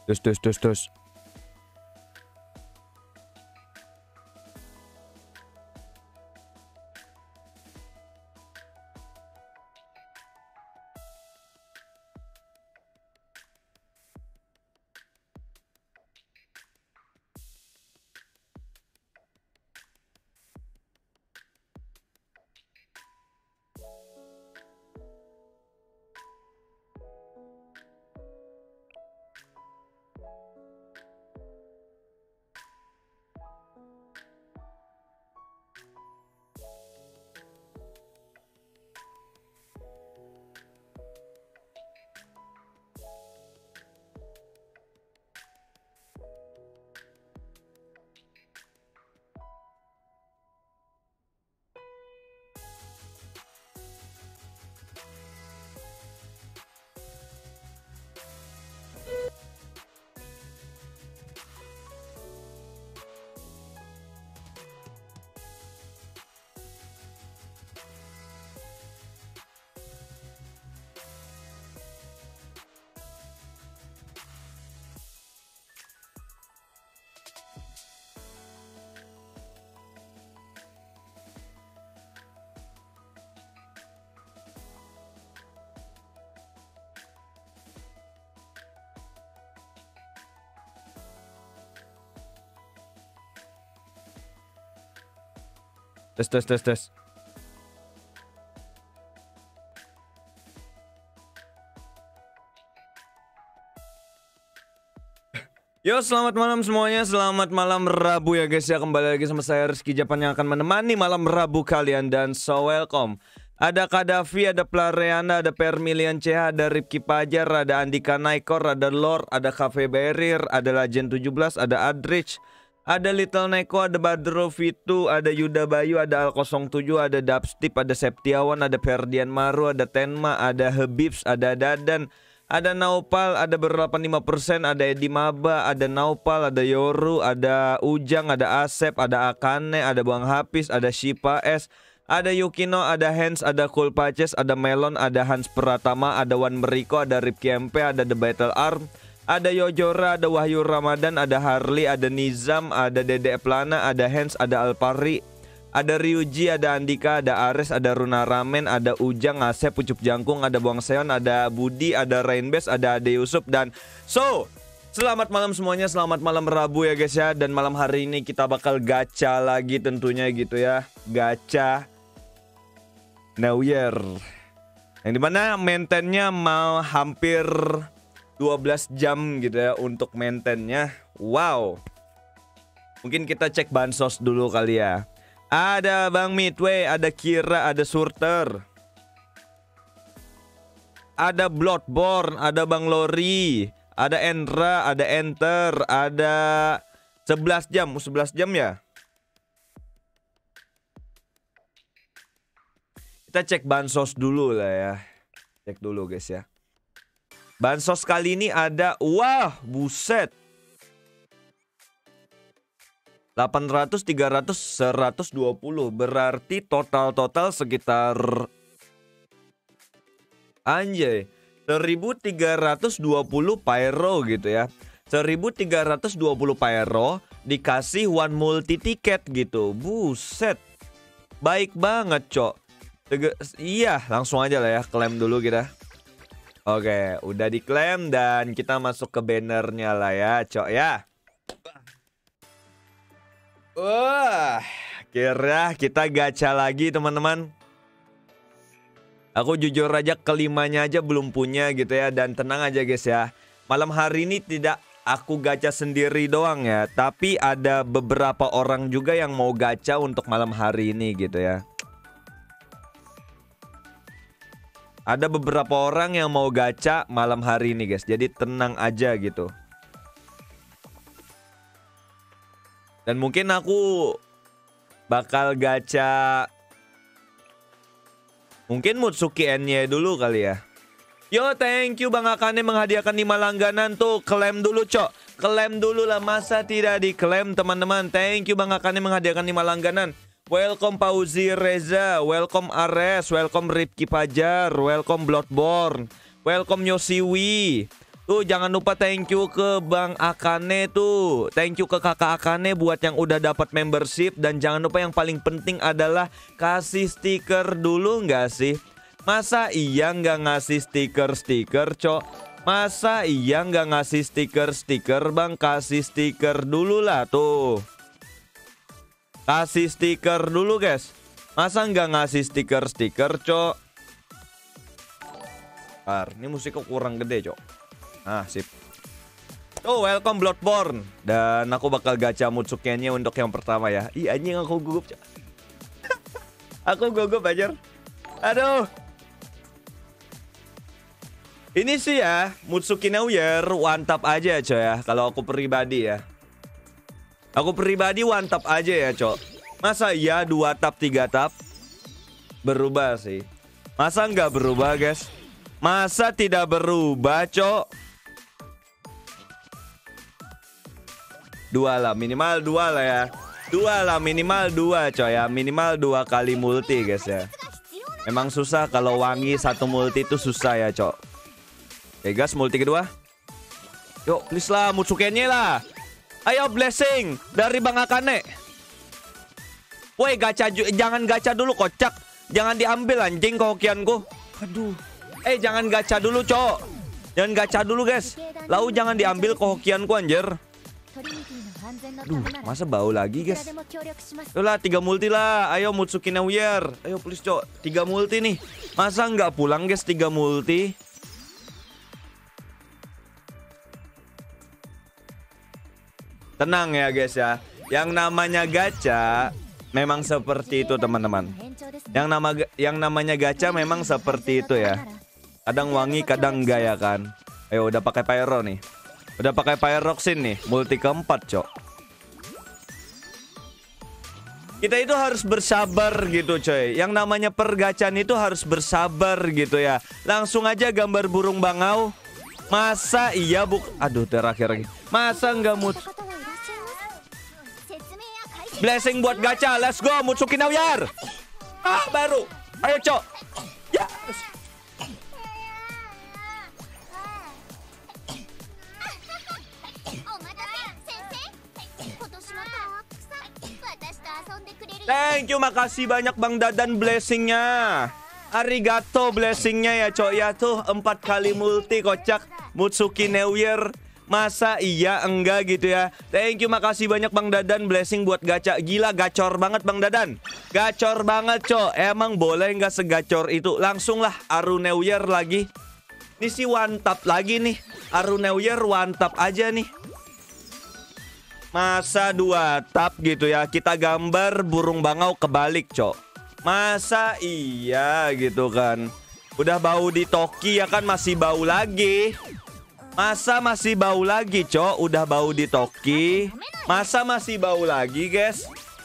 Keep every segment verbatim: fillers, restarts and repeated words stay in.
Terus terus terus terus. Tes tes tes tes. Yo, selamat malam semuanya. Selamat malam Rabu ya guys ya. Kembali lagi sama saya Rizky Japan yang akan menemani malam Rabu kalian. Dan so welcome. Ada Kadafi, ada Plareana, ada Permilian C H, ada Ripki Pajar, ada Andika Naikor, ada Lord, ada Cafe Barrier, ada Legend tujuh belas, ada Adrich, ada Little Neko, ada Badro Vitu, ada Yuda Bayu, ada Al nol tujuh, ada Dubstip, ada Septiawan, ada Ferdian Maru, ada Tenma, ada Habibs, ada Dadan, ada Naupal, ada berdelapan lima persen, ada Edi Maba, ada Naupal, ada Yoru, ada Ujang, ada Asep, ada Akane, ada Bang Hafiz, ada Shipa S, ada Yukino, ada Hans, ada Cool Paces, ada Melon, ada Hans Pratama, ada Wan Meriko, ada Ripki M P, ada The Battle Arm, ada Yojora, ada Wahyu Ramadan, ada Harley, ada Nizam, ada Dede Plana, ada Hans, ada Alpari, ada Ryuji, ada Andika, ada Ares, ada Runa Ramen, ada Ujang, Asep, Pucup Jangkung, ada Buang Seon, ada Budi, ada Rainbase, ada Ade Yusuf, dan so selamat malam semuanya, selamat malam Rabu ya guys ya. Dan malam hari ini kita bakal gacha lagi tentunya gitu ya. Gacha New Year, yang dimana maintainnya mau hampir dua belas jam gitu ya untuk maintainnya. Wow. Mungkin kita cek bansos dulu kali ya. Ada Bang Midway, ada Kira, ada Surter, ada Bloodborne, ada Bang Lori, ada Endra, ada Enter, ada sebelas jam, sebelas jam ya. Kita cek bansos dulu lah ya. Cek dulu guys ya. Bansos kali ini ada, wah buset, delapan ratus, tiga ratus, seratus dua puluh. Berarti total-total sekitar, anjay, seribu tiga ratus dua puluh pyro gitu ya. seribu tiga ratus dua puluh pyro dikasih one multi tiket gitu. Buset, baik banget cok. Tege iya, langsung aja lah ya, klaim dulu kita. Oke, udah diklaim dan kita masuk ke bannernya lah ya, cok ya. Wah, kira kita gacha lagi teman-teman. Aku jujur aja kelimanya aja belum punya gitu ya. Dan tenang aja guys ya, malam hari ini tidak aku gacha sendiri doang ya, tapi ada beberapa orang juga yang mau gacha untuk malam hari ini gitu ya. Ada beberapa orang yang mau gacha malam hari ini guys. Jadi tenang aja gitu. Dan mungkin aku bakal gacha mungkin Mutsuki N-nya dulu kali ya. Yo, thank you Bang Akane menghadiahkan lima langganan tuh. Klaim dulu cok. Klaim dulu lah, masa tidak diklaim teman-teman. Thank you Bang Akane menghadiahkan lima langganan. Welcome Pauzi Reza, welcome Ares, welcome Ripki Pajar, welcome Bloodborne, welcome Yosiwi. Tuh jangan lupa thank you ke Bang Akane tuh. Thank you ke Kakak Akane buat yang udah dapat membership. Dan jangan lupa yang paling penting adalah kasih stiker dulu nggak sih? Masa iya nggak ngasih stiker-stiker, Cok? Masa iya nggak ngasih stiker-stiker, Bang? Kasih stiker dulu lah tuh. Kasih stiker dulu, guys. Masa nggak ngasih stiker-stiker, Cok? Bentar, ini musiknya kurang gede, Cok. Ah, sip. Oh, welcome Bloodborne. Dan aku bakal gacha Mutsukinya untuk yang pertama ya. Ih, anjing aku gugup, Cok. Aku gugup aja. Aduh. Ini sih ya, Mutsuki New Year one tap aja, Cok ya. Kalau aku pribadi ya. Aku pribadi one tap aja ya, Cok. Masa iya dua tap, tiga tap? Berubah sih. Masa nggak berubah, guys? Masa tidak berubah, Cok? Dua lah, minimal dua lah ya. Dua lah, minimal dua, coy ya. Minimal dua kali multi, guys ya. Memang susah kalau wangi satu multi itu susah ya, cok. Oke, guys, multi kedua. Yuk, please lah, Mutsukennya lah. Ayo, blessing dari Bang Akane. Woi, gacha, jangan gacha dulu, kocak. Jangan diambil anjing kokianku. Aduh. Eh, jangan gacha dulu, cok. Jangan gacha dulu, guys. Lalu jangan diambil kokianku, anjir. Duh, masa bau lagi, guys? Yolah, tiga multi lah. Ayo, Mutsuki New Year. Ayo, please, cok. Tiga multi nih. Masa nggak pulang, guys, tiga multi? Tenang ya, guys ya. Yang namanya gacha memang seperti itu, teman-teman. Yang nama yang namanya gacha memang seperti itu ya. Kadang wangi, kadang enggak ya kan. Ayo, udah pakai pyro nih. Udah pakai pyroxin nih, multi keempat, cok. Kita itu harus bersabar gitu, coy. Yang namanya pergacaan itu harus bersabar gitu ya. Langsung aja gambar burung bangau. Masa iya buk... Aduh, terakhir lagi. Masa nggak mut... Blessing buat gacha, let's go, Mutsuki New Year. Ah, baru. Ayo, cok. Yes. Thank you, makasih banyak Bang Dadan blessingnya. Arigato blessingnya ya, cok ya. Tuh empat kali multi, kocak. Mutsuki New Year. Masa iya enggak gitu ya. Thank you, makasih banyak Bang Dadan blessing buat gacha. Gila, gacor banget Bang Dadan. Gacor banget, cok. Emang boleh nggak segacor itu? Langsung lah Aru New Year lagi. Ini sih one tap lagi nih. Aru New Year one tap aja nih. Masa dua tap gitu ya. Kita gambar burung bangau kebalik, cok. Masa iya gitu kan. Udah bau di Toki ya kan, masih bau lagi. Masa masih bau lagi, cok. Udah bau di Toki. Masa masih bau lagi, guys.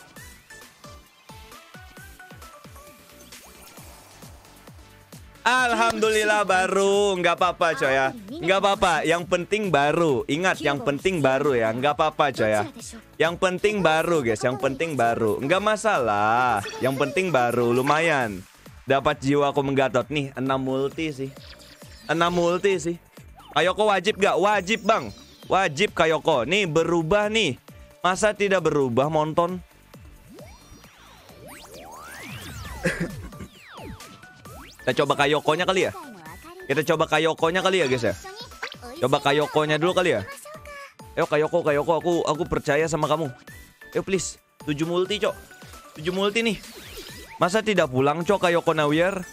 Alhamdulillah baru. Nggak apa-apa, coy ya. Nggak apa-apa. Yang penting baru. Ingat, yang penting baru ya. Nggak apa-apa, coy ya. Yang penting baru, guys. Yang penting baru. Nggak masalah. Yang penting baru. Lumayan. Dapat jiwa aku menggatot. Nih, enam multi sih. enam multi sih. Kayoko wajib gak? Wajib, Bang. Wajib Kayoko. Nih, berubah nih. Masa tidak berubah, Monton? Kita coba Kayokonya kali ya. Kita coba Kayokonya kali ya, guys ya. Coba Kayokonya dulu kali ya. Ayo Kayoko, Kayoko, aku aku percaya sama kamu. Ayo please, tujuh multi, cok. tujuh multi nih. Masa tidak pulang, cok, Kayoko New Year?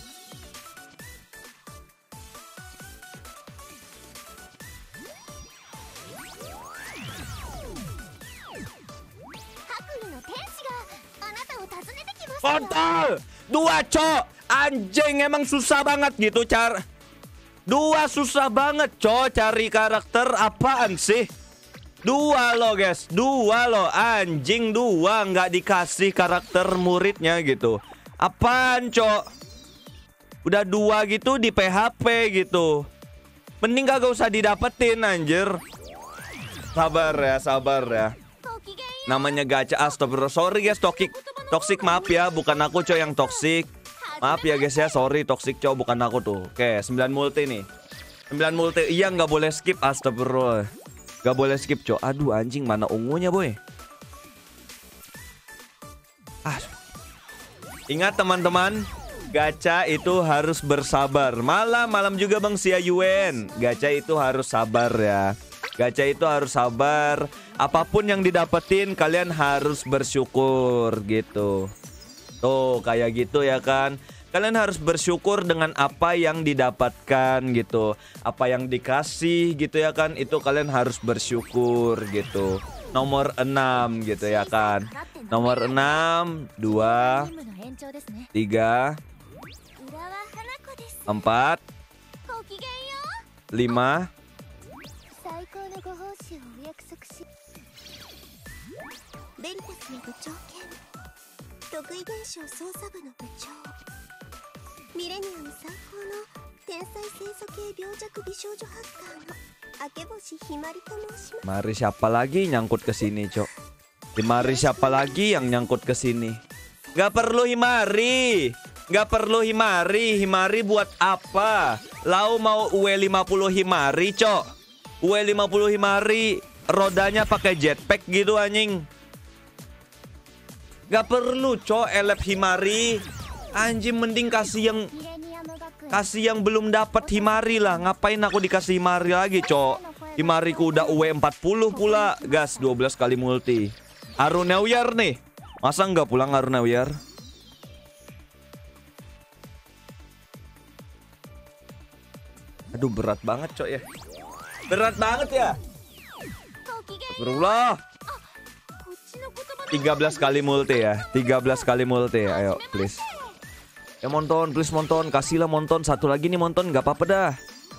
Kontol! Dua, cok. Anjing, emang susah banget gitu cara. Dua susah banget, cok, cari karakter. Apaan sih? Dua lo, guys. Dua lo. Anjing, dua. Nggak dikasih karakter muridnya gitu. Apaan, cok? Udah dua gitu di P H P gitu. Mending gak usah didapetin, anjir. Sabar ya, sabar ya. Namanya gacha. Astagfirullah. Sorry, guys, toxic. Toxic, maaf ya. Bukan aku, cok, yang toxic. Maaf ya guys ya, sorry toxic, cowok, bukan aku tuh. Oke, sembilan multi nih. sembilan multi. Iya nggak boleh skip, astagfirullah. Nggak boleh skip, Cok. Aduh anjing, mana ungunya boy? Ah. Ingat teman-teman, gacha itu harus bersabar. Malam malam juga Bang Sia Yuen. Gacha itu harus sabar ya. Gacha itu harus sabar. Apapun yang didapetin kalian harus bersyukur gitu. Tuh kayak gitu ya kan. Kalian harus bersyukur dengan apa yang didapatkan gitu. Apa yang dikasih gitu ya kan. Itu kalian harus bersyukur gitu. Nomor enam gitu ya kan. Nomor enam, dua, tiga, empat, lima. Mari siapa lagi nyangkut ke sini, Cok? Himari siapa lagi yang nyangkut ke sini? Gak perlu Himari. Gak perlu Himari. Himari buat apa? Lau mau U W lima puluh Himari, Cok. U W lima puluh Himari rodanya pakai jetpack gitu anjing. Gak perlu, Cok, elep Himari. Anjing mending kasih yang kasih yang belum dapat Himari lah. Ngapain aku dikasih Himari lagi, Cok? Himariku udah U W empat puluh pula. Gas dua belas kali multi. Aruneuyar nih. Masa nggak pulang Aruneuyar? Aduh berat banget, Cok ya. Berat banget ya. Berulah. tiga belas kali multi ya. tiga belas kali multi. Ayo please. Ya Monton, please Monton. Kasihlah Monton. Satu lagi nih Monton. Gak apa-apa dah.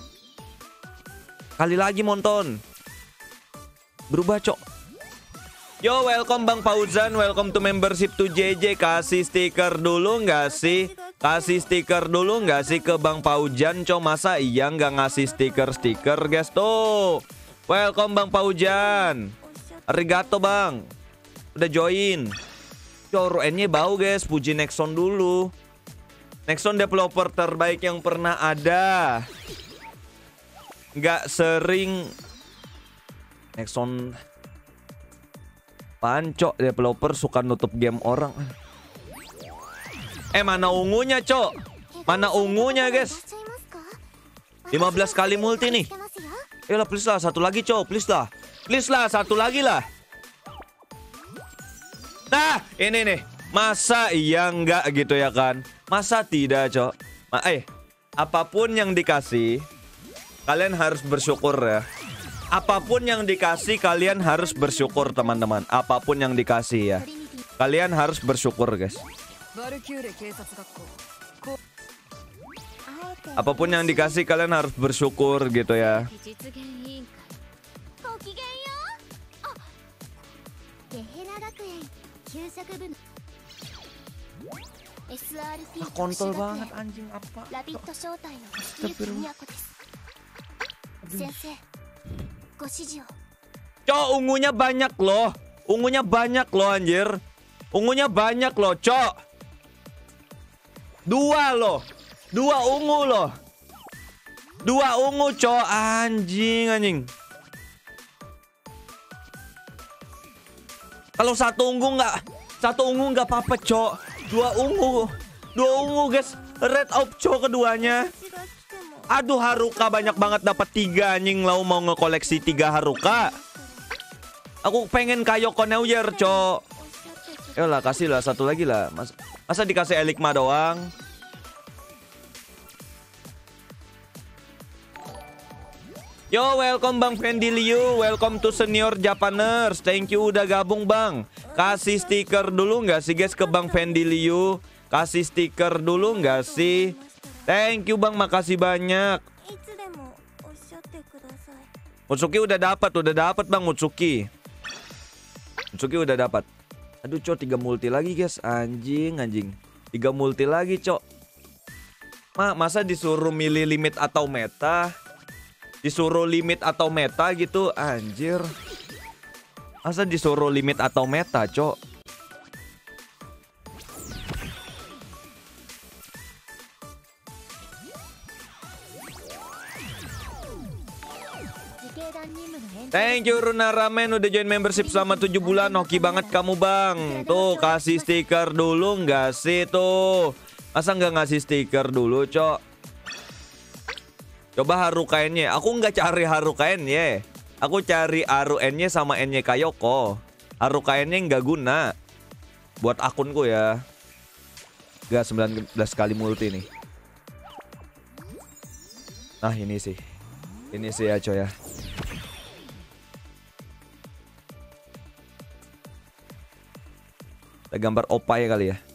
Kali lagi Monton. Berubah, Cok. Yo, welcome Bang Fauzan. Welcome to membership to J J. Kasih stiker dulu nggak sih? Kasih stiker dulu nggak sih ke Bang Fauzan, Cok? Masa iya nggak ngasih stiker-stiker, guys? Tuh. Welcome Bang Fauzan. Arigato, Bang. Udah join. Yo, R N-nya bau, guys. Puji Nexon dulu. Nexon developer terbaik yang pernah ada. Nggak sering Nexon Pancok, developer suka nutup game orang. Eh mana ungunya, Cok? Mana ungunya, guys? lima belas kali multi nih. Yalah please lah, satu lagi, Cok. Please lah. Please lah, satu lagi lah. Nah, ini nih. Masa iya enggak gitu ya kan? Masa tidak, Cok? Ma eh, apapun yang dikasih kalian harus bersyukur ya. Apapun yang dikasih kalian harus bersyukur, teman-teman. Apapun yang dikasih ya, kalian harus bersyukur, guys. Apapun yang dikasih kalian harus bersyukur gitu ya. Ah, kontol banget anjing apa? Cok, ungunya banyak loh. Ungunya banyak loh anjir. Ungunya banyak loh, Cok. Dua loh. Dua ungu loh. Dua ungu, Cok. Anjing, anjing. Kalau satu ungu nggak, satu ungu nggak apa-apa, Cok. Dua ungu. Dua ungu, guys. Red out, Cok, keduanya. Aduh, Haruka banyak banget dapat tiga anjing. Lau mau ngekoleksi tiga Haruka. Aku pengen Kayoko Neuer, Cok. Yalah, kasih lah satu lagi lah. Mas masa dikasih Eligma doang? Yo, welcome Bang Fendi Liu. Welcome to Senior Japaners. Thank you udah gabung, Bang. Kasih stiker dulu nggak sih, guys, ke Bang Fendi Liu? Kasih stiker dulu nggak sih? Thank you, Bang, makasih banyak. Mutsuki udah dapat, udah dapat, Bang, Mutsuki. Mutsuki udah dapat. Aduh, Cok, tiga multi lagi, guys. Anjing, anjing. Tiga multi lagi, Cok. Ma, masa disuruh milih limit atau meta? Disuruh limit atau meta gitu, anjir. Masa disuruh limit atau meta, Cok? Thank you Runa Ramen udah join membership selama tujuh bulan. Hoki banget kamu bang. Tuh kasih stiker dulu nggak sih tuh? Masa nggak ngasih stiker dulu cok? Coba Haruka-nya. Aku nggak cari Haruka-nya. Aku cari Aru N-nya sama N-nya Kayoko. Haruka-nya nggak guna buat akunku ya. Gak sembilan belas kali multi nih. Nah ini sih. Ini sih ya coy ya. Ada gambar opai kali ya.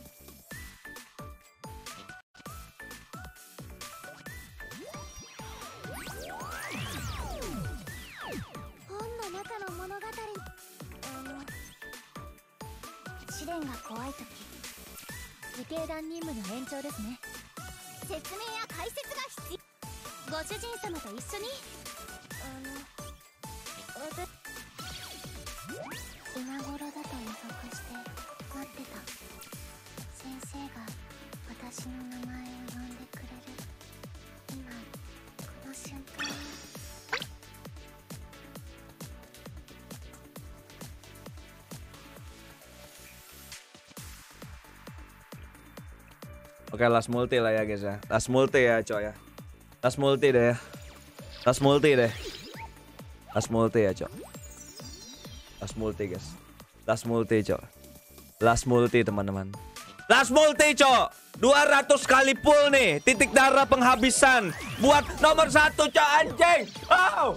Oke, last multi lah ya guys ya. Last multi ya coy ya. Last multi deh ya. Last multi deh. Last multi ya coy. Last multi guys. Last multi coy. Last multi teman-teman. Last multi coy. dua ratus kali pull nih. Titik darah penghabisan. Buat nomor satu coy anjing. Wow.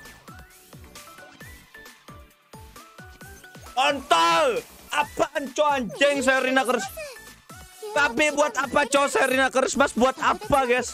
Kontol. Apaan coy anjing Serena Kers. Tapi buat apa coy Serena Christmas buat apa guys?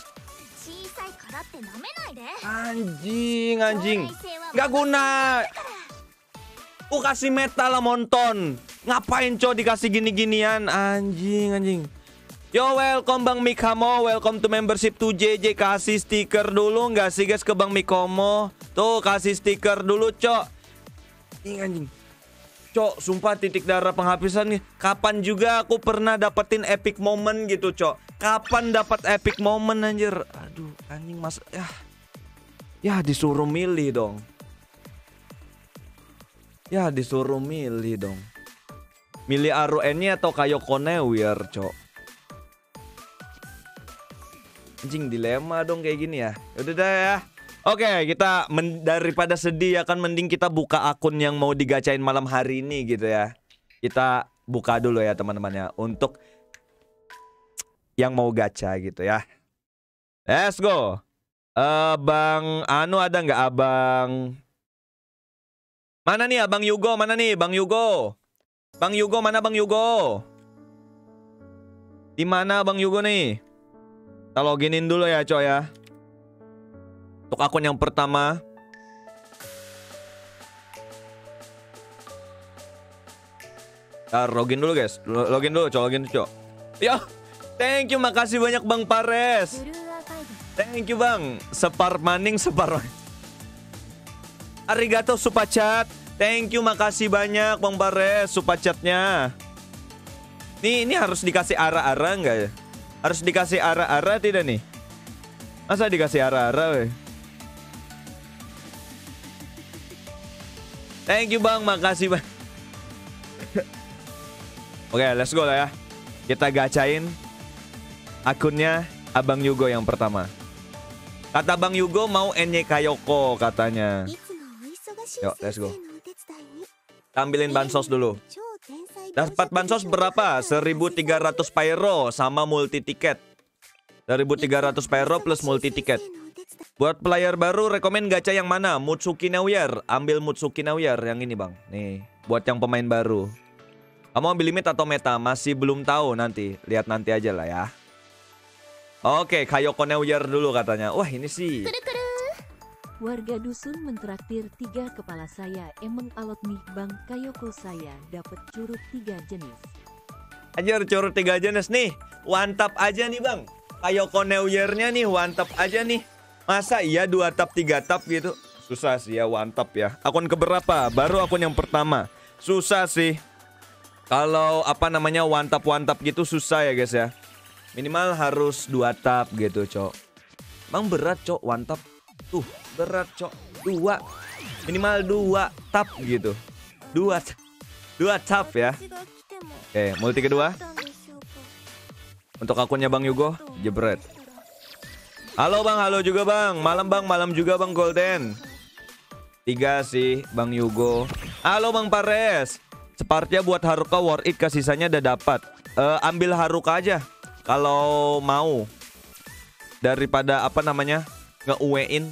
Anjing anjing nggak guna. Aku kasih meta lah monton. Ngapain coy dikasih gini-ginian anjing anjing. Yo welcome Bang Mikamo. Welcome to membership to J J. Kasih stiker dulu nggak sih guys ke Bang Mikomo. Tuh kasih stiker dulu coy. Anjing anjing. Cok, sumpah titik darah penghabisan nih. Kapan juga aku pernah dapetin epic moment gitu, Cok. Kapan dapat epic moment anjir? Aduh, anjing mas. Ya. Ya disuruh milih dong. Ya disuruh milih dong. Milih Aru N-nya atau Kayoko Neuer, Cok. Anjing dilema dong kayak gini ya. Udah dah ya. Oke, kita men daripada sedih ya kan mending kita buka akun yang mau digacain malam hari ini gitu ya. Kita buka dulu ya teman-teman ya untuk yang mau gacha gitu ya. Let's go. Uh, Bang Anu ada nggak Abang? Mana nih Abang Yugo? Mana nih Bang Yugo? Bang Yugo mana Bang Yugo? Di mana Bang Yugo nih? Kita loginin dulu ya coy ya. Untuk akun yang pertama. Ntar login dulu guys. Login dulu cok, login dulu cok. Ya, thank you, makasih banyak Bang Pares. Thank you Bang. Separ maning, separ. Arigato super chat. Thank you, makasih banyak Bang Pares super chatnya. Nih, ini harus dikasih ara-ara nggak ya? Harus dikasih ara-ara tidak nih? Masa dikasih ara-ara weh? Thank you Bang, makasih Bang. Oke, okay, let's go lah ya. Kita gacain akunnya Abang Yugo yang pertama. Kata Bang Yugo mau N-nya Kayoko katanya. Yuk, let's go. Ambilin bansos dulu. Dapat bansos berapa? seribu tiga ratus pyro sama multi tiket. seribu tiga ratus pyro plus multi tiket. Buat player baru rekomen gacha yang mana? Mutsuki Neuer. Ambil Mutsuki Neuer yang ini Bang. Nih, buat yang pemain baru. Kamu ambil limit atau meta? Masih belum tahu nanti. Lihat nanti aja lah ya. Oke, Kayoko Neuer dulu katanya. Wah, ini sih. Warga dusun mentraktir tiga kepala saya. Emang alot nih Bang, Kayoko saya dapat curut tiga jenis. Anjir, curut tiga jenis nih. Mantap aja nih Bang. Kayoko Neuer-nya nih mantap aja nih. Masa iya dua tap tiga tap gitu? Susah sih ya, one tap ya. Akun keberapa? Baru akun yang pertama. Susah sih. Kalau apa namanya one tap one tap gitu susah ya guys ya. Minimal harus dua tap gitu, Cok. Emang berat, Cok, one tap. Tuh, berat, Cok. Dua. Minimal dua tap gitu. Dua dua tap ya. Oke, multi kedua. Untuk akunnya Bang Yugo, jebret. Halo Bang, halo juga Bang. Malam Bang, malam juga Bang Golden. Tiga sih Bang Yugo. Halo Bang Pares. Sepertinya buat Haruka worth it, sisanya udah dapat. Uh, ambil Haruka aja kalau mau. Daripada apa namanya? Nge-uwein.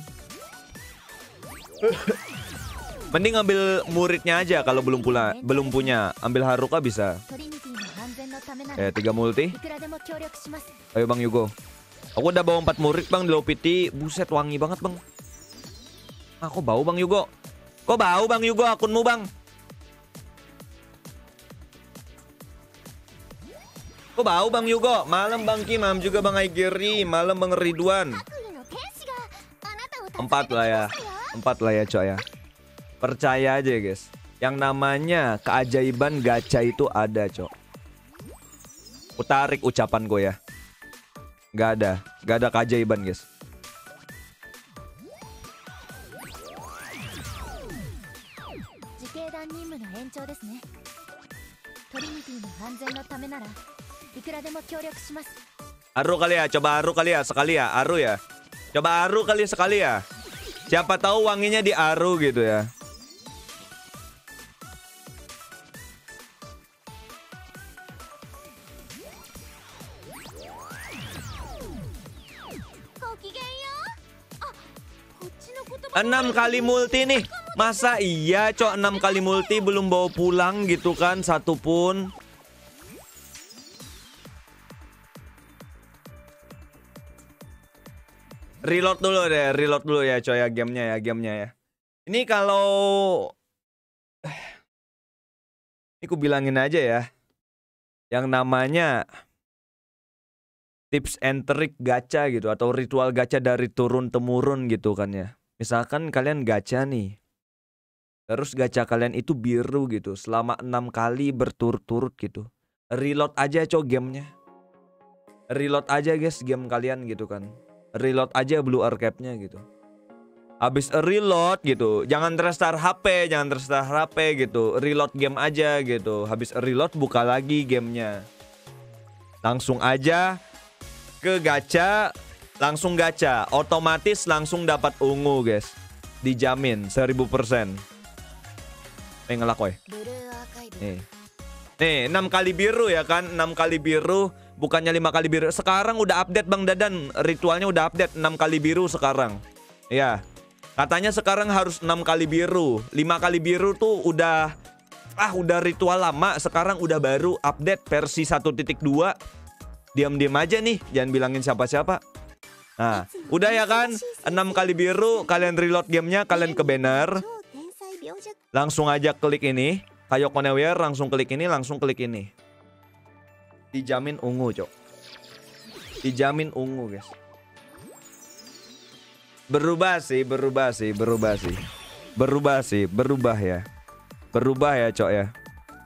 Mending ambil muridnya aja kalau belum pula belum punya. Ambil Haruka bisa. Eh, tiga multi. Ayo Bang Yugo. Aku udah bawa empat murid Bang di low P T. Buset, wangi banget Bang. Ah, kok bau Bang Yugo? Kok bau Bang Yugo akunmu Bang? Kok bau Bang Yugo? Malam Bang Kimam juga Bang Aigiri. Malam Bang Ridwan. Empat lah ya. Empat lah ya coy ya. Percaya aja guys. Yang namanya keajaiban gacha itu ada cok. Utarik ucapan gue ya. Gak ada. Gak ada keajaiban guys. Aru kali ya. Coba Aru kali ya. Sekali ya. Aru ya. Coba Aru kali sekali ya. Siapa tahu wanginya di Aru gitu ya. Enam kali multi nih. Masa iya cok enam kali multi belum bawa pulang gitu kan satu pun. Reload dulu deh, reload dulu ya coy ya gamenya ya, gamenya ya. Ini kalau ini ku bilangin aja ya. Yang namanya tips and trick gacha gitu atau ritual gacha dari turun temurun gitu kan ya. Misalkan kalian gacha nih. Terus gacha kalian itu biru gitu selama enam kali berturut-turut gitu. Reload aja coy gamenya. Reload aja guys game kalian gitu kan. Reload aja blue archive-nya gitu. Habis reload gitu, jangan restart H P, jangan restart H P gitu. Reload game aja gitu. Habis reload buka lagi gamenya. Langsung aja ke gacha, langsung gacha, otomatis langsung dapat ungu guys. Dijamin seribu persen. Eh ngelak woy. Nih. Nih enam kali biru ya kan, enam kali biru. Bukannya lima kali biru. Sekarang udah update Bang Dadan. Ritualnya udah update enam kali biru sekarang. Ya. Katanya sekarang harus enam kali biru. lima kali biru tuh udah ah udah ritual lama. Sekarang udah baru update versi satu titik dua. Diam-diam aja nih, jangan bilangin siapa-siapa. Nah, udah ya kan? enam kali biru, kalian reload gamenya, kalian ke banner. Langsung aja klik ini. Kayak Koneware, langsung klik ini, langsung klik ini. Dijamin ungu, cok. Dijamin ungu, guys. Berubah sih, berubah sih, berubah sih. Berubah sih, berubah ya. Berubah ya, cok ya.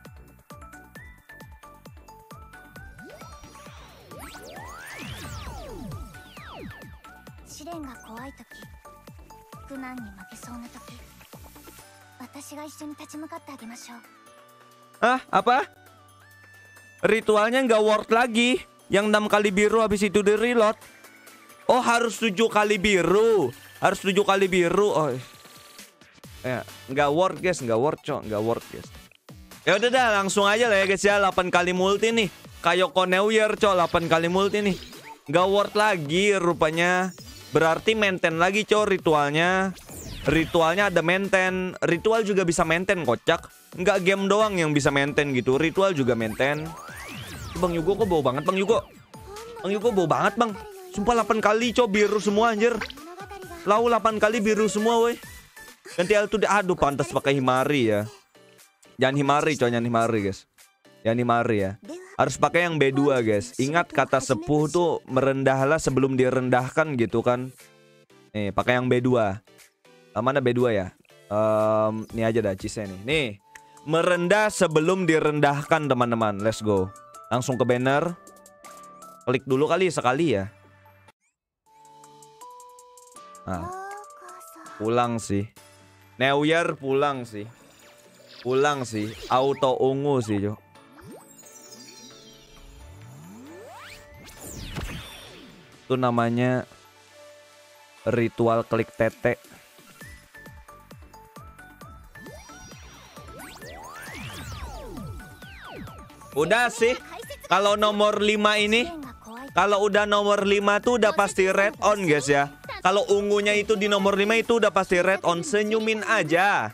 Hah? Apa? Ritualnya nggak worth lagi. Yang enam kali biru habis itu di reload. Oh harus tujuh kali biru. Harus tujuh kali biru. Oh ya, nggak worth guys, nggak worth cok, nggak worth guys. Ya udah dah, langsung aja lah ya guys ya. delapan kali multi nih. Kayak Koneware cok, delapan kali multi nih. Nggak worth lagi rupanya. Berarti maintain lagi cok ritualnya. Ritualnya ada maintain. Ritual juga bisa maintain kocak. Nggak game doang yang bisa maintain gitu. Ritual juga maintain. Bang Yugo kok bau banget Bang Yugo. Bang Yugo bau banget Bang. Sumpah delapan kali coba biru semua anjir. Lau delapan kali biru semua woi. Ganti tuh aduh pantas pakai Himari ya. Jangan Himari coy, jangan Himari guys. Jangan Himari ya. Harus pakai yang B dua guys. Ingat kata sepuh tuh merendahlah sebelum direndahkan gitu kan. Nih pakai yang B dua. Mana B dua ya? Um, ini aja dah cisnya nih. Nih merendah sebelum direndahkan teman-teman. Let's go. Langsung ke banner. Klik dulu kali sekali ya. Nah, pulang sih. Neuer pulang sih. Pulang sih. Auto ungu sih, Cok. Itu namanya ritual klik tete. Udah sih. Kalau nomor lima ini, kalau udah nomor lima tuh udah pasti red on, guys ya. Kalau ungunya itu di nomor lima itu udah pasti red on. Senyumin aja.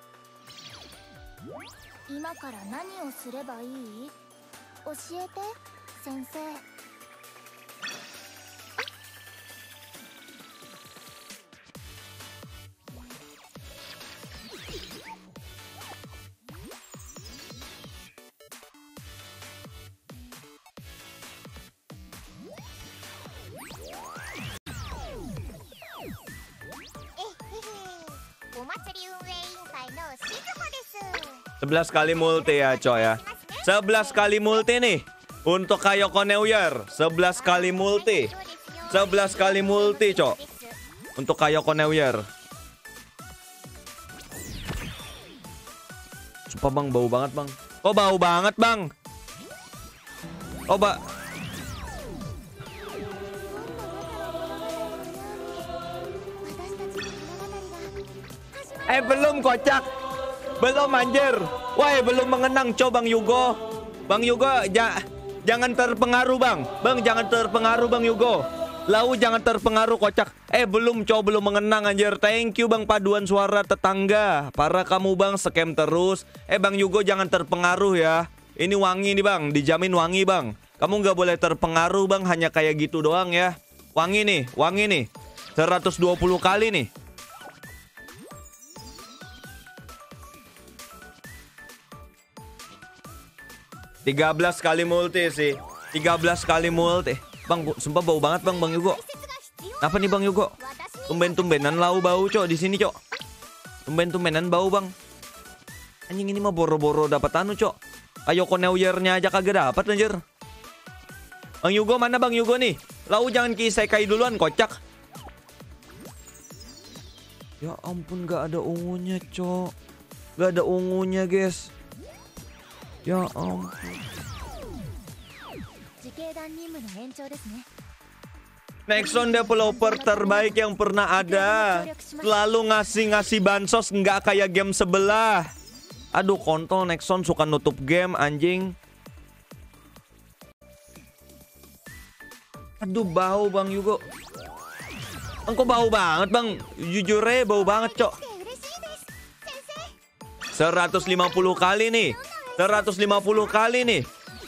sebelas kali multi ya, coy ya. sebelas kali multi nih untuk Kayoko Neuer. sebelas kali multi. sebelas kali multi, cok. Untuk Kayoko Neuer. Sumpah, Bang, bau banget, Bang. Kok bau banget, Bang? Oh, Bak. Eh, belum, kocak. Belum, anjir. Wah, belum mengenang, coba Bang Yugo. Bang Yugo, ja jangan terpengaruh, Bang. Bang, jangan terpengaruh, Bang Yugo. Lau jangan terpengaruh, kocak. Eh, belum, coba belum mengenang, anjir. Thank you, Bang, paduan suara tetangga. Para kamu, Bang, scam terus. Eh, Bang Yugo jangan terpengaruh ya. Ini wangi nih, Bang. Dijamin wangi, Bang. Kamu nggak boleh terpengaruh, Bang. Hanya kayak gitu doang ya. Wangi nih, wangi nih. seratus dua puluh kali nih. tiga belas kali multi sih. tiga belas kali multi. Bang, sumpah bau banget, Bang, Bang Yugo. Apa nih, Bang Yugo? Tumben-tumbenan lau bau, cok, di sini, cok. Tumben-tumbenan bau, Bang. Anjing, ini mah boro-boro dapat anu, cok. Kayoko Neuer-nya aja kagak dapat, anjir. Bang Yugo, mana Bang Yugo nih? Lau jangan kisekai duluan, kocak. Ya ampun, gak ada ungunya, cok. Gak ada ungunya, guys. Ya ampun. Nexon developer terbaik yang pernah ada. Selalu ngasih-ngasih bansos, nggak kayak game sebelah. Aduh, kontol Nexon suka nutup game, anjing. Aduh, bau, Bang Yugo. Bang, kok bau banget, Bang? Jujur aja bau banget, cok. seratus lima puluh kali nih. seratus lima puluh kali nih.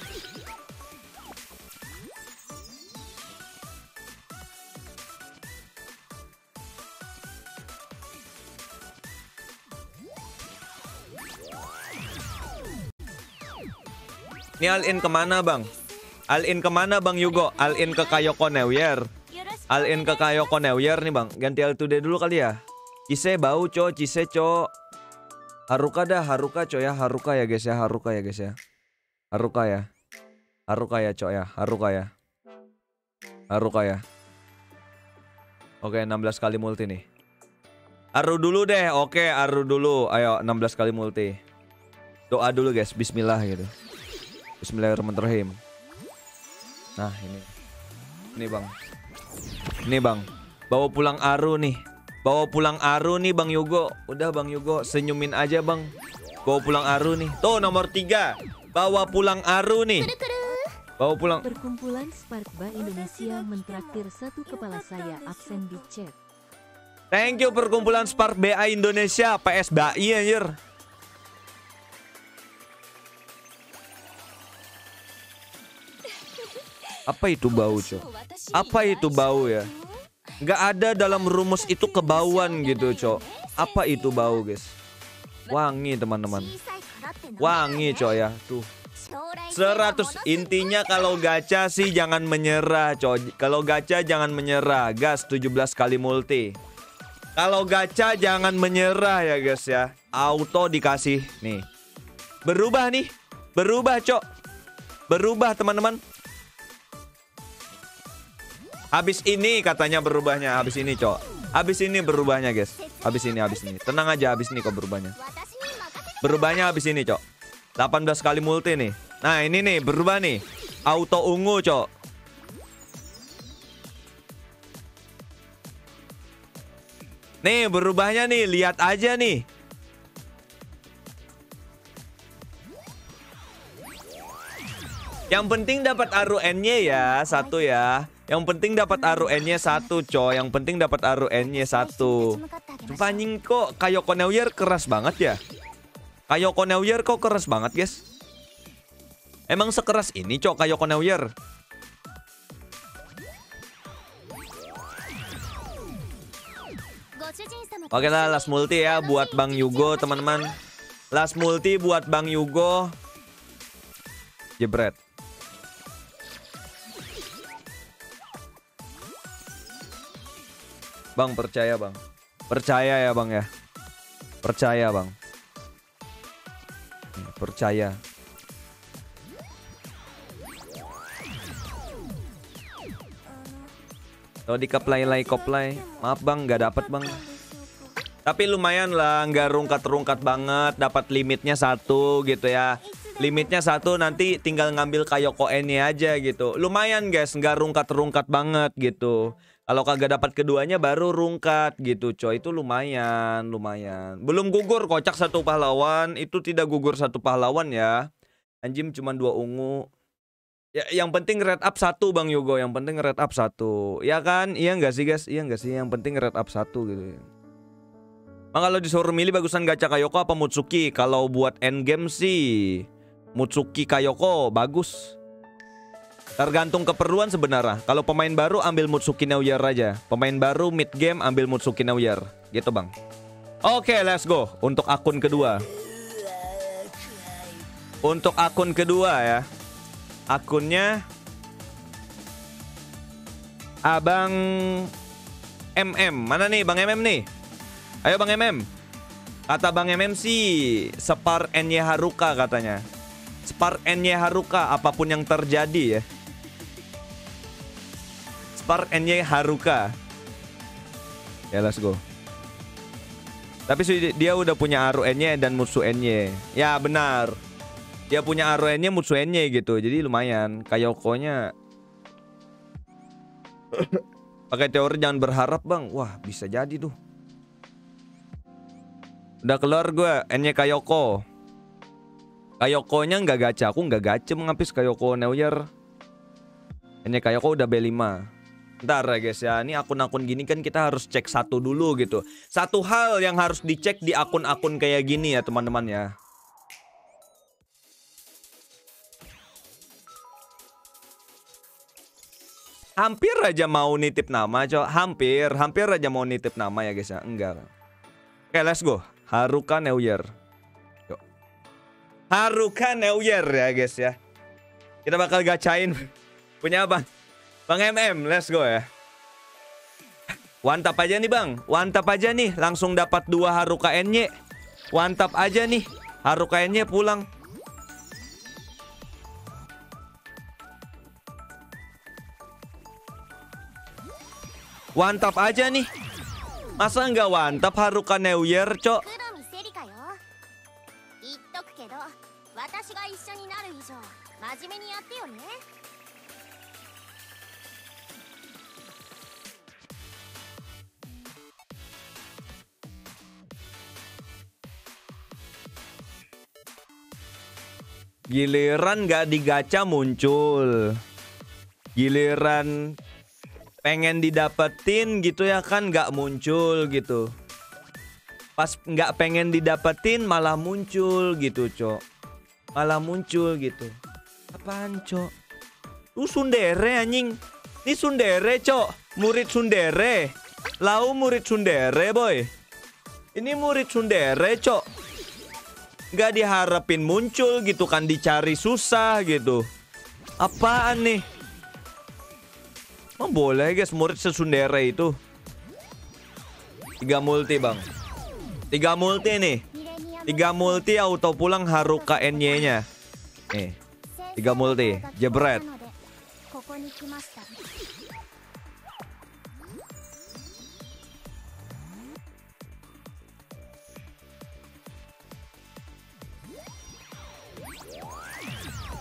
Ini all-in kemana, Bang? All-in kemana, Bang Yugo? All-in ke Kayoko Neuer. All-in ke Kayoko Neuer nih, Bang. Ganti all today dulu kali ya. Cise bau, cok. Cise, cok. Haruka dah, Haruka, cok ya. Haruka ya, guys ya. Haruka ya, guys ya. Haruka ya. Haruka ya, cok ya. Haruka ya. Haruka ya. Oke, enam belas kali multi nih. Aru dulu deh. Oke, Aru dulu. Ayo, enam belas kali multi. Doa dulu, guys. Bismillah gitu. Bismillahirrahmanirrahim. Nah, ini. Ini, Bang. Ini, Bang. Bawa pulang Aru nih. Bawa pulang Aru nih, Bang Yugo. Udah, Bang Yugo, senyumin aja, Bang. Bawa pulang Aru nih. Tuh, nomor tiga. Bawa pulang Aru nih. Bawa pulang. Perkumpulan Sparkba Indonesia mentraktir satu kepala saya absen di chat. Thank you perkumpulan Spark B A Indonesia. P S B A I, anjir. Apa itu bau, cok? Apa itu bau ya? Nggak ada dalam rumus itu kebauan gitu, cok. Apa itu bau, guys? Wangi, teman-teman. Wangi, cok ya. Tuh. seratus. Intinya kalau gacha sih jangan menyerah, cok. Kalau gacha jangan menyerah. Gas tujuh belas kali multi. Kalau gacha jangan menyerah ya, guys ya. Auto dikasih nih. Berubah nih. Berubah, cok. Berubah, teman-teman. Habis ini katanya berubahnya. Habis ini, cok. Habis ini berubahnya guys. Habis ini, habis ini. Tenang aja, habis ini kok berubahnya. Berubahnya habis ini, Cok. delapan belas kali multi nih. Nah, ini nih berubah nih. Auto ungu, Cok. Nih, berubahnya nih. Lihat aja nih. Yang penting dapat A R U N-nya ya, satu ya. Yang penting dapat A R U N-nya satu, coy. Yang penting dapat A R U N-nya satu. Sumpah anjing kok Kayoko New Year keras banget ya. Kayoko New Year kok keras banget, guys. Emang sekeras ini, cok, Kayoko New Year? Oke lah, last multi ya buat Bang Yugo, teman-teman. Last multi buat Bang Yugo. Jebret. Bang, percaya bang. Percaya ya bang ya. Percaya bang. Percaya. Oh, di keplay-lay koplay. Maaf bang, nggak dapat bang. Tapi lumayan lah, nggak rungkat-rungkat banget. Dapat limitnya satu gitu ya. Limitnya satu, nanti tinggal ngambil Kayoko N-nya aja gitu. Lumayan guys, nggak rungkat-rungkat banget gitu. Kalau kagak dapat keduanya baru rungkat gitu, coy. Itu lumayan, lumayan. Belum gugur kocak satu pahlawan. Itu tidak gugur satu pahlawan ya. Anjim cuma dua ungu. Ya, yang penting red up satu Bang Yugo. Yang penting red up satu. Ya kan? Iya nggak sih guys? Iya nggak sih? Yang penting red up satu gitu. Nah, kalau disuruh milih bagusan gacha Kayoko apa Mutsuki? Kalau buat endgame sih Mutsuki Kayoko bagus. Tergantung keperluan sebenarnya. Kalau pemain baru ambil Mutsuki New Year aja. Pemain baru mid game ambil Mutsuki New Year. Gitu bang. Oke, let's go. Untuk akun kedua. Untuk akun kedua ya. Akunnya Abang M M. Mana nih Bang M M nih? Ayo Bang M M. Kata Bang M M sih Spar N Y Haruka katanya. Spar N Y Haruka apapun yang terjadi ya. Spar N Y Haruka. Ya let's go. Tapi dia udah punya A R U N-nya dan Mutsu N-nya. Ya benar. Dia punya A R U N-nya, Mutsu N-nya gitu. Jadi lumayan. Kayoko-nya pakai teori jangan berharap bang. Wah bisa jadi tuh. Udah keluar gue N-nya Kayoko. Kayoko-nya nggak gacha. Aku nggak gacha mengapis Kayoko New Year. N-nya Kayoko udah B lima. Ntar ya guys ya, ini akun-akun gini kan kita harus cek satu dulu gitu. Satu hal yang harus dicek di akun-akun kayak gini ya teman-teman ya. Hampir aja mau nitip nama, cok. Hampir, hampir aja mau nitip nama ya guys ya. Enggak. Oke, let's go. Haruka New Year. Yuk. Haruka New Year ya guys ya. Kita bakal gacain. Punya apa? Bang M M, let's go ya. One tap aja nih bang. One tap aja nih. Langsung dapat dua Haruka N-nya. One tap aja nih. Haruka N-nya pulang. One tap aja nih. Masa nggak one tap Haruka New Year, cok? Giliran nggak digacha muncul. Giliran pengen didapetin gitu ya kan nggak muncul gitu. Pas nggak pengen didapetin malah muncul gitu, cok. Malah muncul gitu. Apaan, cok? Lu Sundere anjing. Ini Sundere, cok. Murid Sundere. Lau murid Sundere, boy. Ini murid Sundere, cok. Nggak diharapin muncul gitu kan, dicari susah gitu. Apaan nih? Oh boleh guys, murid sesundere itu. Tiga multi bang. Tiga multi nih. Tiga multi auto pulang Haruka N-nya. Nih. Tiga multi. Jebret.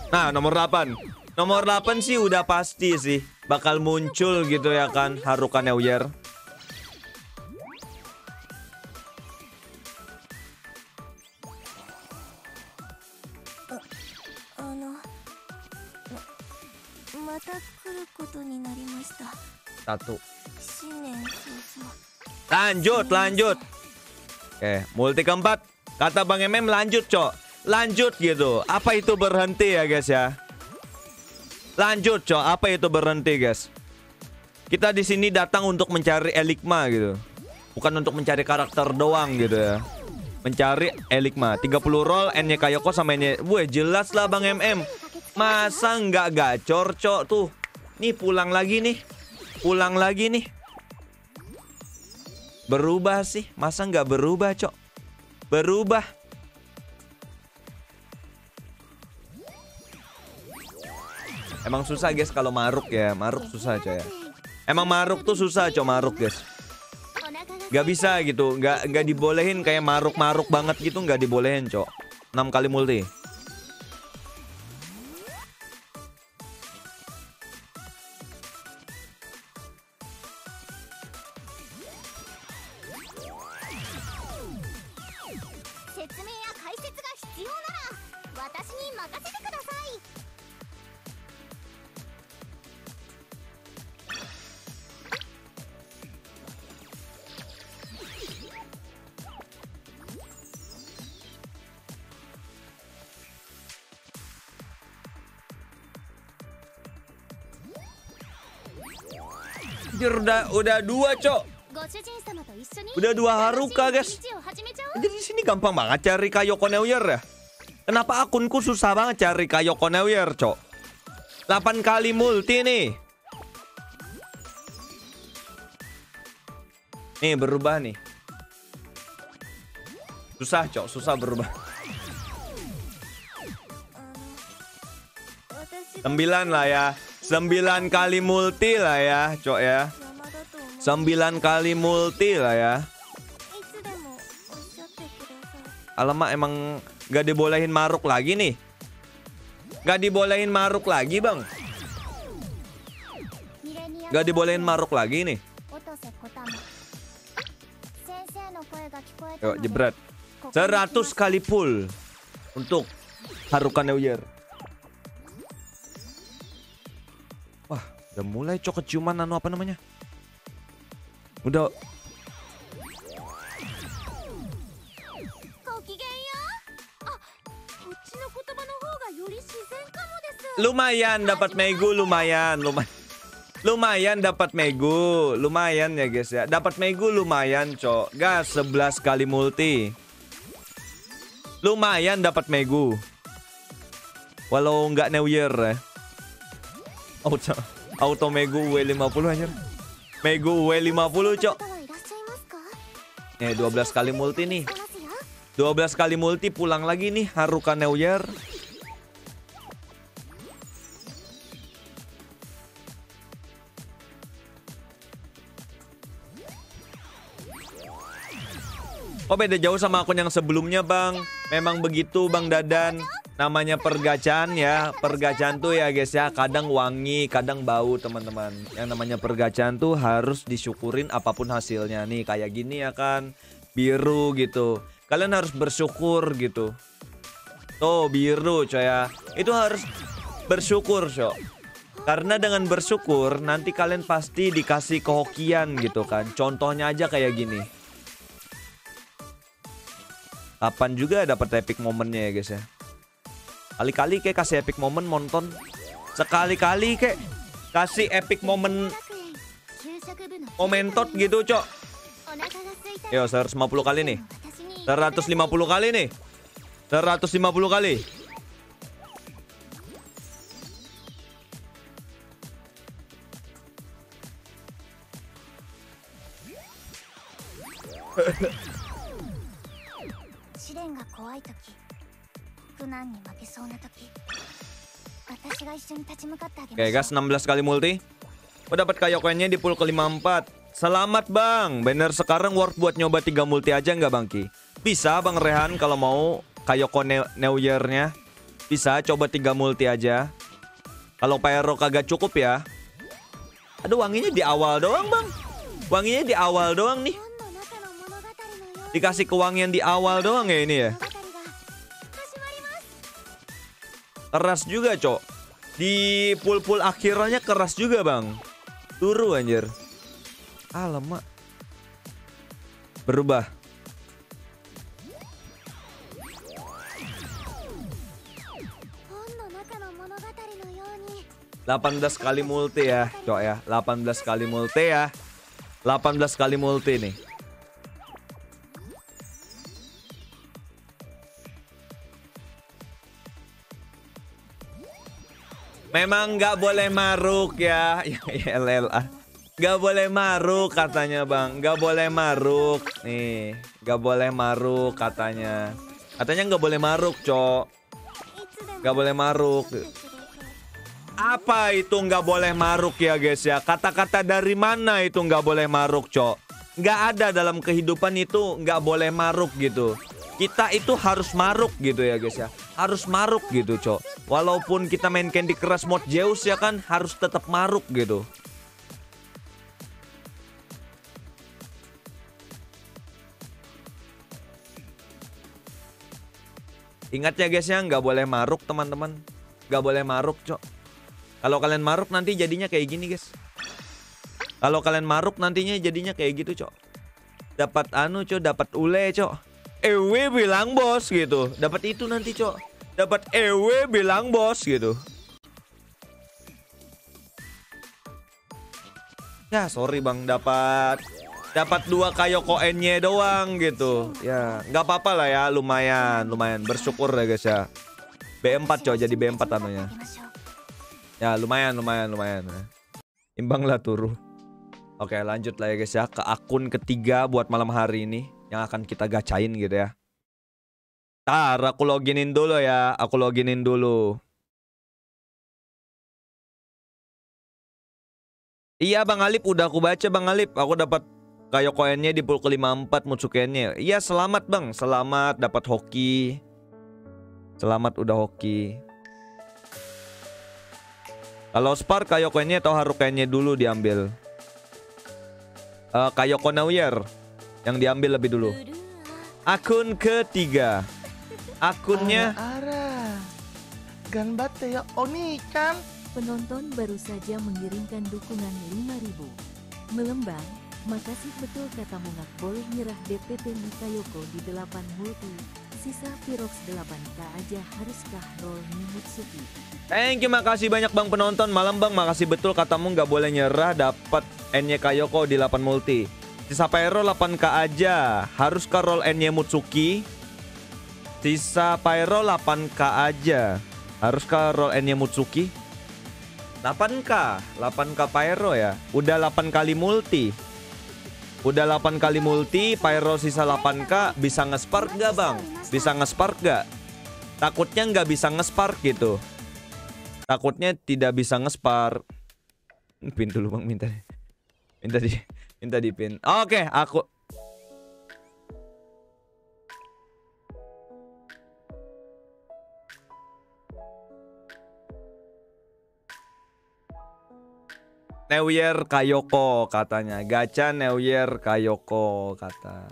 Nah, nomor delapan. Nomor delapan sih udah pasti sih bakal muncul gitu ya kan, Haruka New Year. Satu. Lanjut, lanjut. Oke, multi keempat. Kata Bang M M lanjut, Cok. Lanjut gitu. Apa itu berhenti ya, guys ya? Lanjut, Cok. Apa itu berhenti, guys? Kita di sini datang untuk mencari Eligma gitu. Bukan untuk mencari karakter doang gitu ya. Mencari Eligma. tiga puluh roll, N-nya Kayoko sama N-nya... Weh, jelas lah Bang M M. Masa nggak gacor, Cok, tuh. Nih, pulang lagi nih. Pulang lagi nih. Berubah sih. Masa nggak berubah, Cok? Berubah. Emang susah, guys, kalau Maruk ya. Maruk susah, Cok ya. Emang Maruk tuh susah, Cok, Maruk, guys. Gak bisa gitu. Gak, gak dibolehin kayak Maruk-Maruk banget gitu. Gak dibolehin, Cok. enam kali multi. Udah udah dua, Cok. Udah dua Haruka, guys. Jadi di sini gampang banget cari Kayoko New Year ya. Kenapa akunku susah banget cari Kayoko New Year, Cok? delapan kali multi nih. Nih berubah nih. Susah, Cok, susah berubah. Sembilan lah ya. Sembilan kali multi lah ya, Cok ya. Sembilan kali multi lah ya. Alamak, emang gak dibolehin Maruk lagi nih. Gak dibolehin Maruk lagi, Bang. Gak dibolehin Maruk lagi nih. Yuk, jebret. Seratus kali full untuk Haruka New Year. Wah, udah mulai, Cok, keciuman anu apa namanya? Udah. Lumayan dapat Megu, lumayan, lumayan. Lumayan dapat Megu, lumayan ya, guys ya. Dapat Megu lumayan, Cok. Gas sebelas kali multi. Lumayan dapat Megu. Walau nggak New Year ya. Auto, auto Megu W lima puluh anjir. Megu W lima puluh, Cok. Nih, dua belas kali multi nih. dua belas kali multi pulang lagi nih Haruka New Year. Oh, beda jauh sama akun yang sebelumnya, Bang. Memang begitu, Bang Dadan. Namanya pergacaan ya. Pergacaan tuh ya, guys ya, kadang wangi, kadang bau, teman-teman. Yang namanya pergacaan tuh harus disyukurin apapun hasilnya. Nih, kayak gini ya kan. Biru gitu. Kalian harus bersyukur gitu. Tuh, biru, coy ya. Itu harus bersyukur, coy. Karena dengan bersyukur, nanti kalian pasti dikasih kehokian gitu kan. Contohnya aja kayak gini. Kapan juga dapat epic momennya ya, guys ya. Kali-kali kayak kasih epic moment nonton. Sekali-kali kayak kasih epic moment momentot gitu, Cok. Yo, seratus lima puluh kali nih. seratus lima puluh kali nih. seratus lima puluh kali. Oke, guys, enam belas kali multi. Oh, dapat Kayokonya di pool ke lima puluh empat. Selamat, Bang. Banner sekarang worth buat nyoba tiga multi aja nggak, Bang Ki? Bisa, Bang Rehan, kalau mau Kayoko New Year-nya. Bisa coba tiga multi aja. Kalau pyro kagak cukup ya. Aduh, wanginya di awal doang, Bang. Wanginya di awal doang nih. Dikasih kewangian di awal doang ya ini ya. Keras juga, Cok. Di pool-pool akhirnya keras juga, Bang. Turu anjir. Alamak. Berubah. delapan belas kali multi ya, Cok ya. delapan belas kali multi ya. delapan belas kali multi nih. Memang nggak boleh maruk ya. Ya L L A. Nggak boleh maruk katanya, Bang. Nggak boleh maruk. Nih, nggak boleh maruk katanya. Katanya nggak boleh maruk, Cok. Nggak boleh maruk. Apa itu nggak boleh maruk ya guys ya? Kata-kata dari mana itu nggak boleh maruk, Cok? Nggak ada dalam kehidupan itu nggak boleh maruk gitu. Kita itu harus maruk gitu ya guys ya. Harus maruk gitu, Cok. Walaupun kita main Candy Crush mode Zeus ya kan, harus tetap maruk gitu. Ingat ya guys ya, nggak boleh maruk teman-teman. Nggak boleh maruk, Cok. Kalau kalian maruk nanti jadinya kayak gini guys. Kalau kalian maruk nantinya jadinya kayak gitu, Cok. Dapat anu, Cok, dapat ule, Cok. E W bilang bos gitu. Dapat itu nanti, Cok. Dapat E W bilang bos gitu. Ya, sorry Bang, dapat dapat dua kayo koennya doang gitu. Ya, nggak apa-apa lah ya, lumayan, lumayan. Bersyukur ya guys ya. B empat, Cok, jadi B empat anunya. Ya lumayan lumayan lumayan. Imbang lah turu. Oke lanjut lah ya guys ya. Ke akun ketiga buat malam hari ini. Yang akan kita gacain gitu ya. Ntar aku loginin dulu ya. Aku loginin dulu. Iya Bang Alip, udah aku baca Bang Alip. Aku dapat kayo koennya di pool ke lima puluh empat Mutsukennya. Iya selamat Bang. Selamat dapat hoki. Selamat udah hoki. Kalau Spark kayo koennya atau Harukennya dulu diambil. uh, Kayoko Nauyer yang diambil lebih dulu. Akun ketiga. Akunnya Ara, Ganbatte ya Oni kan. Penonton baru saja mengirimkan dukungan lima ribu. Melembang, makasih betul katamu ngak boleh nyerah D P T Mikayoko di delapan multi. Sisa Pirox delapan K aja haruskah roll Mimutsuki? thank you, makasih banyak Bang penonton. Malam Bang, makasih betul katamu nggak boleh nyerah, dapat N-nya Kayoko di delapan multi. Sisa Pyro delapan K aja. Haruskah roll N-nya Mutsuki? Sisa Pyro delapan K aja. Haruskah roll N-nya Mutsuki? delapan K, delapan K Pyro ya. Udah delapan kali multi. Udah delapan kali multi, Pyro sisa delapan K, bisa nge-spark gak Bang? Bisa nge-spark gak? Takutnya nggak bisa nge-spark gitu. Takutnya tidak bisa nge-spark. Pin dulu Bang, minta minta di minta di pin. Oke, aku New Year Kayoko katanya. Gacha New Year Kayoko kata.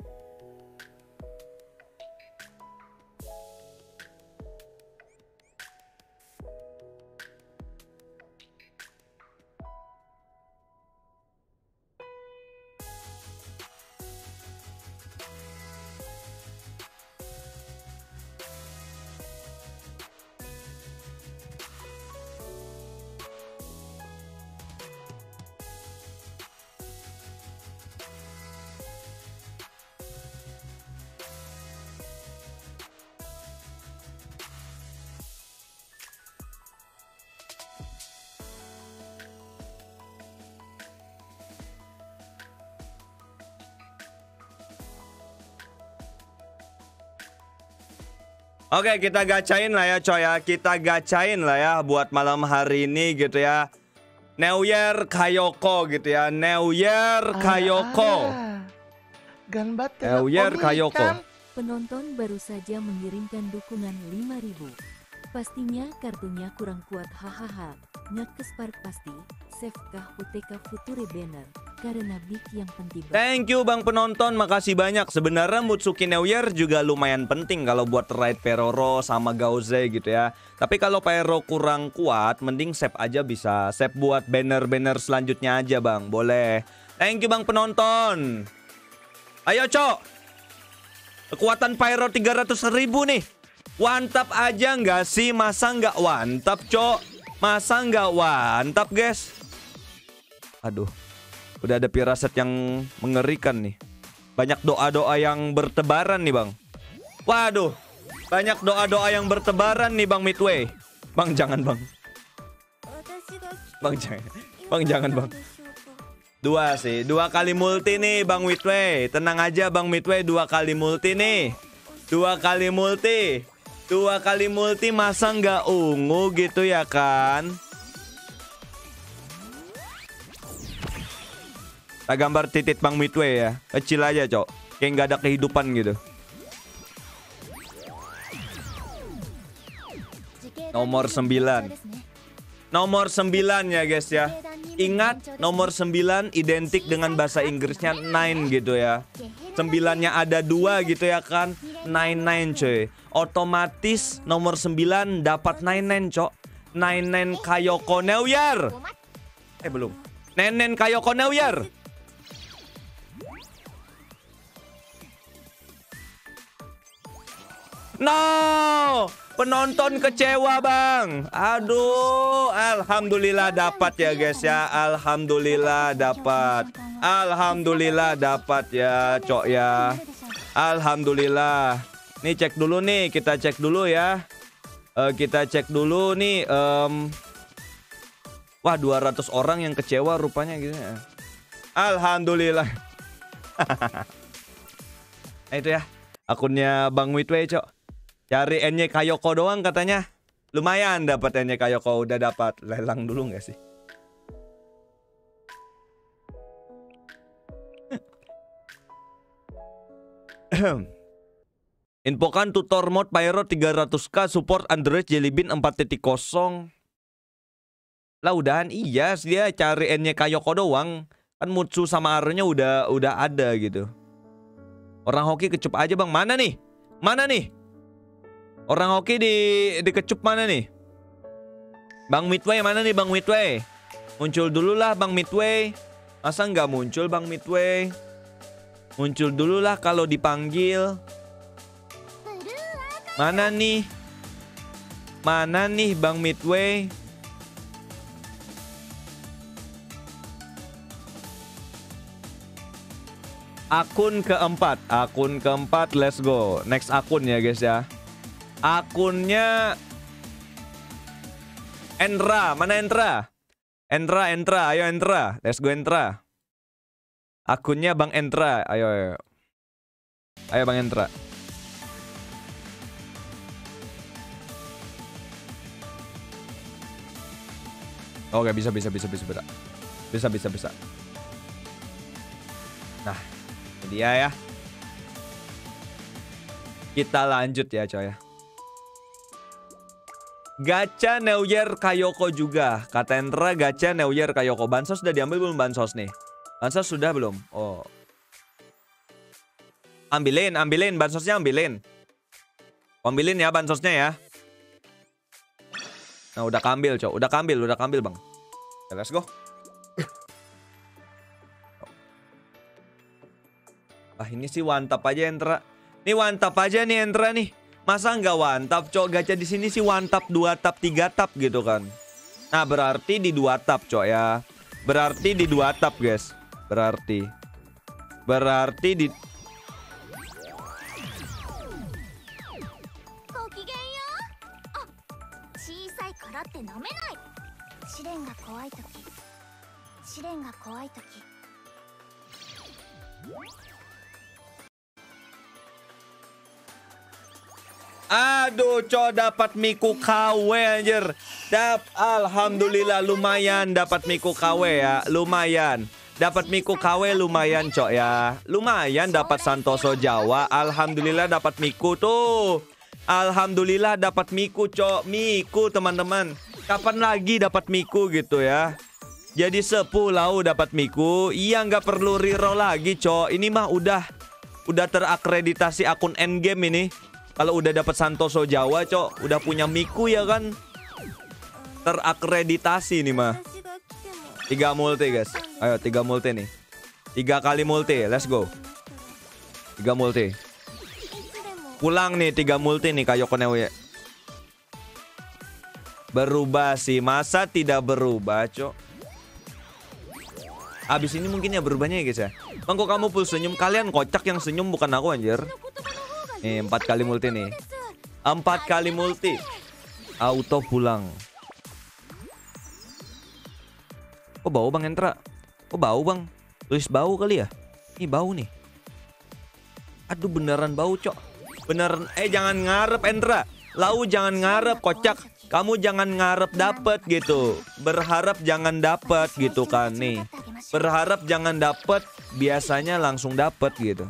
Oke, kita gacain lah ya coy ya. Kita gacain lah ya buat malam hari ini gitu ya. New Year Kayoko gitu ya. New Year Kayoko. Ganbatte New Year Kayoko. Penonton baru saja mengirimkan dukungan lima ribu. Pastinya kartunya kurang kuat, hahaha. Ngakes Park pasti. Save kah U T K Future Banner. Karena big yang penting. Thank you bang penonton, makasih banyak. Sebenarnya Mutsuki New Year juga lumayan penting kalau buat ride Peroro sama Gauze gitu ya. Tapi kalau Pyro kurang kuat, mending save aja bisa. Save buat banner-banner selanjutnya aja bang, boleh. Thank you bang penonton. Ayo cok, kekuatan Pyro tiga ratus ribu nih. One tap aja nggak sih? Masa nggak one tap cok? Masa nggak one tap guys? Aduh, udah ada firasat yang mengerikan nih. Banyak doa-doa yang bertebaran nih bang. Waduh, banyak doa-doa yang bertebaran nih bang Midway. Bang jangan bang. Bang jangan. Bang jangan bang. Dua sih, dua kali multi nih bang Midway. Tenang aja bang Midway, dua kali multi nih. Dua kali multi. Dua kali multi masa nggak ungu gitu ya kan? Kita gambar titit bang Midway ya. Kecil aja cok, kayak nggak ada kehidupan gitu. Nomor sembilan. Nomor sembilan ya guys ya. Ingat nomor sembilan identik dengan bahasa Inggrisnya nine gitu ya. Sembilannya ada dua gitu ya kan. Nine nine cuy. Otomatis nomor sembilan dapat nine nine cok. Nine nine Kayoko New Year. Eh belum. Nenen Kayoko New Year. No, penonton kecewa bang. Aduh, alhamdulillah dapat ya guys ya. Alhamdulillah dapat. Alhamdulillah dapat ya cok ya. Alhamdulillah. Nih cek dulu nih, kita cek dulu ya. Uh, kita cek dulu nih. Um... Wah dua ratus orang yang kecewa rupanya gitu ya. Alhamdulillah. Nah itu ya akunnya Bang Midway cok. Cari N Y Kayoko doang katanya. Lumayan dapat N Y Kayoko, udah dapat. Lelang dulu nggak sih? Infokan tutor mod Pyro tiga ratus K support Android Jelly Bean empat titik nol. Lah udahan iya dia cari N Y Kayoko doang. Kan Mutsu sama Aronya udah udah ada gitu. Orang hoki kecup aja bang. Mana nih? Mana nih? Orang hoki di dikecup mana nih? Bang Midway mana nih Bang Midway? Muncul dulu lah Bang Midway. Masa nggak muncul Bang Midway? Muncul dulu lah kalau dipanggil. Mana nih? Mana nih Bang Midway? Akun keempat, akun keempat, let's go. Next akun ya guys ya. Akunnya Endra, mana Endra? Endra, Endra, ayo Endra, let's go Endra. Akunnya Bang Endra, ayo ayo. Ayo Bang Endra. Oke, bisa bisa bisa bisa bisa. Bisa bisa bisa. Nah, ini dia ya. Kita lanjut ya coy ya. Gacha New Year Kayoko juga. Kata Endra gacha New Year Kayoko. Bansos sudah diambil belum bansos nih? Bansos sudah belum? Oh. Ambilin, ambilin. Bansosnya ambilin. Ambilin ya bansosnya ya. Nah udah kambil cok. Udah kambil, udah kambil bang. Ya, let's go. Ah ini sih one tap aja Endra. Ini one tap aja nih Endra nih. Masa nggak one tap cok? Gacha di sini sih one tap, dua tap, tiga tap gitu kan. Nah berarti di dua tap cok ya. Berarti di dua tap guys. Berarti. Berarti di. Aduh, cok dapat Miku K W anjir. Dap, alhamdulillah lumayan dapat Miku K W ya, lumayan. Dapat Miku K W lumayan cok ya. Lumayan dapat Santoso Jawa. Alhamdulillah dapat Miku tuh. Alhamdulillah dapat Miku, cok. Miku, teman-teman. Kapan lagi dapat Miku gitu ya? Jadi sepulau dapat Miku. Iya, nggak perlu reroll lagi, cok. Ini mah udah udah terakreditasi akun endgame ini. Kalau udah dapat Santoso Jawa, cok, udah punya Miku ya kan? Terakreditasi ini mah. Tiga multi, guys. Ayo, tiga multi nih. Tiga kali multi, let's go. Tiga multi. Pulang nih, tiga multi nih Kayoko Neue. Berubah sih, masa tidak berubah, cok? Abis ini mungkin ya berubahnya ya guys ya. Bang, kok kamu full senyum? Kalian kocak yang senyum, bukan aku anjir. Nih, empat kali multi nih. Empat kali multi. Auto pulang. Kok bau Bang Entra? Kok bau Bang? Tulis bau kali ya? Nih bau nih. Aduh beneran bau, cok. Beneran. Eh jangan ngarep Entra. Lau jangan ngarep, kocak. Kamu jangan ngarep dapet gitu. Berharap jangan dapet gitu kan nih. Berharap jangan dapet, biasanya langsung dapet gitu.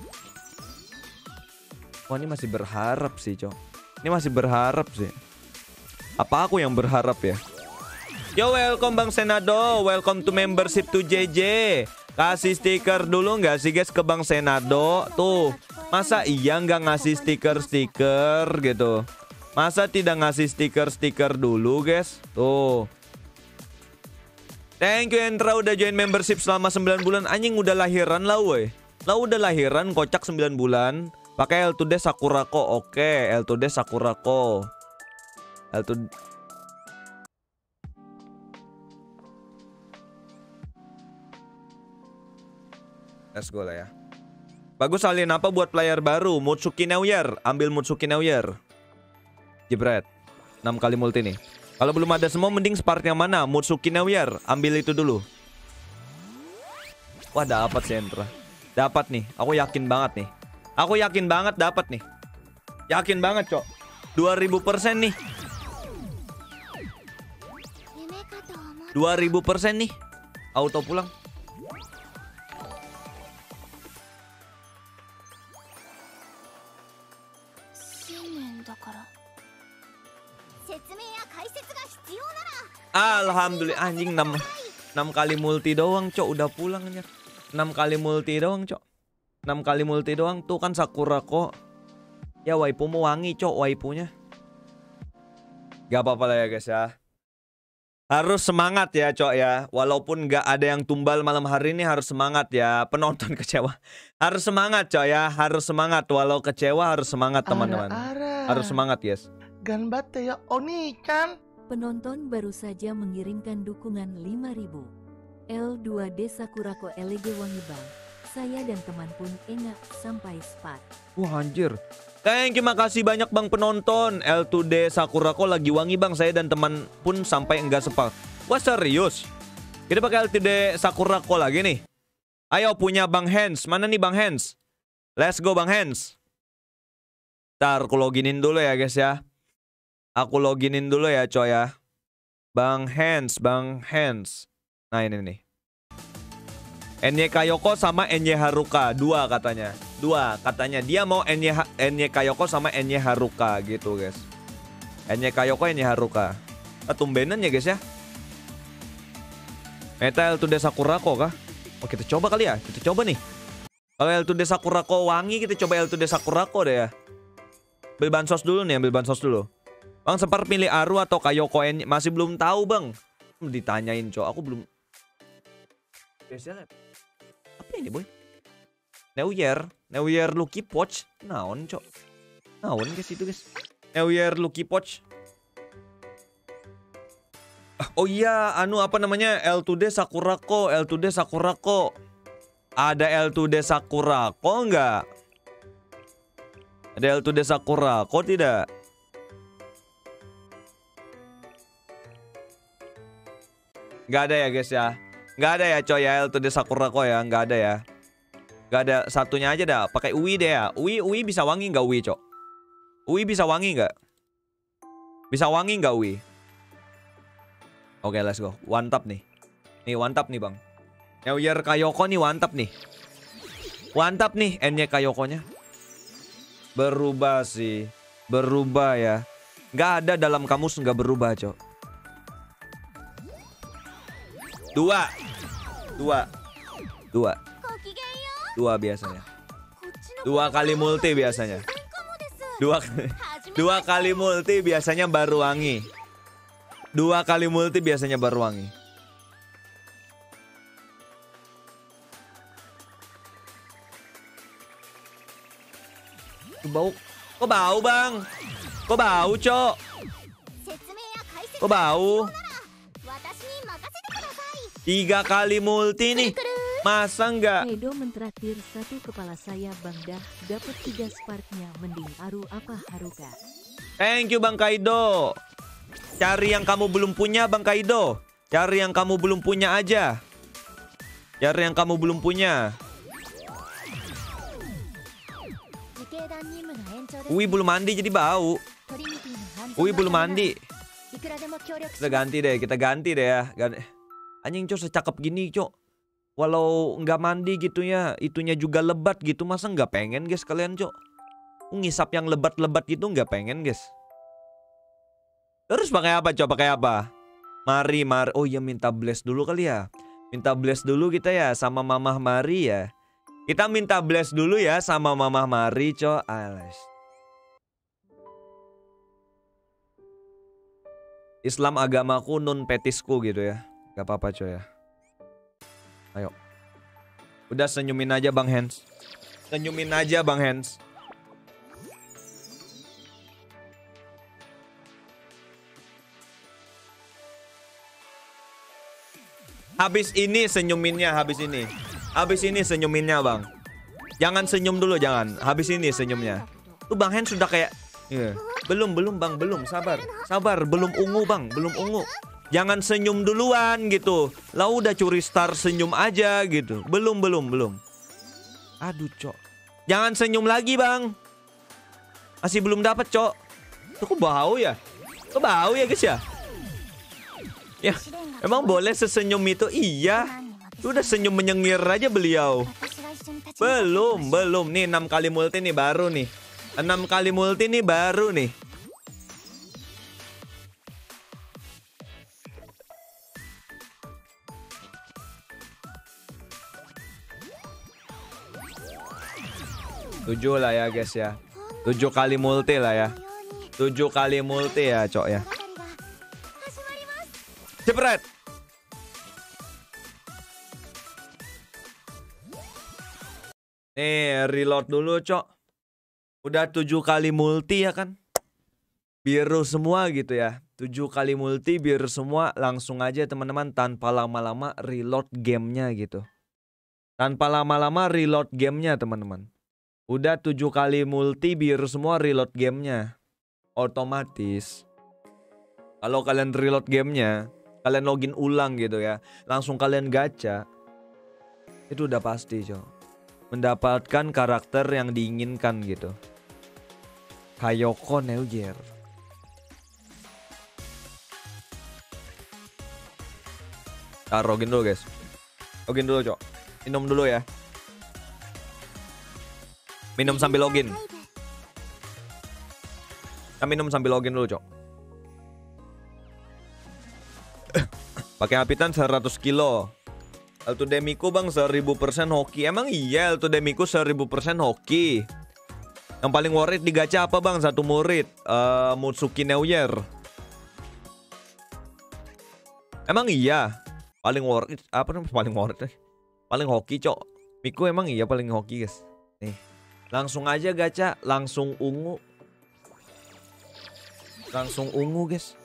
Oh ini masih berharap sih, cok. Ini masih berharap sih. Apa aku yang berharap ya? Yo, welcome Bang Senado. Welcome to membership to J J. Kasih stiker dulu nggak sih guys ke Bang Senado? Tuh, masa iya nggak ngasih stiker-stiker gitu? Masa tidak ngasih stiker-stiker dulu guys? Tuh. Thank you Entra udah join membership selama sembilan bulan. Anjing udah lahiran lah woi. Lah udah lahiran kocak sembilan bulan. Pakai L two D Sakurako. Oke, L two D Sakurako. L two D Let's go lah ya. Bagus salin apa buat player baru? Mutsuki Neuer. Ambil Mutsuki Neuer. Jebret. enam kali multi nih. Kalau belum ada semua mending Spark yang mana? Mutsuki Neuer. Ambil itu dulu. Wah dapat sih Entra. Dapat nih. Aku yakin banget nih. Aku yakin banget dapat nih. Yakin banget cok. dua ribu persen nih. dua ribu persen nih. Auto pulang. Alhamdulillah anjing enam enam kali multi doang cok udah pulang anjir. enam kali multi doang cok. enam kali multi doang tuh kan Sakurako. Ya waipumu wangi cok waipunya. Gak apa-apa lah ya guys ya. Harus semangat ya cok ya. Walaupun gak ada yang tumbal malam hari ini harus semangat ya. Penonton kecewa. Harus semangat cok ya. Harus semangat walau kecewa harus semangat teman-teman. Harus semangat guys. Ganbatte ya Oni-chan. Penonton baru saja mengirimkan dukungan lima ribu. L dua D Sakurako L G Wangi Bang. Saya dan teman pun enak sampai spot. Wah anjir. Thank you, makasih banyak bang penonton. L two D Sakurako lagi wangi bang. Saya dan teman pun sampai enggak sepak. Wah serius? Kita pakai L two D Sakurako lagi nih. Ayo punya Bang Hans. Mana nih Bang Hans? Let's go Bang Hans. Ntar aku loginin dulu ya guys ya. Aku loginin dulu ya coy ya. Bang Hans, Bang Hans. Nah ini nih. Enye Kayoko sama Enye Haruka. Dua katanya. Dua katanya. Dia mau Enye, Enye Kayoko sama Enye Haruka gitu guys. Enye Kayoko, Enye Haruka. Ah, tumbenan ya guys ya. Meta L two D Sakurako kah? Oh kita coba kali ya. Kita coba nih. Kalau L two D Sakurako wangi kita coba L two D Sakurako deh ya. Ambil bansos dulu nih. Ambil bansos dulu. Bang sempat pilih Aru atau Kayoko Enye? Masih belum tahu bang. Ditanyain cok. Aku belum. Biasanya apa ini boy? Neuer, Neuer Lucky Poch. Naon cok? Naon guys itu guys? Neuer Lucky Poch. Oh iya, anu apa namanya? L two D Sakurako, L two D Sakurako. Ada L two D Sakurako enggak? Ada L two D Sakurako tidak? Nggak ada ya guys ya. Nggak ada ya coy ya L two D Sakurako ya. Nggak ada ya. Nggak ada, satunya aja dah. Pakai Ui deh ya. Ui, Ui bisa wangi nggak Ui cok? Ui bisa wangi nggak? Bisa wangi nggak Ui? Oke let's go. One tap nih. Nih one tap nih bang. Neuer Kayoko nih one tap nih. One tap nih Enye Kayokonya. Berubah sih. Berubah ya. Nggak ada dalam kamus nggak berubah, Cok. Dua. Dua. Dua. Dua biasanya. Dua kali multi biasanya. Dua, dua kali multi biasanya baru wangi. Dua kali multi biasanya baru wangi. Bau. Kok bau, Bang? Kok bau, Cok? Kok bau? Tiga kali multi nih. Masa enggak? Kaido mentraktir satu kepala saya Bang Dah. Dapat tiga sparknya. Mending Aru apa Haruka. Thank you Bang Kaido. Cari yang kamu belum punya Bang Kaido. Cari yang kamu belum punya aja. Cari yang kamu belum punya. Ui belum mandi jadi bau. Ui belum mandi. Kita ganti deh, kita ganti deh ya. Ganti. Anjing Cok secakep gini Cok. Walau nggak mandi gitu ya, itunya juga lebat gitu. Masa nggak pengen guys kalian Cok? Ngisap yang lebat-lebat gitu nggak pengen guys. Terus pakai apa Cok? Pakai apa? Mari, mari. Oh iya minta bless dulu kali ya. Minta bless dulu kita ya sama Mamah Mari ya. Kita minta bless dulu ya sama Mamah Mari Cok. Alas. Islam agamaku nun petisku gitu ya. Gak apa-apa Cok ya. Ayo. Udah senyumin aja Bang Hans. Senyumin aja Bang Hans. Habis ini senyuminnya, habis ini. Habis ini senyuminnya Bang. Jangan senyum dulu, jangan. Habis ini senyumnya. Tuh Bang Hans sudah kayak yeah. Belum, belum Bang, belum. Sabar. Sabar, belum ungu Bang, belum ungu. Jangan senyum duluan gitu. Lah udah curi star senyum aja gitu. Belum, belum, belum. Aduh, Cok. Jangan senyum lagi, Bang. Masih belum dapat, Cok. Tuh kok bau ya? Kok bau ya, guys ya? Ya, emang boleh sesenyum itu? Iya. Udah senyum menyengir aja beliau. Belum, belum. Nih enam kali multi nih baru nih. enam kali multi nih baru nih. Tujuh lah ya guys ya. Tujuh kali multi lah ya. Tujuh kali multi ya Cok ya. Cepret. Nih reload dulu Cok. Udah tujuh kali multi ya kan. Biru semua gitu ya. Tujuh kali multi biru semua. Langsung aja teman-teman tanpa lama-lama reload gamenya gitu. Tanpa lama-lama reload gamenya teman-teman. Udah tujuh kali multi biru semua reload gamenya. Otomatis. Kalau kalian reload gamenya, kalian login ulang gitu ya. Langsung kalian gacha. Itu udah pasti Cok. Mendapatkan karakter yang diinginkan gitu. Kayoko Neujer. Nah, login dulu guys. Login dulu Cok. Minum dulu ya. Minum sambil login. Kita minum sambil login dulu, Cok. Pakai apitan seratus kilo. Elto Demiku Bang seribu persen hoki. Emang iya Elto Demiku seribu persen hoki. Yang paling worth it di gacha apa Bang? Satu murid. Uh, Mutsuki Neuyer. Emang iya. Paling worth it. Apa namanya paling worth it? Paling hoki, Cok. Miku emang iya paling hoki, guys. Nih. Langsung aja gacha, langsung ungu. Langsung ungu, guys.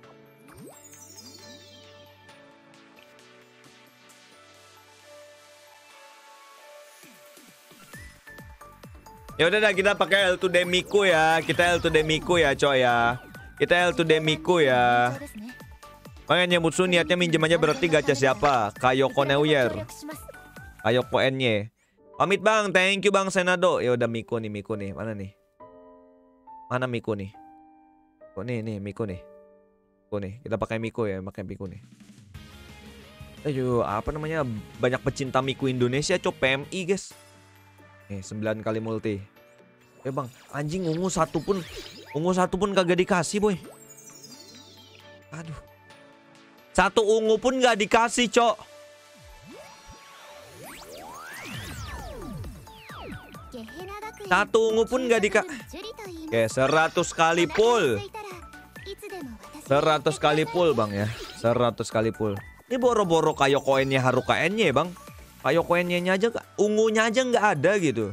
Ya udah dah kita pakai Elto Demiku ya. Kita Elto Demiku ya, coy ya. Kita Elto Demiku ya. Makanya Mutsu niatnya minjem aja berarti gacha siapa? Kayoko Neuyer. Kayoko N Y. Pamit Bang, thank you Bang Senado. Ya udah Miku nih, Miku nih. Mana nih? Mana Miku nih? Kok nih, nih Miku nih. Miku nih. Kita pakai Miku ya, pakai Miku nih. Ayo, apa namanya? Banyak pecinta Miku Indonesia, cok P M I, guys. Nih, sembilan kali multi. P Eh bang, anjing ungu satu pun, ungu satu pun kagak dikasih boy. Aduh, satu ungu pun gak dikasih cok. Satu ungu pun gak dikasih. Oke, seratus kali full. Seratus kali full bang ya, seratus kali full. Ini boro-boro kayo koinnya Haruka N-nya bang. Kayo koinnya aja, ungunya aja nggak ada gitu.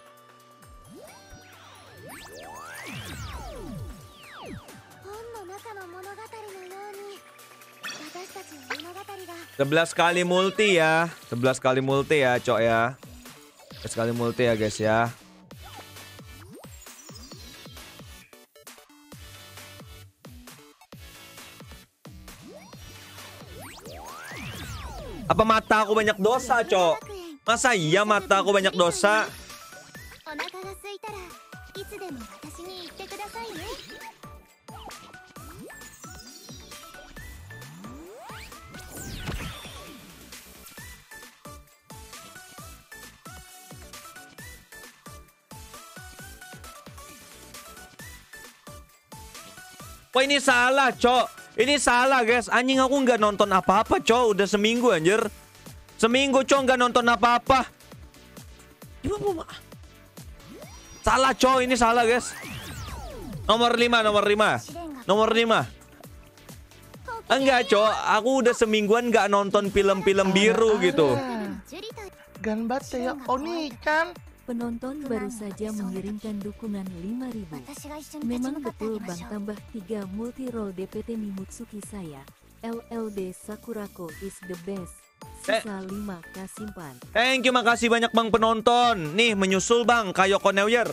Sebelas kali multi ya, sebelas kali multi ya cok ya. sebelas kali multi ya guys ya. Apa mata aku banyak dosa, cok? Masa iya mata aku banyak dosa? Wah ini salah, cok. Ini salah guys, anjing aku nggak nonton apa-apa cok, udah seminggu anjir. Seminggu cok nggak nonton apa-apa. Salah cok, ini salah guys. Nomor lima, nomor lima. Nomor lima. Enggak cok, aku udah semingguan nggak nonton film-film biru gitu. Ganbatte ya Oni-chan. Penonton baru saja mengirimkan dukungan lima ribu. Memang betul bang, tambah tiga multi roll D P T Mimutsuki saya. L L D Sakurako is the best. Sisa lima K simpan. Thank you, makasih banyak bang penonton. Nih menyusul bang Kayoko New Year.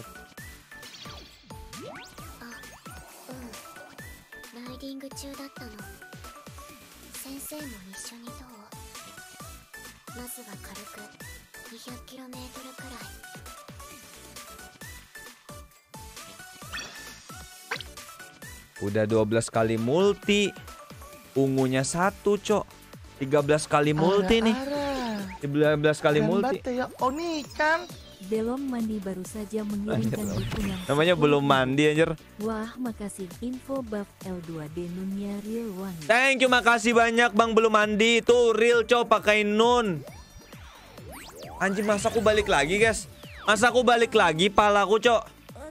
Udah dua belas kali multi. Ungunya satu, cok. tiga belas kali multi nih. tiga belas kali multi. Ya Oni-chan. Belum mandi baru saja mengirimkan dukungan. Namanya belum mandi anjir. Wah, makasih info buff L dua D Nunnya real one. Thank you, makasih banyak bang belum mandi. Itu real, cok, pakai nun. Anjir, masa aku balik lagi, guys? Masa aku balik lagi palaku, cok?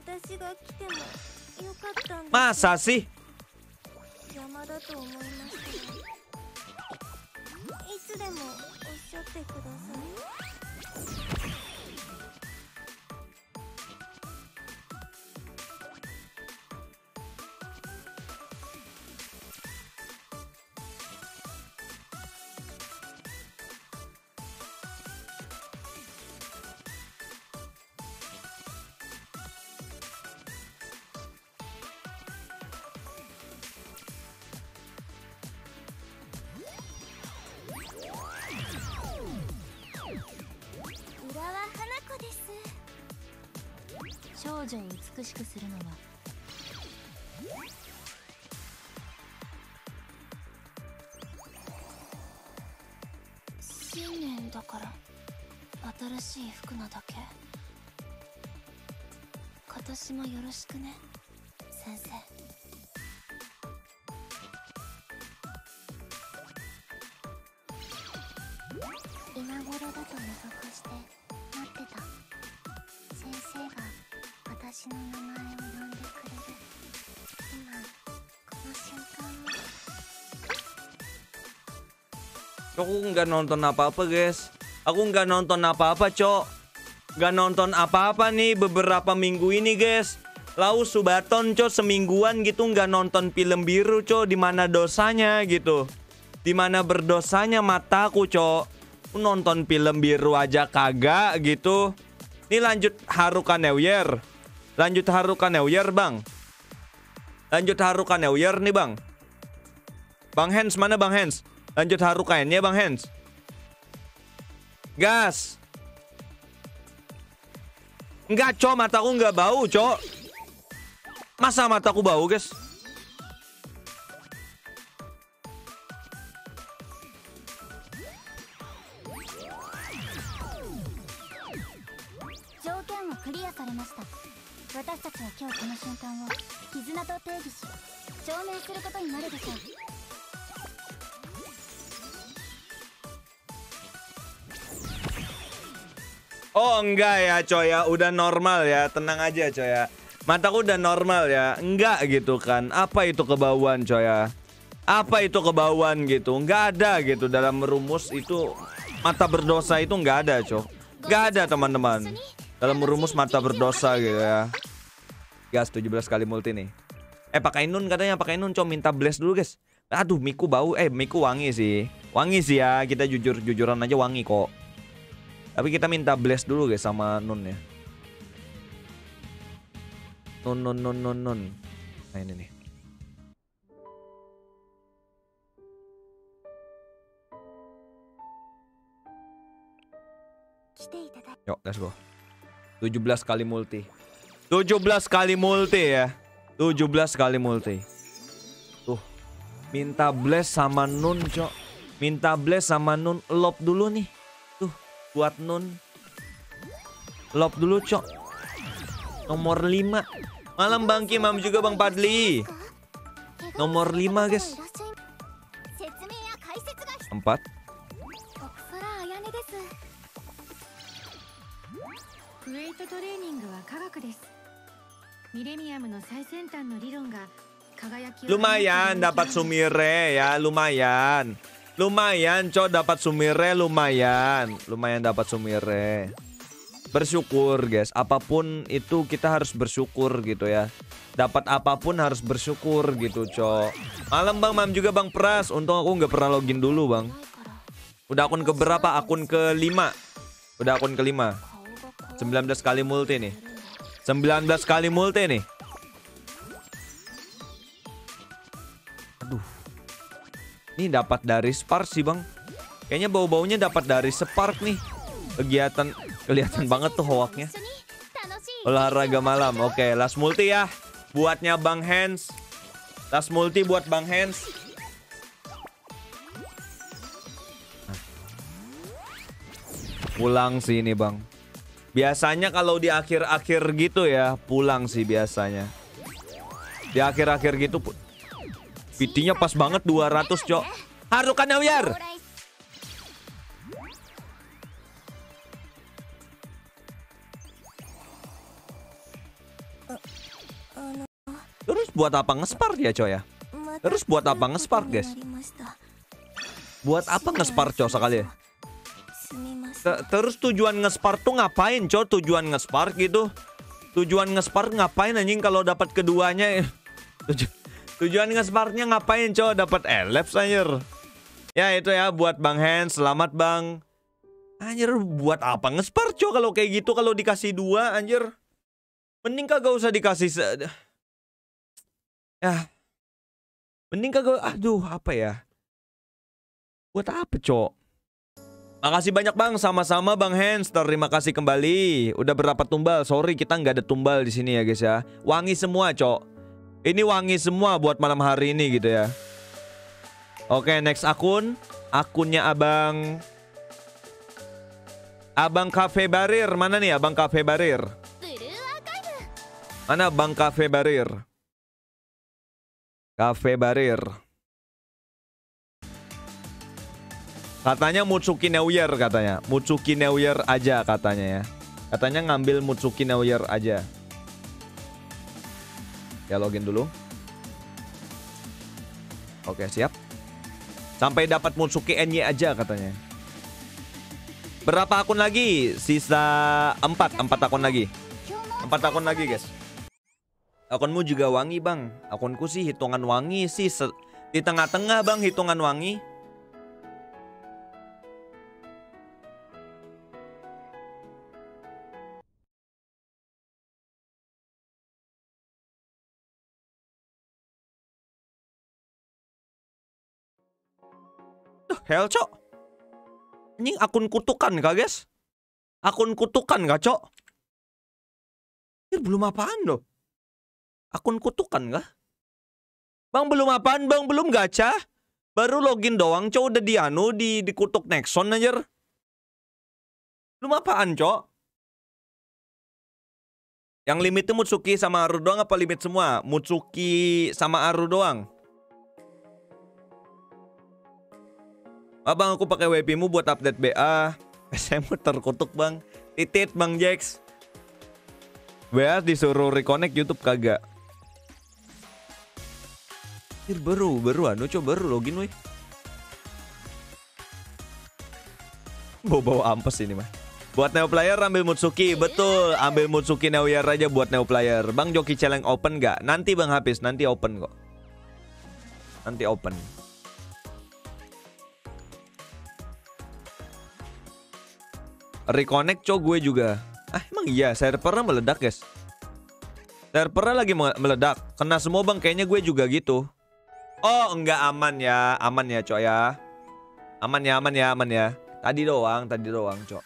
Masa sih? Aku nggak nonton apa-apa, guys. Aku nggak nonton apa-apa, cok. Nggak nonton apa-apa nih beberapa minggu ini, guys. Lau Subaton, cok, semingguan gitu nggak nonton film biru, cok. Di mana dosanya gitu? Di mana berdosanya mataku, cok? Aku nonton film biru aja kagak gitu. Ini lanjut Haruka New Year. Lanjut Haruka New Year, bang. Lanjut Haruka New Year nih, bang. Bang Hens, mana Bang Hens? Lanjut Haruka ini ya Bang Hens. Gas. Enggak, cok, mataku nggak bau, cok. Masa mataku bau, guys? Oh enggak ya coy ya, udah normal ya, tenang aja coy ya. Mataku udah normal ya, enggak gitu kan. Apa itu kebauan coy ya? Apa itu kebauan gitu? Enggak ada gitu dalam rumus itu, mata berdosa itu enggak ada coy. Enggak ada teman-teman. Dalam rumus mata berdosa gitu ya. Gas tujuh belas kali multi nih. Eh pakai nun katanya, pakai nun coy, minta bless dulu guys. Aduh miku bau, eh miku wangi sih. Wangi sih ya, kita jujur-jujuran aja wangi kok. Tapi kita minta bless dulu guys sama Nun ya. Nun nun nun nun nun. Nah ini nih. Yuk let's go. tujuh belas kali multi. tujuh belas kali multi ya. tujuh belas kali multi. Tuh. Minta bless sama Nun cok. Minta bless sama Nun. Lop dulu nih. Buat Nun. Lop dulu cok. Nomor lima. Malam Bang Kimam juga Bang Padli. Nomor lima guys. Empat. Lumayan dapat Sumire ya, lumayan. Lumayan cok, dapat Sumire lumayan. Lumayan dapat Sumire. Bersyukur guys, apapun itu kita harus bersyukur gitu ya. Dapat apapun harus bersyukur gitu cok. Malam Bang Mam juga Bang Pras. Untung aku nggak pernah login dulu Bang. Udah akun ke berapa? Akun ke lima. Udah akun ke lima. sembilan belas kali multi nih. sembilan belas kali multi nih. Aduh. Ini dapat dari Spark sih Bang. Kayaknya bau-baunya dapat dari Spark nih. Kegiatan kelihatan banget tuh hoaknya. Olahraga malam. Oke, last multi ya. Buatnya Bang Hans. Last multi buat Bang Hans. Nah. Pulang sih ini Bang. Biasanya kalau di akhir-akhir gitu ya, pulang sih biasanya. Di akhir-akhir gitu P T-nya pas banget dua ratus cok. Harukan Nawyar. Terus buat apa nge-spark ya coy ya? Terus buat apa nge-spark guys? Buat apa nge-spark coy sekali ya? Terus tujuan nge-spark tuh ngapain coy? Tujuan nge-spark gitu. Tujuan nge-spark ngapain anjing kalau dapat keduanya? Tuju tujuan nge-sparknya ngapain coy? Dapat elef anjir. Ya itu ya buat Bang Hans, selamat Bang. Anjir buat apa nge-spark coy kalau kayak gitu, kalau dikasih dua anjir. Mending kagak usah dikasih se ya. Mending kagak, aduh apa ya? Buat apa cok? Makasih banyak Bang, sama-sama Bang Hans. Terima kasih kembali. Udah berapa tumbal? Sorry kita nggak ada tumbal di sini ya guys ya. Wangi semua cok. Ini wangi semua buat malam hari ini gitu ya. Oke next akun. Akunnya Abang Abang Cafe Barir. Mana nih Abang Cafe Barir? Mana Bang Cafe Barir? Cafe Barir. Katanya Mutsuki Neuer katanya. Mutsuki Neuer aja katanya ya. Katanya ngambil Mutsuki Neuer aja. Ya login dulu. Oke siap. Sampai dapat Mutsuki N Y aja katanya. Berapa akun lagi? Sisa empat. Empat akun lagi. Empat akun lagi guys. Akunmu juga wangi Bang. Akunku sih hitungan wangi sih. Di tengah-tengah Bang hitungan wangi. Hell cok. Ini akun kutukan kah guys? Akun kutukan kah cok? Ini belum apaan loh. Akun kutukan kah? Bang belum apaan Bang, belum gacha. Baru login doang cok, udah di anu di dikutuk Nexon aja. Belum apaan cok? Yang limit itu Mutsuki sama Aru doang apa limit semua? Mutsuki sama Aru doang. Abang, aku pakai W P mu buat update B A. S M terkutuk bang. Titit bang Jax. W A disuruh reconnect YouTube kagak. Anjir, baru, baru anu coba baru login weh. Bawa-bawa ampes ini mah. Buat Neo Player ambil Mutsuki, betul. Ambil Mutsuki Neo Year aja buat Neo Player. Bang Joki Challenge open gak? Nanti bang habis, nanti open kok. Nanti open. Reconnect cok gue juga. Ah emang iya, servernya meledak guys. Servernya lagi meledak. Kena semua bang, kayaknya gue juga gitu. Oh enggak, aman ya, aman ya cok ya. Aman ya, aman ya, aman ya. Tadi doang, tadi doang cok.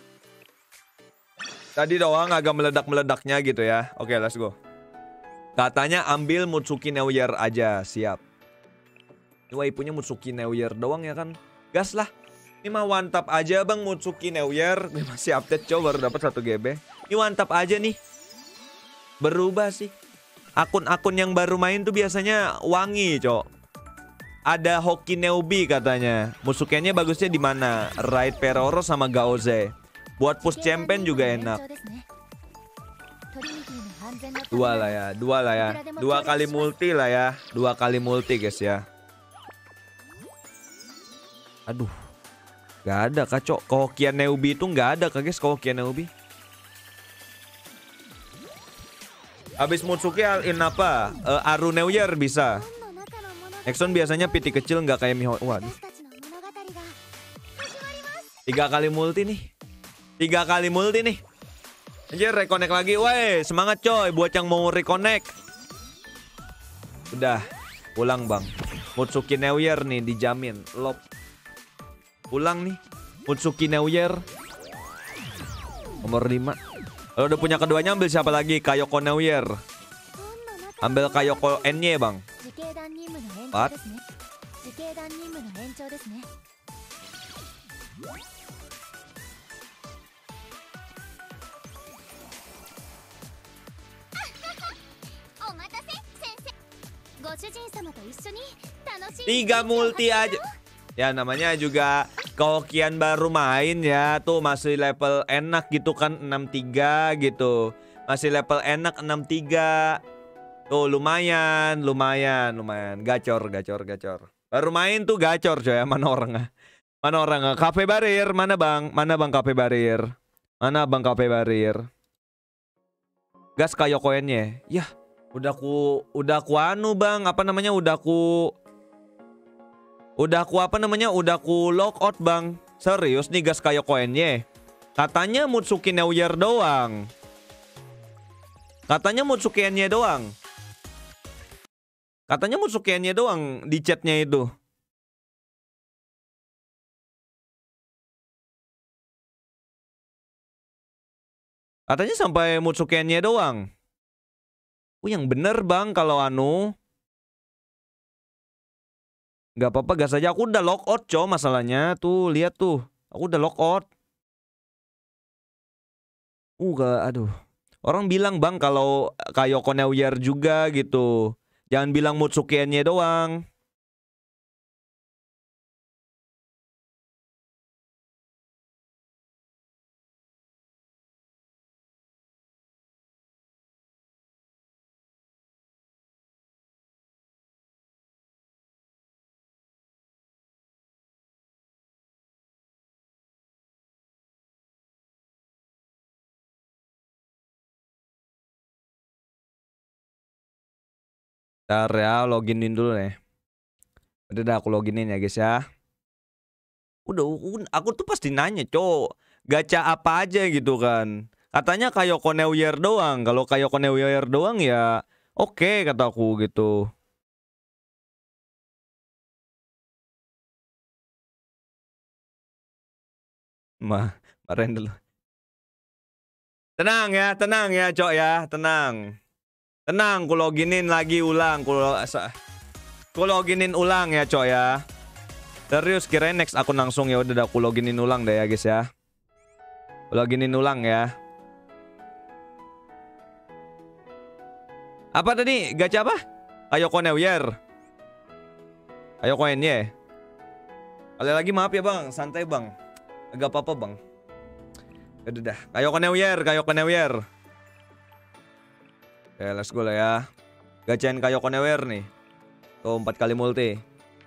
Tadi doang agak meledak-meledaknya gitu ya. Oke, let's go. Katanya ambil Mutsuki Neo Year aja, siap. Ini waipunya Mutsuki Neo Year doang ya kan. Gas lah. Ini mah one tap aja bang Mutsuki Neo Year. Ini masih update coba baru dapat satu G B. Ini one tap aja nih. Berubah sih. Akun-akun yang baru main tuh biasanya wangi, cok. Ada Hoki Neobi katanya. Musukiannya bagusnya di mana? Raid Peroro sama Gaoze. Buat push champion juga enak. Dua lah ya, dua lah ya. Dua kali multi lah ya. Dua kali multi guys ya. Aduh. Gak ada kacok. Kohokian Neobi itu gak ada kak guys. Kohokian Neobi. Habis Mutsuki in apa? Uh, Aru New Year bisa. Nexon biasanya piti kecil nggak kayak Miho. Waduh. Tiga kali multi nih. Tiga kali multi nih. Anjir, reconnect lagi. Woi, semangat coy buat yang mau reconnect. Udah, pulang bang. Mutsuki New Year nih dijamin. Lop. Pulang nih. Mutsuki New Year. Nomor lima. Kalau udah punya keduanya ambil siapa lagi? Kayoko New Year. Ambil Kayoko N-nya bang. Empat. Tiga multi aja. Ya namanya juga Kohokian baru main ya. Tuh masih level enak gitu kan, enam tiga gitu. Masih level enak enam tiga. Tuh lumayan, lumayan, lumayan. Gacor, gacor, gacor. Baru main tuh gacor coy. Mana orangnya? Mana orangnya? Cafe Barir, mana bang? Mana bang Cafe Barir? Mana bang Cafe Barir? Gas kayak koinnya. Yah, udah ku udah ku anu bang, apa namanya? Udah ku Udah ku apa namanya? Udah ku lockout bang. Serius nih gas kayak koinnya. Katanya Mutsuki New Year doang. Katanya Mutsuki-nya doang. Katanya Mutsuki-nya doang di chatnya itu. Katanya sampai Mutsuki-nya doang. Oh yang bener bang kalau anu. Gak apa-apa gas aja. Aku udah lockout cow masalahnya. Tuh lihat tuh. Aku udah lockout. Uh gak, aduh. Orang bilang bang kalau Kayoko New Year juga gitu. Jangan bilang Mutsuki-nya doang. Ntar ya loginin dulu nih. Udah dah aku loginin ya guys ya. Udah, aku tuh pasti nanya cowok. Gacha apa aja gitu kan. Katanya Kayoko New Year doang. Kalau Kayoko New Year doang ya oke okay, kataku gitu. Mah, marahin dulu. Tenang ya, tenang ya cok ya, tenang. Tenang, ku loginin lagi ulang, ku, ku loginin ulang ya cok ya. Serius kirain next akun langsung ya udah aku loginin ulang deh ya guys ya. Ku loginin ulang ya. Apa tadi? Gacha apa? Kayoko New Year. Kayoko N Y. Kali lagi maaf ya bang, santai bang. Agak apa-apa bang. Udah dah. Kayoko New Year, Kayoko New Year. Oke, let's go lah ya. Gacain Kayoko New Year nih. Tuh empat kali multi.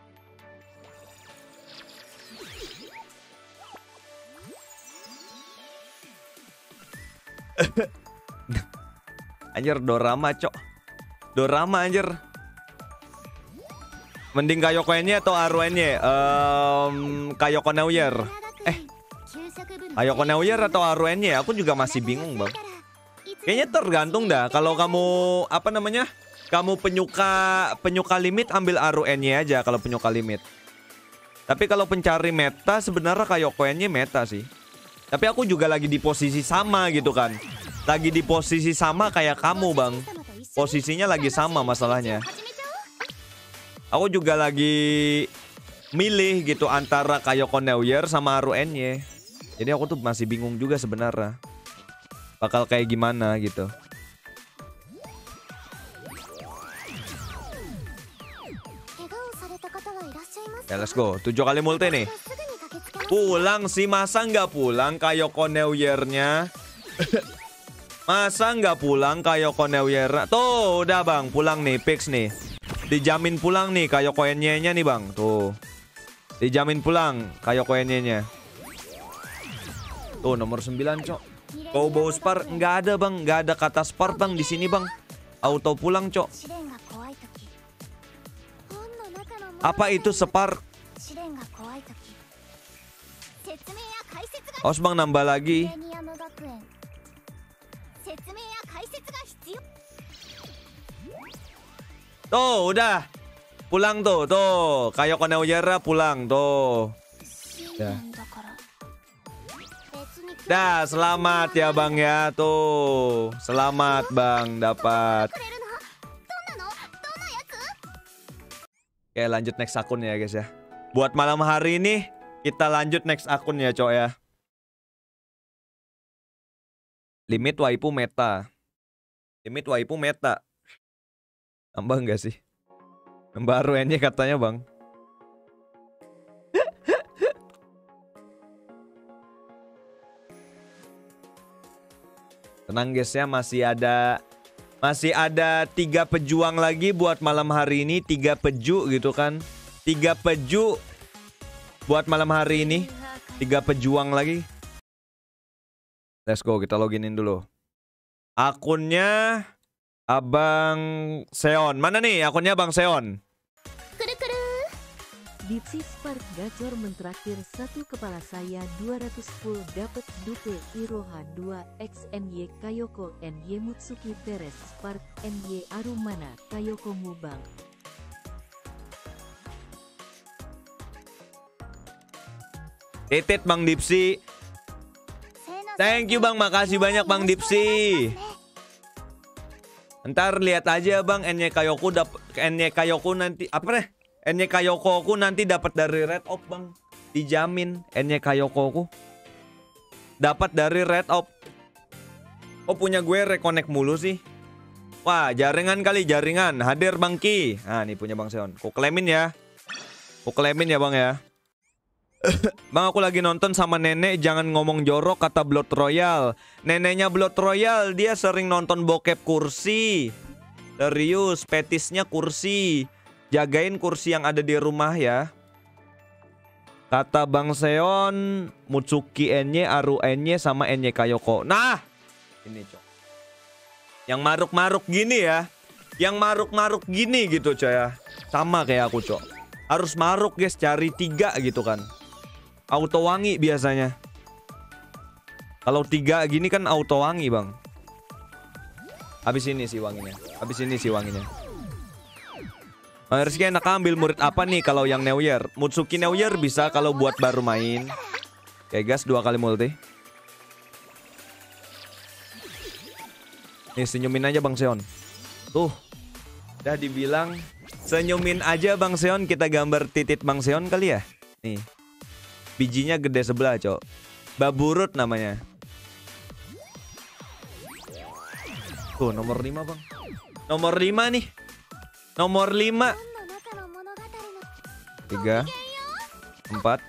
Anjir dorama cok. Dorama anjir. Mending Kayoko N Y atau Aru N Y? Um, Kayoko New Year. Eh Kayoko New Year atau Aru N Y? Aku juga masih bingung bang. Kayaknya tergantung dah. Kalau kamu apa namanya? Kamu penyuka penyuka limit ambil Aru N Y aja kalau penyuka limit. Tapi kalau pencari meta sebenarnya Kayoko N Y meta sih. Tapi aku juga lagi di posisi sama gitu kan. Lagi di posisi sama kayak kamu bang. Posisinya lagi sama masalahnya. Aku juga lagi milih gitu antara Kayoko New Year sama Aru N Y. Jadi aku tuh masih bingung juga sebenarnya. Bakal kayak gimana gitu. Ya let's go. Tujuh kali multi nih. Pulang sih, masa nggak pulang Kayoko New Year-nya? Masa nggak pulang Kayoko New Year? Tuh udah bang, pulang nih, fix nih. Dijamin pulang nih Kayoko N Y-nya nih bang. Tuh dijamin pulang Kayoko N Y-nya. Tuh nomor sembilan cok. Kau bawa spar? Nggak ada bang, nggak ada kata spar bang di sini bang. Auto pulang cok. Apa itu spar? Os bang nambah lagi. Tuh udah pulang tuh, tuh Kayoko New Year pulang tuh. Dah. Dah selamat ya bang ya tuh. Selamat bang dapat. Oke lanjut next akun ya guys ya. Buat malam hari ini kita lanjut next akun ya cok ya. Limit waipu meta. Limit waipu meta. Nambah nggak sih? Nambah Aru N Y katanya bang. Tenang guys ya, masih ada masih ada tiga pejuang lagi buat malam hari ini. Tiga peju gitu kan. Tiga peju buat malam hari ini. Tiga pejuang lagi. Let's go, kita loginin dulu. Akunnya Abang Seon. Mana nih akunnya Bang Seon? Dipsi Spark Gacor mentraktir satu kepala saya dua ratus full dapat dupe Iroha dua X N Y Kayoko N Y Mutsuki Teres Spark N Y Arumana Kayoko Mubang. Titit Bang Dipsi. Thank you Bang, makasih banyak Bang Dipsi. Ntar lihat aja Bang, N Y Kayoko dap N Y Kayoko nanti apa deh? N Y Kayoko ku nanti dapat dari Red Op Bang. Dijamin N Y Kayoko ku dapat dari Red Op. Oh punya gue reconnect mulu sih. Wah, jaringan kali jaringan. Hadir Bang Ki. Nah, nih punya Bang Seon. Ku klaimin ya. Ku klaimin ya Bang ya. Bang aku lagi nonton sama nenek, jangan ngomong jorok kata Blood Royal. Neneknya Blood Royal dia sering nonton bokep kursi. Serius, petisnya kursi. Jagain kursi yang ada di rumah ya. Kata Bang Seon, Mutsuki N Y, Aru N Y sama N Y Kayoko. Nah, ini cok. Yang maruk-maruk gini ya. Yang maruk-maruk gini gitu coy ya. Sama kayak aku cok. Harus maruk guys, cari tiga gitu kan. Auto wangi biasanya. Kalau tiga gini kan auto wangi bang. Habis ini sih wanginya. Habis ini sih wanginya. Bang Rizky enak ambil murid apa nih kalau yang New Year? Mutsuki New Year bisa kalau buat baru main. Oke gas, dua kali multi. Nih senyumin aja Bang Seon. Tuh, udah dibilang senyumin aja Bang Seon. Kita gambar titit Bang Seon kali ya. Nih, bijinya gede sebelah cok. Baburut namanya. Tuh nomor lima Bang. Nomor lima nih. Nomor lima. Tiga. Empat.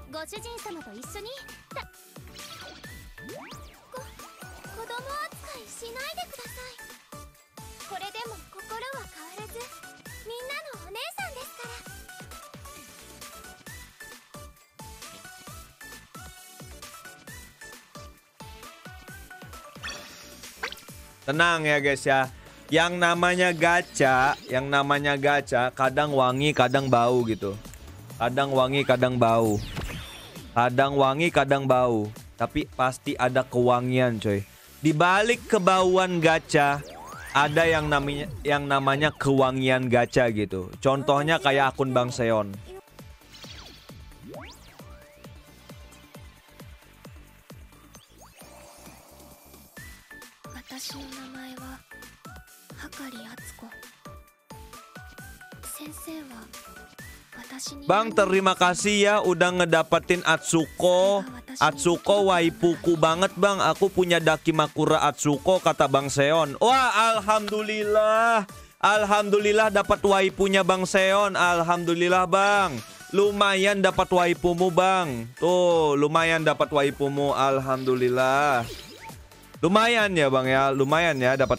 Tenang ya guys ya. Yang namanya gacha, yang namanya gacha kadang wangi, kadang bau gitu. Kadang wangi, kadang bau. Kadang wangi, kadang bau. Tapi pasti ada kewangian, coy. Di balik kebauan gacha ada yang namanya yang namanya kewangian gacha gitu. Contohnya kayak akun Bang Seon. Bang, terima kasih ya udah ngedapetin Atsuko. Atsuko waipuku banget bang. Aku punya Dakimakura Atsuko kata Bang Seon. Wah, alhamdulillah. Alhamdulillah dapat waipunya Bang Seon. Alhamdulillah bang. Lumayan dapat waipumu bang. Tuh, lumayan dapat waipumu. Alhamdulillah. Lumayan ya bang ya. Lumayan ya dapat.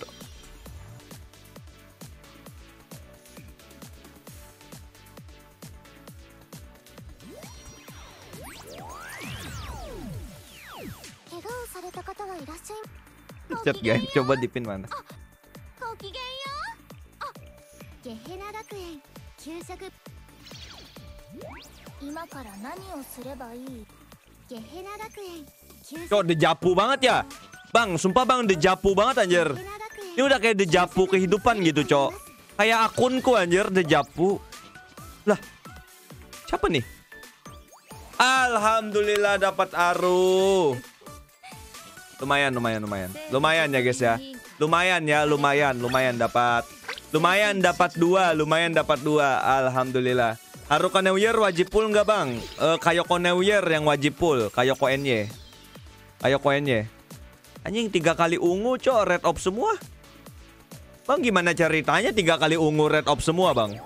Chat guys, coba dipin mana? Kok dejapu banget ya? Bang, sumpah bang dejapu banget anjir. Ini udah kayak dejapu kehidupan gitu, Cok. Kayak akunku anjir dejapu. Lah. Siapa nih? Alhamdulillah dapat Aru. Lumayan, lumayan, lumayan. Lumayan ya guys ya. Lumayan ya, lumayan, lumayan dapat. Lumayan dapat dua, lumayan dapat dua. Alhamdulillah. Haruka New Year wajib full nggak bang? Uh, Kayoko New Year yang wajib full. Kayoko N Y. Kayoko N Y. Anjing tiga kali ungu cok, red op semua. Bang gimana ceritanya tiga kali ungu red op semua bang?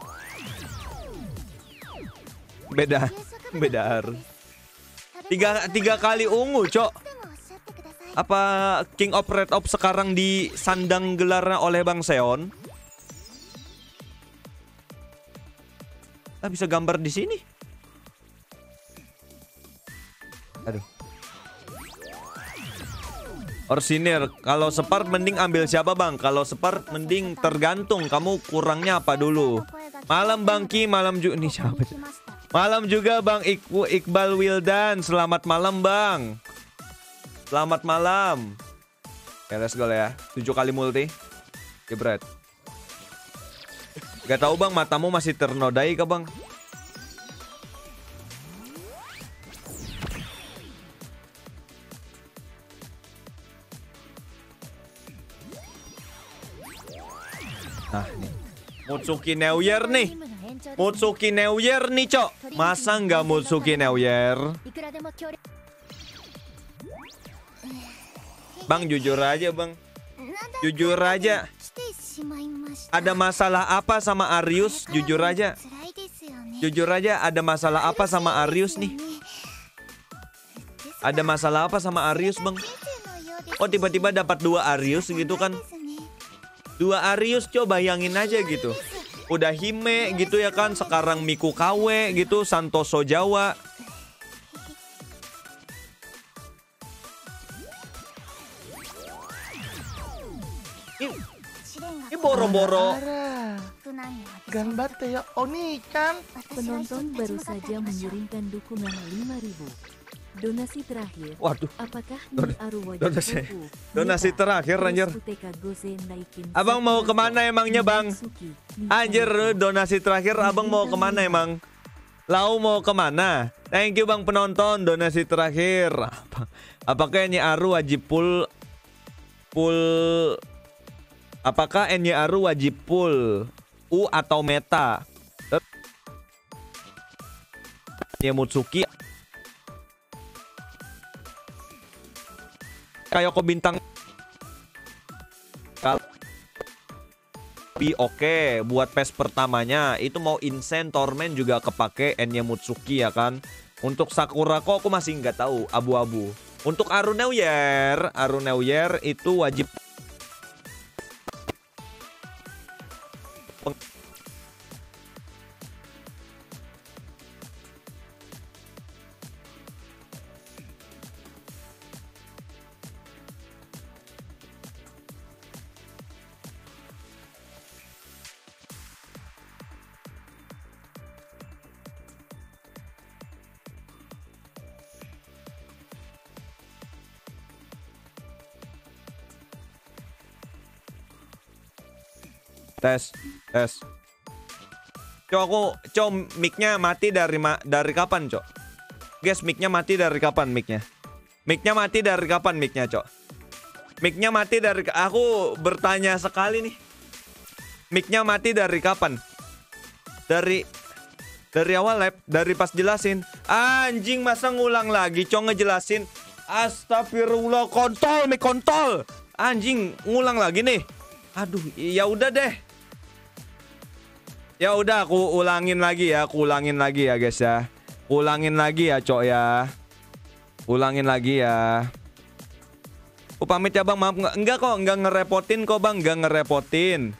Beda, beda harus. Tiga, tiga kali ungu cok. Apa King of Red Op sekarang disandang gelarnya oleh Bang Seon? Ah, bisa gambar di sini. Aduh. Orsinir, kalau Separt mending ambil siapa bang? Kalau Separt mending tergantung kamu kurangnya apa dulu. Malam Bang Ki, malam juga nih siapa? Malam juga Bang Iqbal, Iqbal Wildan, selamat malam bang. Selamat malam. Oke, let's go ya. tujuh kali multi. Jebret. Gak tahu bang, matamu masih ternodai kah bang? Nah nih, Mutsuki New Year nih. Mutsuki New Year nih cok. Masa nggak Mutsuki New Year? Bang jujur aja bang. Jujur aja. Ada masalah apa sama Arius? Jujur aja. Jujur aja ada masalah apa sama Arius nih? Ada masalah apa sama Arius bang? Oh tiba-tiba dapat dua Arius gitu kan? Dua Arius coba bayangin aja gitu. Udah Hime gitu ya kan, sekarang Miku K W gitu, Santoso Jawa. Ini boro-boro. Ganbatte ya Oni-chan. Penonton baru saja mengirimkan dukungan lima ribu. Donasi terakhir. Waduh. Apakah Don Aru wajib donasi, buku? donasi terakhir anjir. Abang mau kemana emangnya bang? Anjir donasi terakhir abang mau kemana emang? Lau mau kemana? Thank you bang penonton donasi terakhir. Apakah ini Aru wajib full full? Apakah N Y Aru wajib full U atau meta? Ya Mutsuki. Kayoko bintang. Luffy oke. Buat patch pertamanya itu mau Insane Torment juga kepake Enya Mutsuki ya kan. Untuk Sakura kok aku masih nggak tahu, abu-abu. Untuk Aruneuyer, Aruneuyer itu wajib tes, tes. Cok aku, cok mic-nya mati dari ma dari kapan, cok? Guys, mic-nya mati dari kapan mic-nya? Mic-nya mati dari kapan mic-nya, cok? Mic-nya mati dari aku bertanya sekali nih. Mic-nya mati dari kapan? Dari dari awal live, dari pas jelasin. Anjing masa ngulang lagi, cok ngejelasin. Astagfirullah, kontol, mic kontol. Anjing ngulang lagi nih. Aduh, ya udah deh. Ya udah aku ulangin lagi ya, aku ulangin lagi ya guys ya. Ulangin lagi ya cok ya. Ulangin lagi ya. Aku pamit ya bang, maaf nggak enggak kok, enggak ngerepotin kok bang, enggak ngerepotin.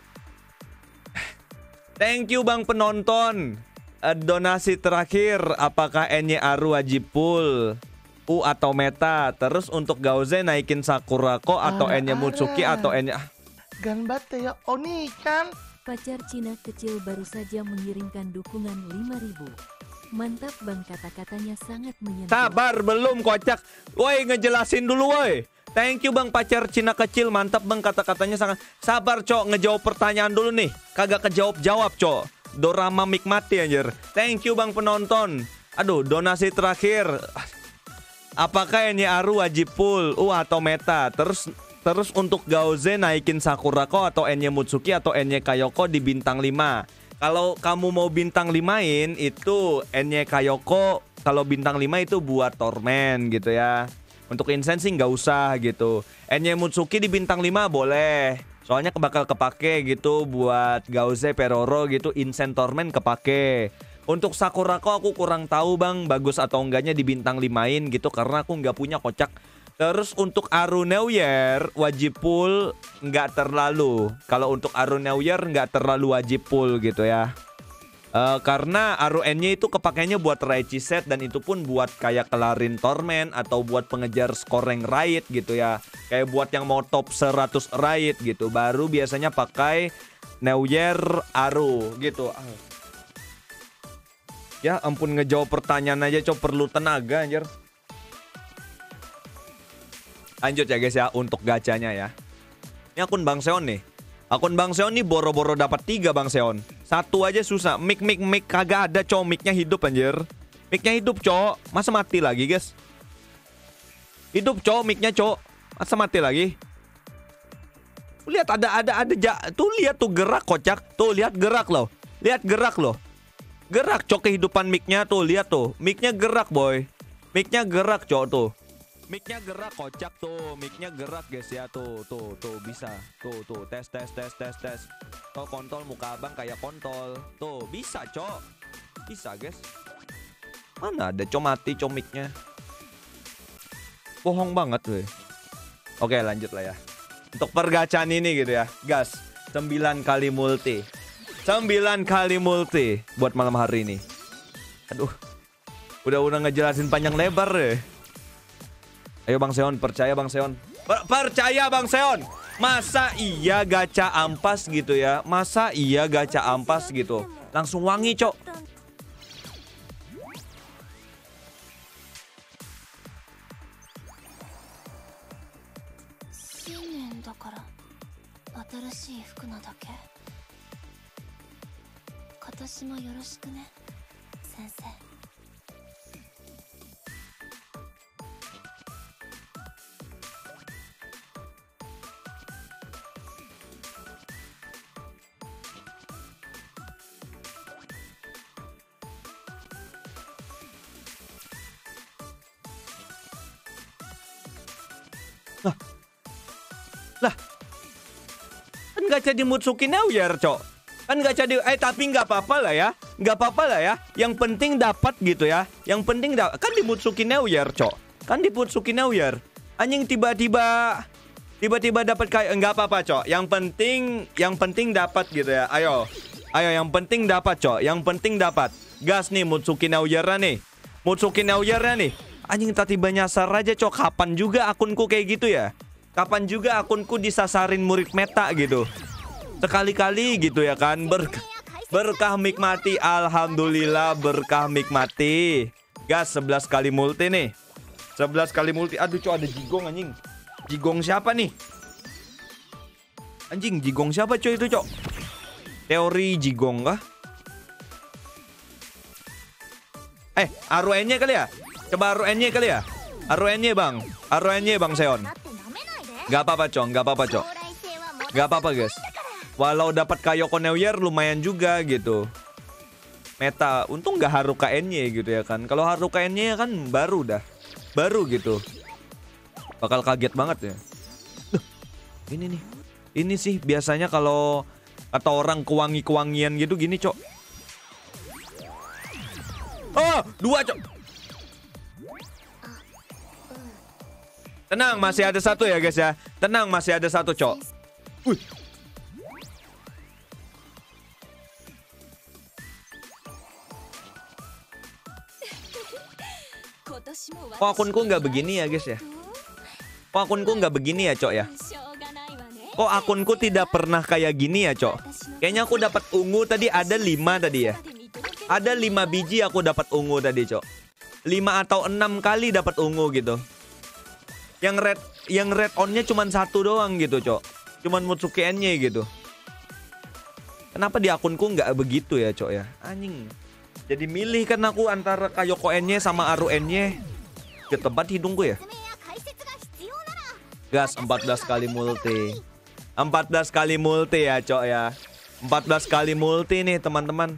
Thank you bang penonton. Uh, donasi terakhir, apakah Enye Aru wajib full? U atau meta? Terus untuk Gauze naikin Sakurako atau Enye Mutsuki atau Enye Ganbatte ya Oni-chan. Pacar Cina kecil baru saja mengirimkan dukungan lima ribu. Mantap bang, kata-katanya sangat menyentuh. Sabar belum kocak. Woi ngejelasin dulu woi. Thank you bang pacar Cina kecil, mantap bang kata-katanya sangat. Sabar cok, ngejawab pertanyaan dulu nih. Kagak kejawab-jawab cok. Dorama mic mati anjir. Thank you bang penonton. Aduh, donasi terakhir. Apakah Enye Aru wajib full U atau meta? Terus Terus untuk Gauze naikin Sakurako atau Enye Mutsuki atau Enye Kayoko di bintang lima. Kalau kamu mau bintang limain itu Enye Kayoko, kalau bintang lima itu buat Torment gitu ya. Untuk Insane sih nggak usah gitu. Enye Mutsuki di bintang lima boleh. Soalnya bakal kepake gitu buat Gauze, Peroro gitu, Insane Torment kepake. Untuk Sakurako aku kurang tahu bang bagus atau enggaknya di bintang limain gitu karena aku nggak punya kocak. Terus untuk Aruneuyer wajib full nggak terlalu. Kalau untuk Aruneuyer nggak terlalu wajib full gitu ya. Uh, karena Aru N-nya itu kepakainya buat Raichi set dan itu pun buat kayak kelarin Torment atau buat pengejar skoreng raid gitu ya. Kayak buat yang mau top seratus raid gitu. Baru biasanya pakai Neuyer Aru gitu. Ya ampun ngejawab pertanyaan aja cok perlu tenaga anjir. Lanjut ya guys ya untuk gacanya ya. Ini akun Bang Seon nih. Akun Bang Seon nih boro-boro dapat tiga Bang Seon. Satu aja susah. Mic mic mic kagak ada cowok, micnya hidup anjir. Micnya hidup cowok. Masa mati lagi guys? Hidup cowok, micnya cowok. Masa mati lagi? Lihat ada ada ada ja tuh lihat tuh gerak kocak. Tuh lihat gerak loh. Lihat gerak loh. Gerak cowok kehidupan micnya tuh lihat tuh. Micnya gerak boy. Micnya gerak cowok tuh. Mic-nya gerak kocak tuh, mic-nya gerak guys ya tuh, tuh, tuh bisa, tuh, tuh, tes, tes, tes, tes, tes. Tuh kontol muka abang kayak kontol, tuh bisa cok, bisa guys. Mana ada cok mati cok mic-nya, bohong banget tuh. Oke lanjut lah ya. Untuk pergacaan ini gitu ya, gas, sembilan kali multi, sembilan kali multi buat malam hari ini. Aduh, udah-udah ngejelasin panjang lebar deh. Ayo Bang Seon, percaya Bang Seon. Per percaya Bang Seon. Masa iya gacha ampas gitu ya? Masa iya gacha ampas gitu? Langsung wangi, cok. Lah, lah, kan gacha di Mutsuki New Year, Cok. Kan gacha di eh tapi nggak apa-apa lah ya. Nggak apa-apa lah ya. Yang penting dapat gitu ya. Yang penting da kan di Mutsuki New Year, Cok. Kan di Mutsuki New Year. Anjing tiba-tiba tiba-tiba dapat kayak nggak apa-apa, Cok. Yang penting yang penting dapat gitu ya. Ayo. Ayo yang penting dapat, Cok. Yang penting dapat. Gas nih Mutsuki New Year nih. Mutsuki New Year nih. Anjing tiba-tiba nyasar aja, Cok. Kapan juga akunku kayak gitu ya? Kapan juga akunku disasarin murid meta gitu. Sekali-kali gitu ya kan. Ber berkah nikmati. Alhamdulillah berkah nikmati. Gas sebelas kali multi nih. sebelas kali multi. Aduh, Cok, ada Jigong anjing. Jigong siapa nih? Anjing, Jigong siapa, Cok, itu, Cok? Teori Jigong kah? Eh, A R U N-nya kali ya? Coba A R U N-nya kali ya? A R U N-nya, Bang. A R U N-nya, Bang Seon. Gak apa-apa, Cok. Gak apa-apa, Cok. Gak apa-apa, guys. Walau dapat Kayoko New Year lumayan juga gitu. Meta. Untung gak Haruka N-nya gitu ya kan. Kalau Haruka N-nya kan baru dah. Baru gitu. Bakal kaget banget ya. Duh, ini nih. Ini sih biasanya kalau kata orang kewangi-kewangian gitu gini, Cok. Oh, dua, Cok. Tenang, masih ada satu ya, guys ya. Tenang, masih ada satu, Cok. Wih. Kok akunku nggak begini ya, guys ya? Kok akunku nggak begini ya, Cok ya? Kok akunku tidak pernah kayak gini ya, Cok? Kayaknya aku dapat ungu tadi ada lima tadi ya. Ada lima biji aku dapat ungu tadi, Cok. Lima atau enam kali dapat ungu gitu. Yang red yang red on-nya cuma satu doang gitu, Cok. Cuman Mutsuki N-nya gitu. Kenapa di akunku nggak begitu ya, Cok ya? Anjing. Jadi milih kan aku antara Kayoko N-nya sama A R U N-nya. Ketebat hidungku ya. Gas empat belas kali multi. empat belas kali multi ya, Cok ya. empat belas kali multi nih, teman-teman.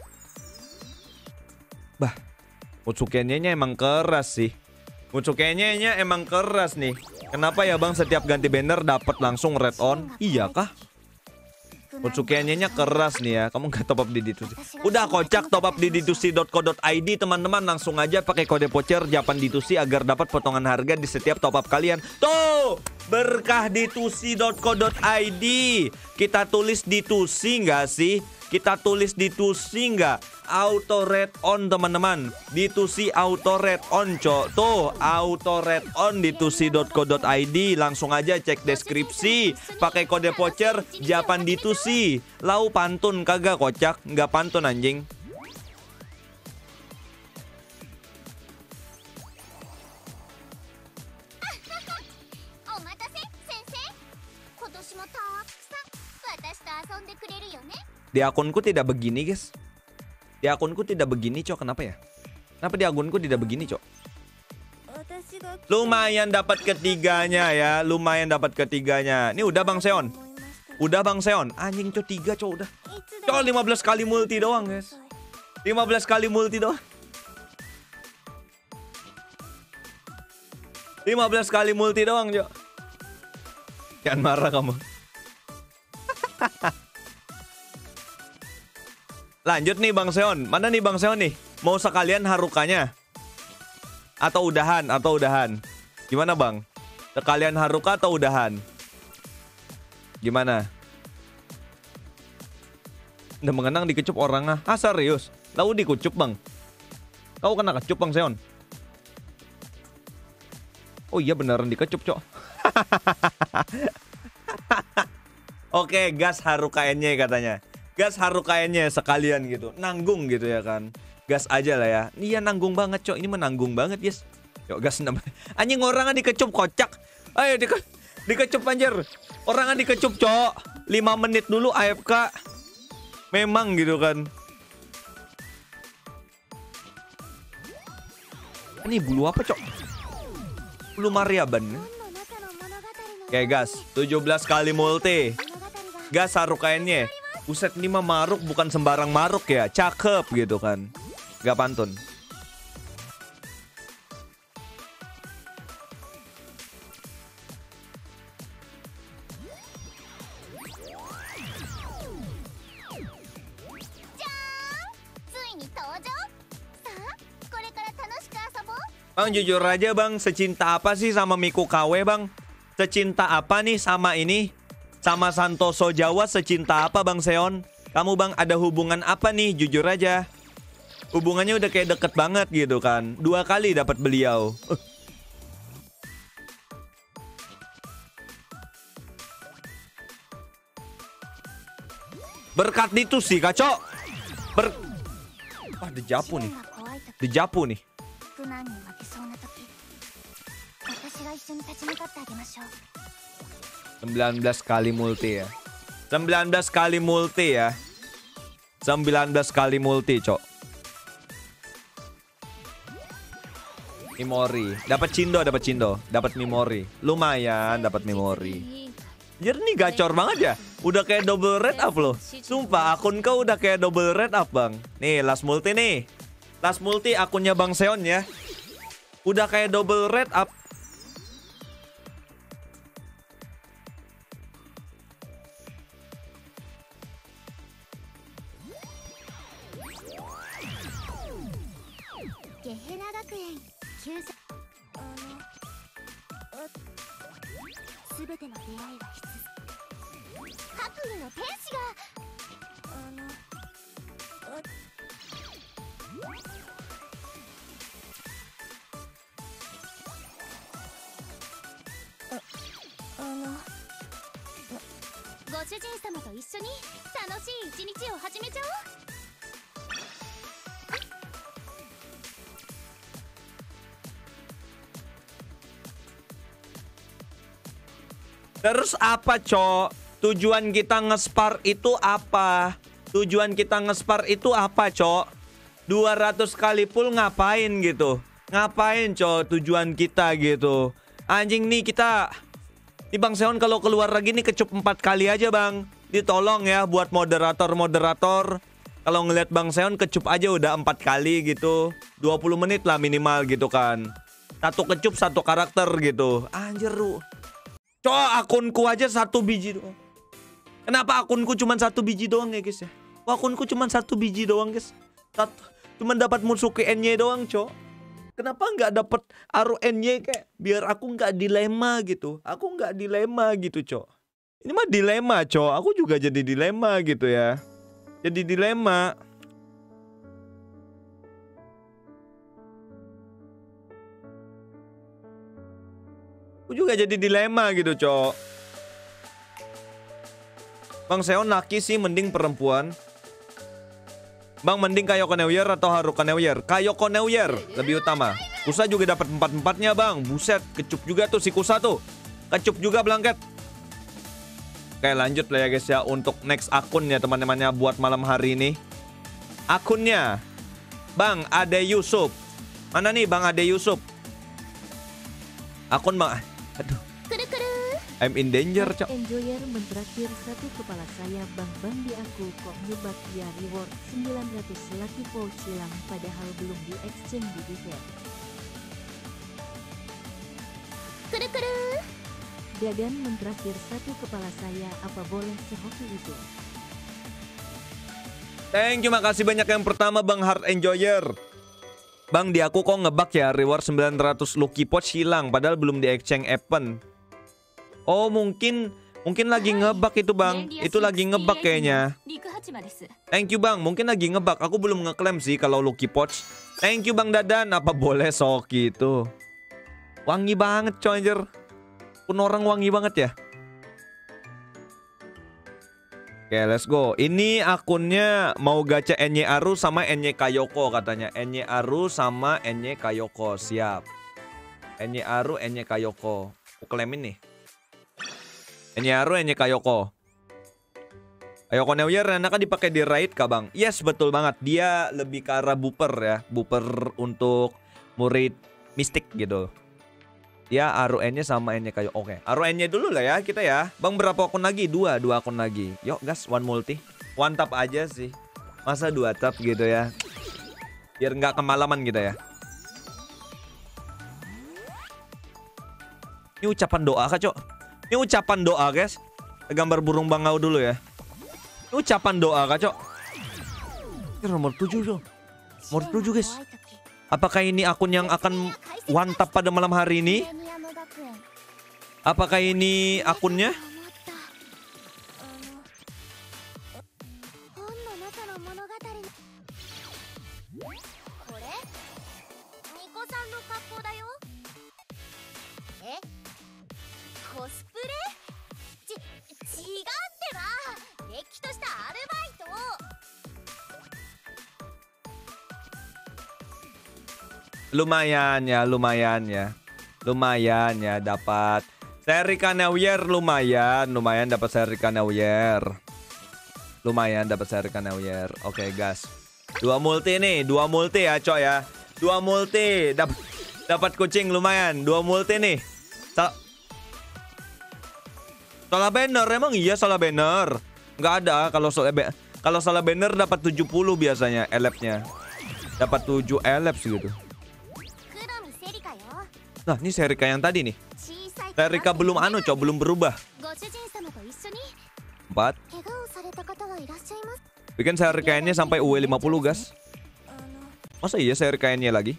Bah, Mutsuki N-nya emang keras sih. Mutsuki N-nya emang keras nih. Kenapa ya, Bang, setiap ganti banner dapat langsung red on? Iya kah? Mutsuki N-nya keras nih ya. Kamu nggak top up di Ditusi. Udah kocak, top up di ditusi dot co dot i d, teman-teman. Langsung aja pakai kode voucher Japan Ditusi agar dapat potongan harga di setiap top up kalian. Tuh, berkah ditusi dot co dot i d. Kita tulis Ditusi nggak sih? Kita tulis Ditusi nggak? Auto red on, teman-teman. Ditusi auto red on, Cok. Tuh, auto red on ditusi dot co dot i d. Langsung aja cek deskripsi. Pakai kode voucher Japan Ditusi. Lau pantun kagak, kocak? Nggak pantun, anjing. Di akunku tidak begini, guys. Di akunku tidak begini, Cok. Kenapa ya? Kenapa di akunku tidak begini, Cok? Lumayan dapat ketiganya ya. Lumayan dapat ketiganya. Ini udah, Bang Seon. Udah, Bang Seon. Anjing, Cok, tiga, Cok, udah. Cok, lima belas kali multi doang, guys. lima belas kali multi doang. lima belas kali multi doang, Cok. Jangan marah kamu. Lanjut nih, Bang Seon. Mana nih, Bang Seon nih? Mau sekalian Harukanya? Atau udahan? Atau udahan? Gimana, Bang? Sekalian Haruka atau udahan? Gimana? Udah mengenang dikecup orang ah. Ah, serius? Lalu dikucup, Bang? Kau kena kecup, Bang Seon? Oh iya, beneran dikecup, Cok. Oke, gas Haruka N-nya katanya. Gas Haruka N-nya sekalian gitu. Nanggung gitu ya kan. Gas aja lah ya. Iya, nanggung banget, Cok. Ini menanggung banget, yes. Yuk, gas enam. Anjing, orangnya dikecup, kocak. Ayo dike dikecup, anjir. Orangnya dikecup, Cok. lima menit dulu A F K. Memang gitu kan. Ini bulu apa, Cok? Bulu Mariaban. Oke, gas. tujuh belas kali multi. Gas Haruka N-nya. Buset, ini mah maruk bukan sembarang maruk ya. Cakep gitu kan. Gak pantun. Bang jujur aja bang, secinta apa sih sama Miku K W bang? Secinta apa nih sama ini? Sama Santoso Jawa secinta apa bang Seon? Kamu bang ada hubungan apa nih? Jujur aja. Hubungannya udah kayak deket banget gitu kan. Dua kali dapat beliau. Uh. Berkat itu sih kacau. Ber... Wah dejapu nih. Dejapu nih. sembilan belas kali multi ya. sembilan belas kali multi ya. sembilan belas kali multi, cok. Memori. Dapat cindo, dapat cindo, dapat memori. Lumayan dapat memori. Jadi nih gacor banget ya. Udah kayak double red up loh. Sumpah akun kau udah kayak double red up, Bang. Nih, last multi nih. Last multi akunnya Bang Seon ya. Udah kayak double red up. Terus apa, Cok? Tujuan kita nge-spar itu apa? Tujuan kita nge-spar itu apa, Cok? dua ratus kali full ngapain gitu? Ngapain, Cok? Tujuan kita gitu. Anjing nih kita. Di Bang Seon kalau keluar lagi nih kecup empat kali aja, Bang. Ditolong ya buat moderator-moderator. Kalau ngeliat Bang Seon kecup aja udah empat kali gitu. dua puluh menit lah minimal gitu kan. Satu kecup satu karakter gitu. Anjir lu. Cok, akunku aja satu biji doang. Kenapa akunku cuma satu biji doang ya guys ya? Wah, akunku cuma satu biji doang guys. Satu, cuma dapat Mutsuki N Y doang, Cok. Kenapa nggak dapat Aru N Y kayak biar aku nggak dilema gitu. Aku nggak dilema gitu, Cok. Ini mah dilema, Cok. Aku juga jadi dilema gitu ya. Jadi dilema. Aku juga jadi dilema gitu, Cok. Bang Seon laki sih mending perempuan. Bang mending Kayoko Neuer atau Haruka Neuer? Kayoko Neuer lebih utama. Kusa juga dapat empat-empatnya, Bang. Buset, kecup juga tuh si Kusa tuh. Kecup juga blanket. Oke, lanjut lah ya guys ya untuk next akun ya teman-temannya buat malam hari ini. Akunnya Bang Ade Yusuf. Mana nih Bang Ade Yusuf? Akun Bang. Aduh. I'm in danger, Cok. Enjoyer mentraktir satu kepala saya bang-bang di aku kok nyebat ya reward sembilan ratus lucky pouch hilang padahal belum di exchange di event. Dadan mentraktir satu kepala saya apa boleh sehoki itu? Thank you, makasih banyak yang pertama Bang Heart Enjoyer. Bang di aku kok ngebug ya reward sembilan ratus lucky pouch hilang padahal belum di exchange event. Oh mungkin mungkin lagi ngebug itu Bang. Itu lagi ngebug kayaknya. Thank you Bang, mungkin lagi ngebug. Aku belum ngeklaim sih kalau lucky pouch. Thank you Bang Dadan. Apa boleh Soki itu? Wangi banget coy anjir. Pun orang wangi banget ya. Oke, let's go. Ini akunnya mau gacha N Y Aru sama N Y Kayoko katanya. N Y Aru sama N Y Kayoko. Siap. N Y Aru, N Y Kayoko. Aku klaimin nih. N Y Aru, N Y Kayoko. Kayoko Neuer enakan dipakai di raid kah Bang? Yes, betul banget. Dia lebih ke arah booper ya. Booper untuk murid mistik gitu. Dia Aru N Y sama N Y Kayoko. Oke, Aru N Y dulu lah ya kita ya. Bang berapa akun lagi? Dua, dua akun lagi. Yuk gas, one multi. One tap aja sih. Masa dua tap gitu ya. Biar nggak kemalaman kita ya. Ini ucapan doa kah, Cok? Ini ucapan doa, guys. Gambar burung bangau dulu ya. Ini ucapan doa, kah, Cok? Ini nomor tujuh, Cok. Nomor tujuh, guys. Apakah ini akun yang akan one tap pada malam hari ini? Apakah ini akunnya? Lumayan ya, lumayan ya. Lumayan ya dapat Serika New Year, lumayan, lumayan dapat Serika New Year. Lumayan dapat Serika New Year. Oke, gas. Dua multi nih, dua multi ya, coy ya. Dua multi, dapat dapat kucing lumayan, dua multi nih. Sal salah banner emang iya salah banner. Nggak ada kalau salah kalau salah banner dapat tujuh puluh biasanya elepnya. Dapat tujuh elep gitu. Nah, ini Serika yang tadi nih. Serika belum anu, coba belum berubah. Empat. Bikin Serika-nya sampai U W lima puluh, guys. Masa iya Serika-nya lagi?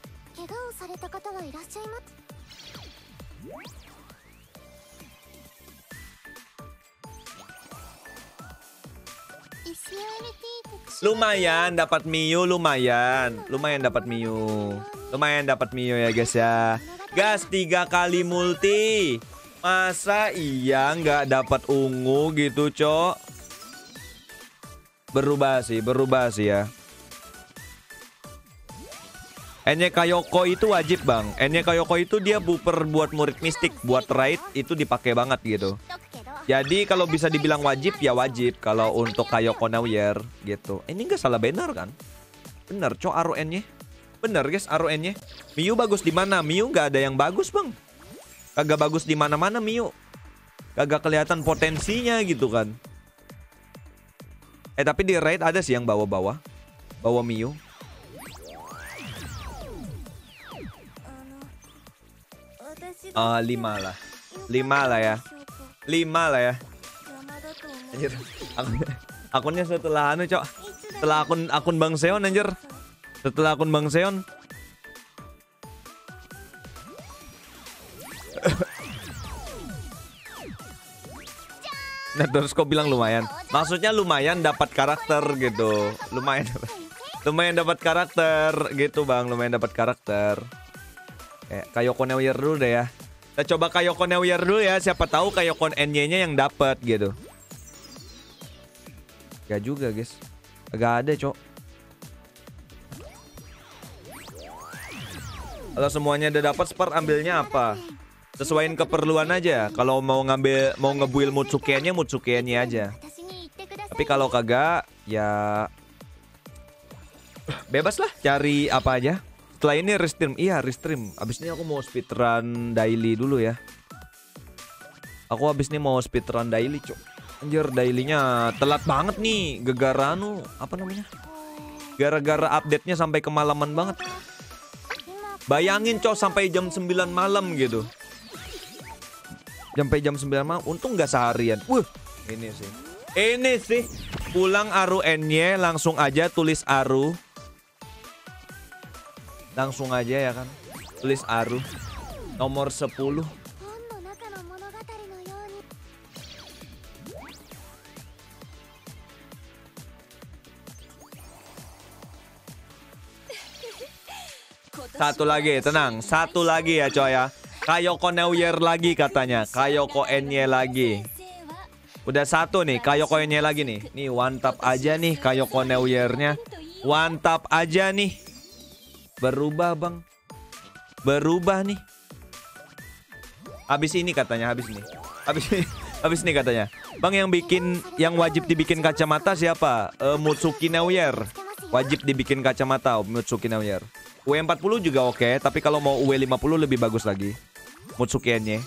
Lumayan dapat Miu, lumayan. Lumayan dapat Miu. Lumayan dapat Miu ya, guys ya. Gas tiga kali multi. Masa iya nggak dapat ungu gitu, cok? Berubah sih, berubah sih ya. Enye Kayoko itu wajib, Bang. Enye Kayoko itu dia buper buat murid mistik, buat raid itu dipakai banget gitu. Jadi kalau bisa dibilang wajib ya wajib kalau untuk Kayoko New Year gitu. Ini nggak salah banner kan? Bener, cok, Aru N-nya. Bener guys, Aru N-nya. Miu bagus di mana? Miu nggak ada yang bagus, Bang. Kagak bagus di mana-mana Miu. Kagak kelihatan potensinya gitu kan. Eh tapi di raid ada sih yang bawa-bawa. Bawa Miu. Uh, lima lah. Lima lah ya. Lima lah ya. Anjir. Akun, akunnya setelah anu, cok. Setelah akun akun Bang Seon anjir. Setelah akun Bang Seon. Nah terus kok bilang lumayan. Maksudnya lumayan dapat karakter gitu. Lumayan lumayan dapat karakter gitu, Bang. Lumayan dapat karakter. Kayak Kayoko New Year dulu deh ya. Kita coba Kayoko New Year dulu ya. Siapa tahu Kayoko N-nya yang dapat gitu. Gak juga, guys. Gak ada, cok. Kalau semuanya udah dapat, Spar ambilnya apa? Sesuaiin keperluan aja. Kalau mau ngambil mau ngebuild Mutsukian-nya, Mutsukian-nya aja. Tapi kalau kagak ya bebas lah, cari apa aja. Setelah ini restream. Iya, restream. Abis ini aku mau speedrun daily dulu ya. Aku abis ini mau speedrun daily, cok. Anjir, dailynya telat banget nih. Gegara anu, apa namanya? Gara-gara update-nya sampai kemalaman banget. Bayangin, cok, sampai jam sembilan malam gitu. Sampai jam sembilan malam, untung nggak seharian. Wuh, ini sih. Ini sih. Pulang Aru N-nya, langsung aja tulis Aru. Langsung aja ya kan. Tulis Aru. Nomor sepuluh. Satu lagi, tenang. Satu lagi ya, coy ya. Kayoko New Year lagi katanya. Kayoko N-nya lagi. Udah satu nih, Kayoko N-nya lagi nih. Nih, one tap aja nih Kayoko New Year-nya. One tap aja nih. Berubah, Bang. Berubah nih. Habis ini katanya, habis ini. Habis ini, habis ini katanya. Bang, yang bikin, yang wajib dibikin kacamata siapa? Uh, Mutsuki New Year. Wajib dibikin kacamata Mutsuki New Year. U W empat puluh juga oke, okay, tapi kalau mau U W lima puluh lebih bagus lagi. Mutsukian-nya.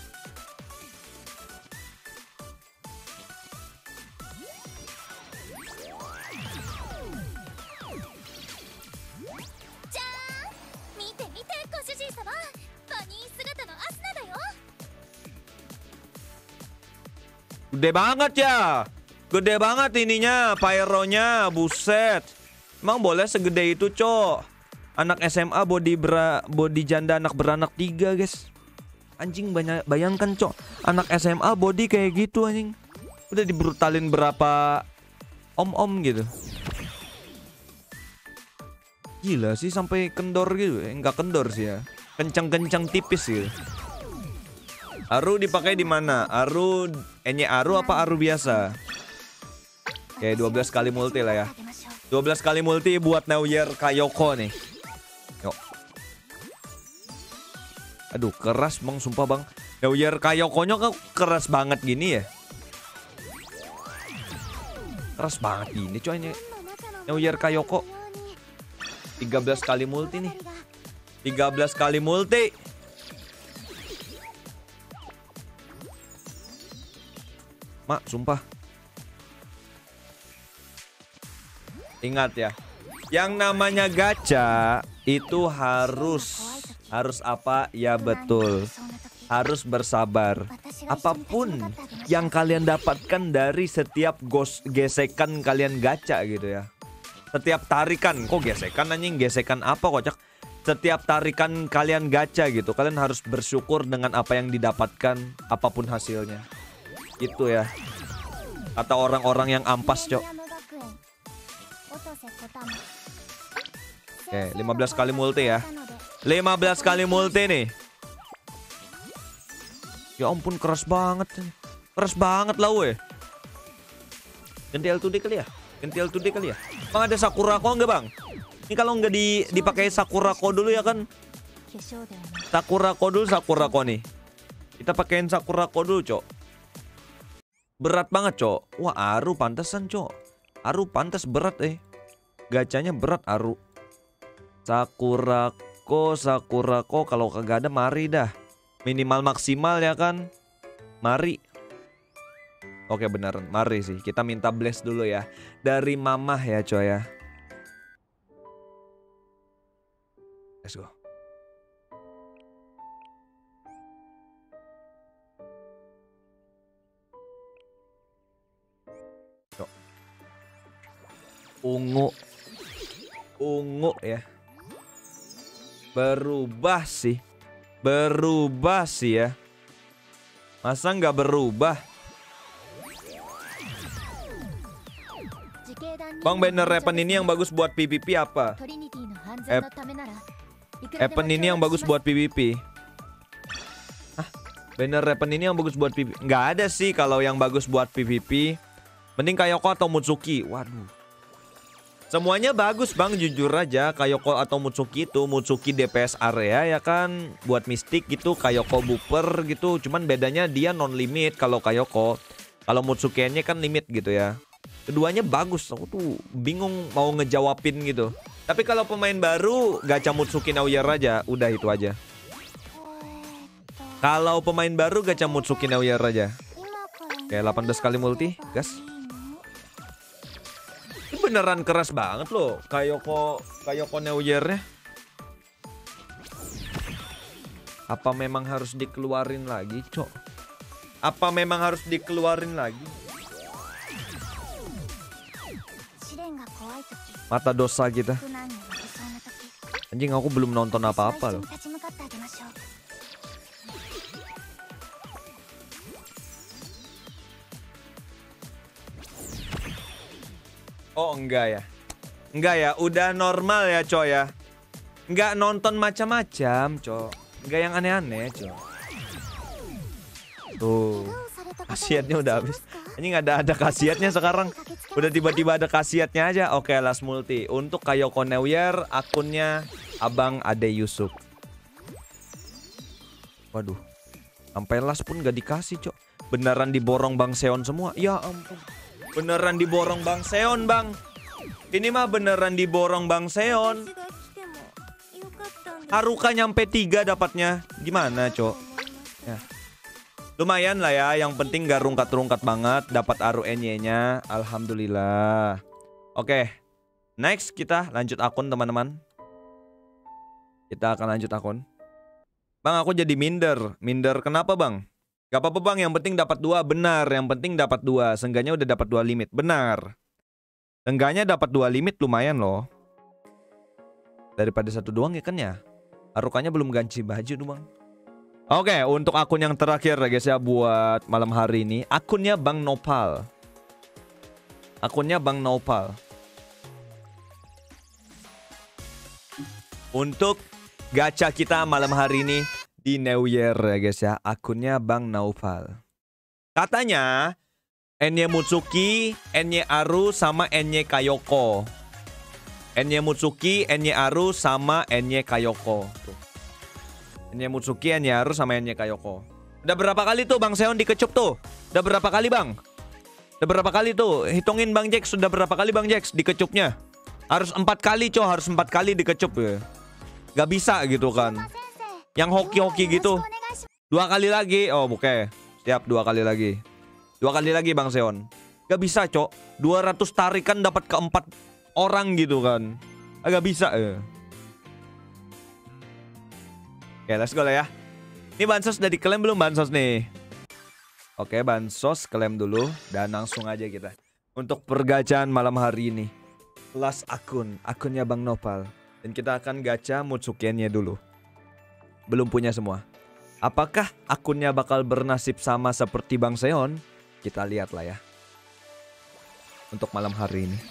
Gede banget ya. Gede banget ininya, pyro-nya, buset. Emang boleh segede itu, cok? Anak S M A body bera, body janda anak beranak tiga guys. Anjing banyak, bayangkan cok, anak S M A body kayak gitu anjing. Udah dibrutalin berapa om-om gitu. Gila sih sampai kendor gitu. Eh, enggak kendor sih ya. Kencang-kencang tipis gitu. Aru dipakai di mana? Aru Enye Aru apa Aru biasa? Oke, dua belas kali multi lah ya. dua belas kali multi buat New Year Kayoko nih. Yuk. Aduh, keras bang, sumpah bang. New Year Kayokonya kok keras banget gini ya. Keras banget gini coy ini. New Year Kayoko. tiga belas kali multi nih. tiga belas kali multi. Mak, sumpah. Ingat ya, yang namanya gacha itu harus harus apa? Ya betul, harus bersabar. Apapun yang kalian dapatkan dari setiap gos gesekan kalian gacha gitu ya. Setiap tarikan, kok gesekan anjing, gesekan apa kocak? Setiap tarikan kalian gacha gitu, kalian harus bersyukur dengan apa yang didapatkan, apapun hasilnya. Gitu ya. Kata orang-orang yang ampas, cok. Oke, lima belas kali multi ya. lima belas kali multi nih. Ya ampun, keras banget. Keras banget lah weh. Ganti L dua D kali ya? Ganti L dua D kali ya? Bang ada Sakurako enggak bang? Ini kalau nggak di, dipakai Sakurako dulu ya kan? Sakurako dulu, Sakurako nih. Kita pakein Sakurako dulu, cok. Berat banget, cok. Wah, Aru pantesan, cok. Aru pantas berat eh. Gacanya berat Aru. Sakurako, Sakurako kalau kagak ada mari dah. Minimal maksimal ya kan? Mari. Oke beneran, mari sih. Kita minta bless dulu ya. Dari mamah ya, coy ya. Let's go. Ungu. Ungu ya. Berubah sih. Berubah sih ya. Masa nggak berubah? Bang, banner Epen ini yang bagus buat P V P apa? Ep Epen ini yang bagus buat P V P. Hah? Banner Epen ini yang bagus buat P V P? Nggak ada sih kalau yang bagus buat P V P. Mending Kayoko atau Mutsuki. Waduh. Semuanya bagus bang, jujur aja. Kayoko atau Mutsuki itu, Mutsuki D P S area ya kan, buat mistik gitu. Kayoko Booper gitu. Cuman bedanya dia non limit kalau Kayoko. Kalau Mutsuki-nya kan limit gitu ya. Keduanya bagus, aku tuh bingung mau ngejawabin gitu. Tapi kalau pemain baru gacha Mutsuki New Year aja, udah itu aja. Kalau pemain baru gacha Mutsuki New Year aja. Oke, delapan belas kali multi, gas. Ini beneran keras banget loh, Kayoko Kayoko New Year-nya. Apa memang harus dikeluarin lagi, cok? Apa memang harus dikeluarin lagi? Mata dosa kita. Anjing, aku belum nonton apa-apa loh. Oh enggak ya. Enggak ya, udah normal ya coy ya. Enggak nonton macam-macam, cok. Enggak yang aneh-aneh, cok. Tuh. Khasiatnya udah habis. Ini nggak ada ada khasiatnya sekarang. Udah tiba-tiba ada khasiatnya aja. Oke, last multi. Untuk Kayoko New Year, akunnya Abang Ade Yusuf. Waduh. Sampai last pun gak dikasih, cok. Beneran diborong Bang Seon semua. Ya ampun. Beneran diborong Bang Seon, Bang. Ini mah beneran diborong Bang Seon. Haruka nyampe tiga dapatnya. Gimana, cok? Ya. Lumayan lah ya, yang penting gak rungkat-rungkat banget. Dapat Aru Enye-nya, alhamdulillah. Oke, next kita lanjut akun teman-teman. Kita akan lanjut akun. Bang, aku jadi minder. Minder kenapa bang? Gak apa-apa bang, yang penting dapat dua. Benar, yang penting dapat dua. Seenggaknya udah dapat dua limit, benar. Seenggaknya dapat dua limit lumayan loh. Daripada satu doang ya kan ya. Harukanya belum ganti baju tuh bang. Oke, untuk akun yang terakhir ya guys ya buat malam hari ini. Akunnya Bang Nopal. Akunnya Bang Nopal. Untuk gacha kita malam hari ini di New Year ya guys ya. Akunnya Bang Nopal. Katanya Enye Mutsuki, Enye Aru, sama Enye Kayoko. Enye Mutsuki, Enye Aru, sama Enye Kayoko. Tuh. Enye Mutsuki, Enye Aru, sama Enye Kayoko. Udah berapa kali tuh Bang Seon dikecup tuh? Udah berapa kali Bang? Udah berapa kali tuh? Hitungin Bang Jax, sudah berapa kali Bang Jax dikecupnya? Harus empat kali cow, harus empat kali dikecup ya. Gak bisa gitu kan. Yang hoki-hoki gitu. Dua kali lagi. Oh oke. Siap, dua kali lagi. Dua kali lagi Bang Seon. Gak bisa cok. dua ratus tarikan dapat keempat orang gitu kan. Agak bisa ya. Oke, let's go lah ya. Ini bansos udah diklaim belum bansos nih? Oke, bansos klaim dulu. Dan langsung aja kita untuk pergacaan malam hari ini. Last akun, akunnya Bang Nopal. Dan kita akan gacha Mutsukiennya dulu. Belum punya semua. Apakah akunnya bakal bernasib sama seperti Bang Seon? Kita lihat lah ya. Untuk malam hari ini.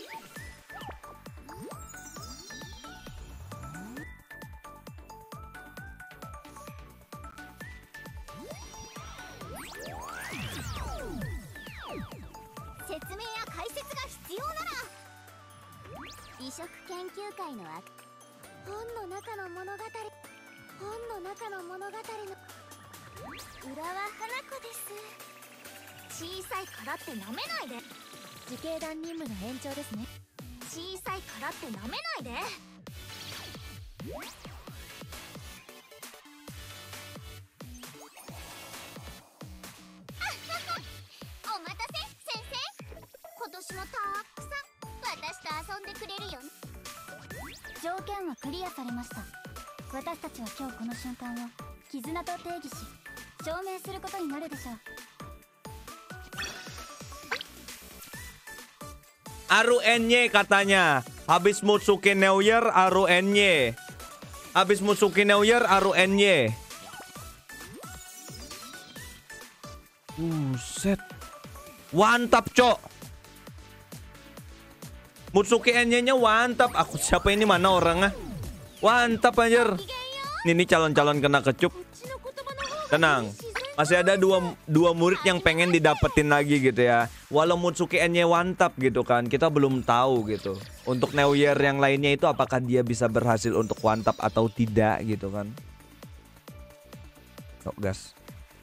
Aru Enye katanya. Habis Mutsuki New Year Aru Enye. Habis Mutsuki New Year Aru Enye. Buset. Wantap cok. Mutsuki Enye-nya wantap. Aku siapa ini, mana orangnya? Wantap anjir. Ini calon-calon kena kecup. Tenang. Masih ada dua, dua murid yang pengen didapetin lagi gitu ya. Walau Mutsuki Enye wantap gitu kan, kita belum tahu gitu. Untuk New Year yang lainnya itu apakah dia bisa berhasil untuk wantap atau tidak gitu kan. Yuk gas.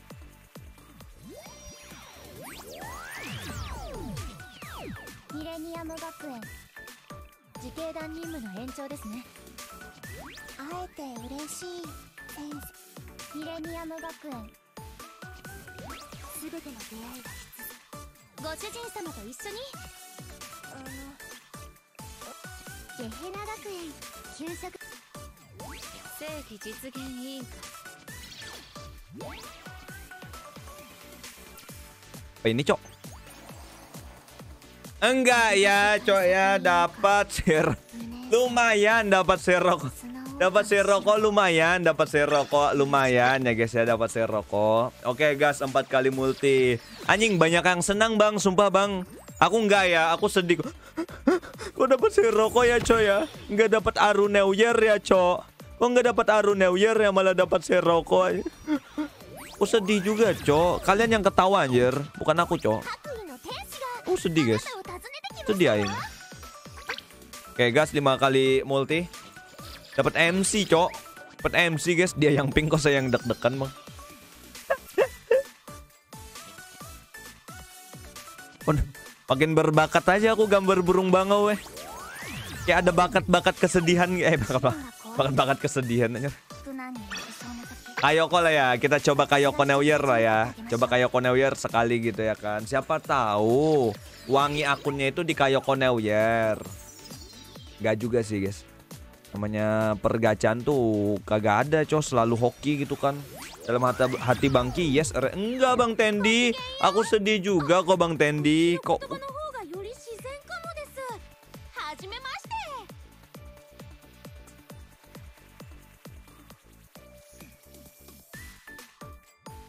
Apa ini cok? Enggak ya cok ya, dapat share. Lumayan dapat share rokok. Dapat share rokok lumayan, dapat share rokok lumayan ya guys ya, dapat share rokok. Oke guys, empat kali multi. Anjing banyak yang senang bang, sumpah bang. Aku enggak ya, aku sedih. Kok dapat share rokok ya coy ya? Enggak dapat Aru New Year ya cok. Kok enggak dapat Aru New Year ya, malah dapat share rokok. Aku sedih juga cok. Kalian yang ketawa anjir, bukan aku cok. Aku sedih guys. Sedih aing. Oke guys, lima kali multi. Dapat M C cok. Dapat M C guys, dia yang pink kok saya yang deg-degan bang. Makin berbakat aja aku gambar burung bangau weh. Kayak ada bakat-bakat kesedihan. Eh bakat-bakat kesedihan aja. Kayoko lah ya, kita coba Kayoko New Year lah ya. Coba Kayoko New Year sekali gitu ya kan. Siapa tahu wangi akunnya itu di Kayoko New Year. Gak juga sih guys. Namanya pergacaan tuh kagak ada cos, selalu hoki gitu kan. Dalam hati, hati Bang Ki, yes. Enggak Bang Tendi, aku sedih juga kok Bang Tendi. Kok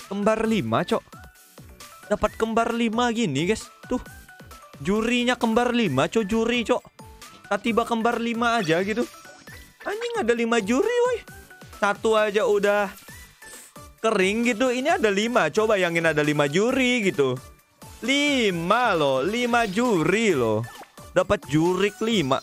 Kembar lima, cok. Dapat kembar lima gini, guys. Tuh. Jurinya kembar lima, cok. Juri, cok. Tiba kembar lima aja gitu. Anjing ada lima juri, woi. Satu aja udah kering gitu. Ini ada lima. Coba bayangin ada lima juri gitu. Lima loh. Lima juri loh. Dapat jurik lima.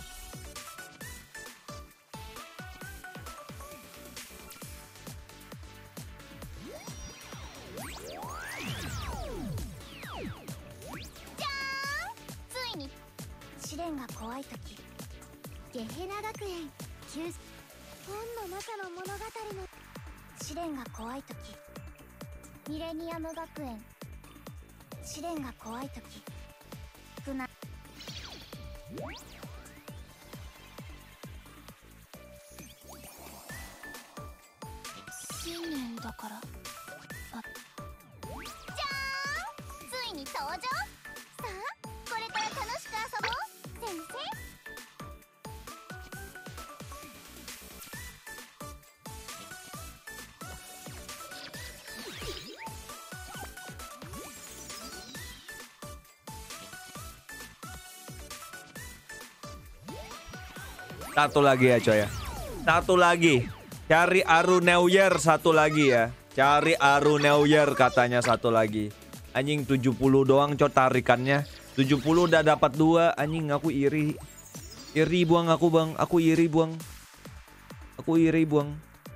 Satu lagi ya coy ya. Satu lagi. Cari Aru New Year satu lagi ya. Cari Aru New Year katanya satu lagi. Anjing tujuh puluh doang coy tarikannya. tujuh puluh udah dapat dua. Anjing aku iri. Iri buang aku bang. Aku iri buang. Aku iri buang.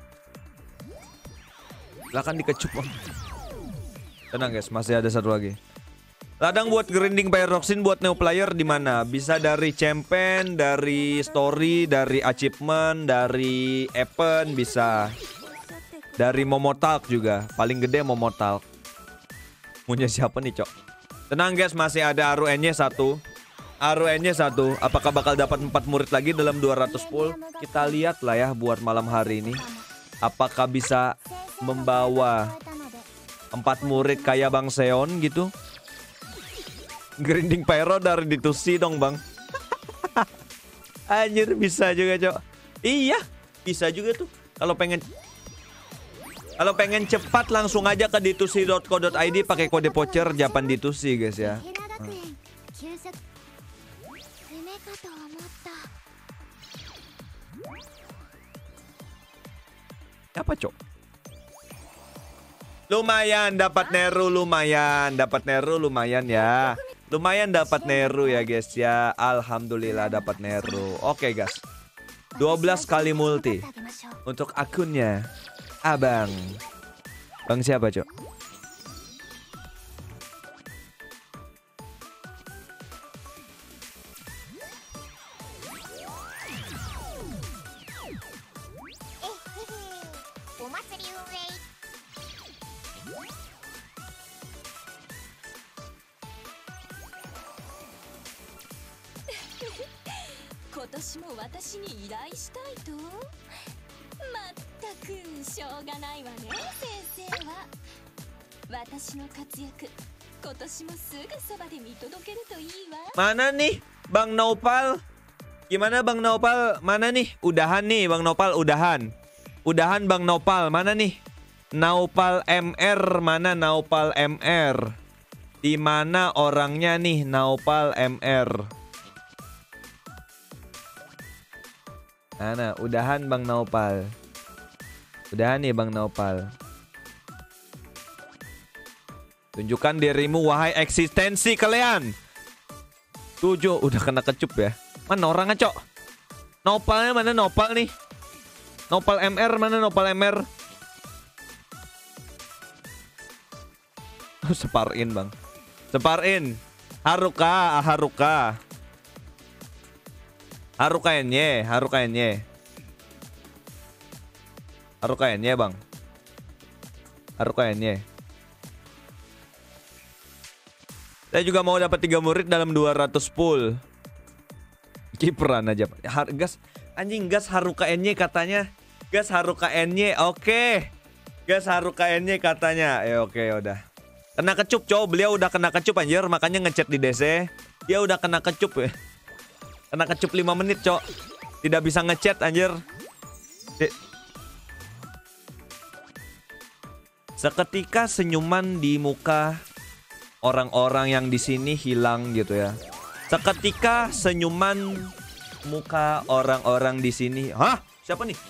Silahkan dikecup bang. Tenang guys, masih ada satu lagi. Ladang buat grinding pyroxene buat new player di mana? Bisa dari champion, dari story, dari achievement, dari event bisa. Dari Momotalk juga. Paling gede Momotalk. Punya siapa nih, Cok? Tenang guys, masih ada Aru N Y satu. Aru N Y satu. Apakah bakal dapat empat murid lagi dalam dua ratus pull? Kita lihat lah ya buat malam hari ini. Apakah bisa membawa empat murid kayak Bang Seon gitu? Grinding pyro dari ditusi dong bang. Anjir bisa juga cok. Iya bisa juga tuh. Kalau pengen Kalau pengen cepat langsung aja ke ditusi dot co dot i d pakai kode voucher Japan Ditusi guys ya. Hmm. Apa cok? Lumayan dapat Neru, lumayan dapat Neru, lumayan ya. Lumayan dapat Neru ya guys ya. Alhamdulillah dapat Neru. Oke guys. dua belas kali multi untuk akunnya Abang. Bang siapa, Cok? Mana nih Bang Nopal? Gimana Bang Nopal? Mana nih? Udahan nih Bang Nopal, udahan. Udahan Bang Nopal, mana nih? Naupal M R, mana Naupal M R? Di mana orangnya nih Naupal M R? Mana? Udahan Bang Naupal. Udahan nih Bang Naupal. Tunjukkan dirimu wahai eksistensi kalian. Tujuh udah kena kecup ya. Mana orangnya cok? Nopalnya mana Nopal nih? Nopal M R mana Nopal M R? Oh, separin bang. Separin. Haruka, Haruka. Haruka N Y, Haruka N Y. Haruka N Y bang. Haruka N Y. Saya juga mau dapat tiga murid dalam dua ratus pull. Kiperan aja. Har gas anjing gas Haruka N Y katanya. Gas Haruka N Y. Oke. Gas Haruka N Y katanya. Ya oke udah. Kena kecup, cowok. Beliau udah kena kecup anjir, makanya ngechat di D C. Dia udah kena kecup ya. Kena kecup lima menit, cowok. Tidak bisa ngechat anjir. Seketika senyuman di muka orang-orang yang di sini hilang gitu ya. Seketika senyuman muka orang-orang di sini. Hah? Siapa nih?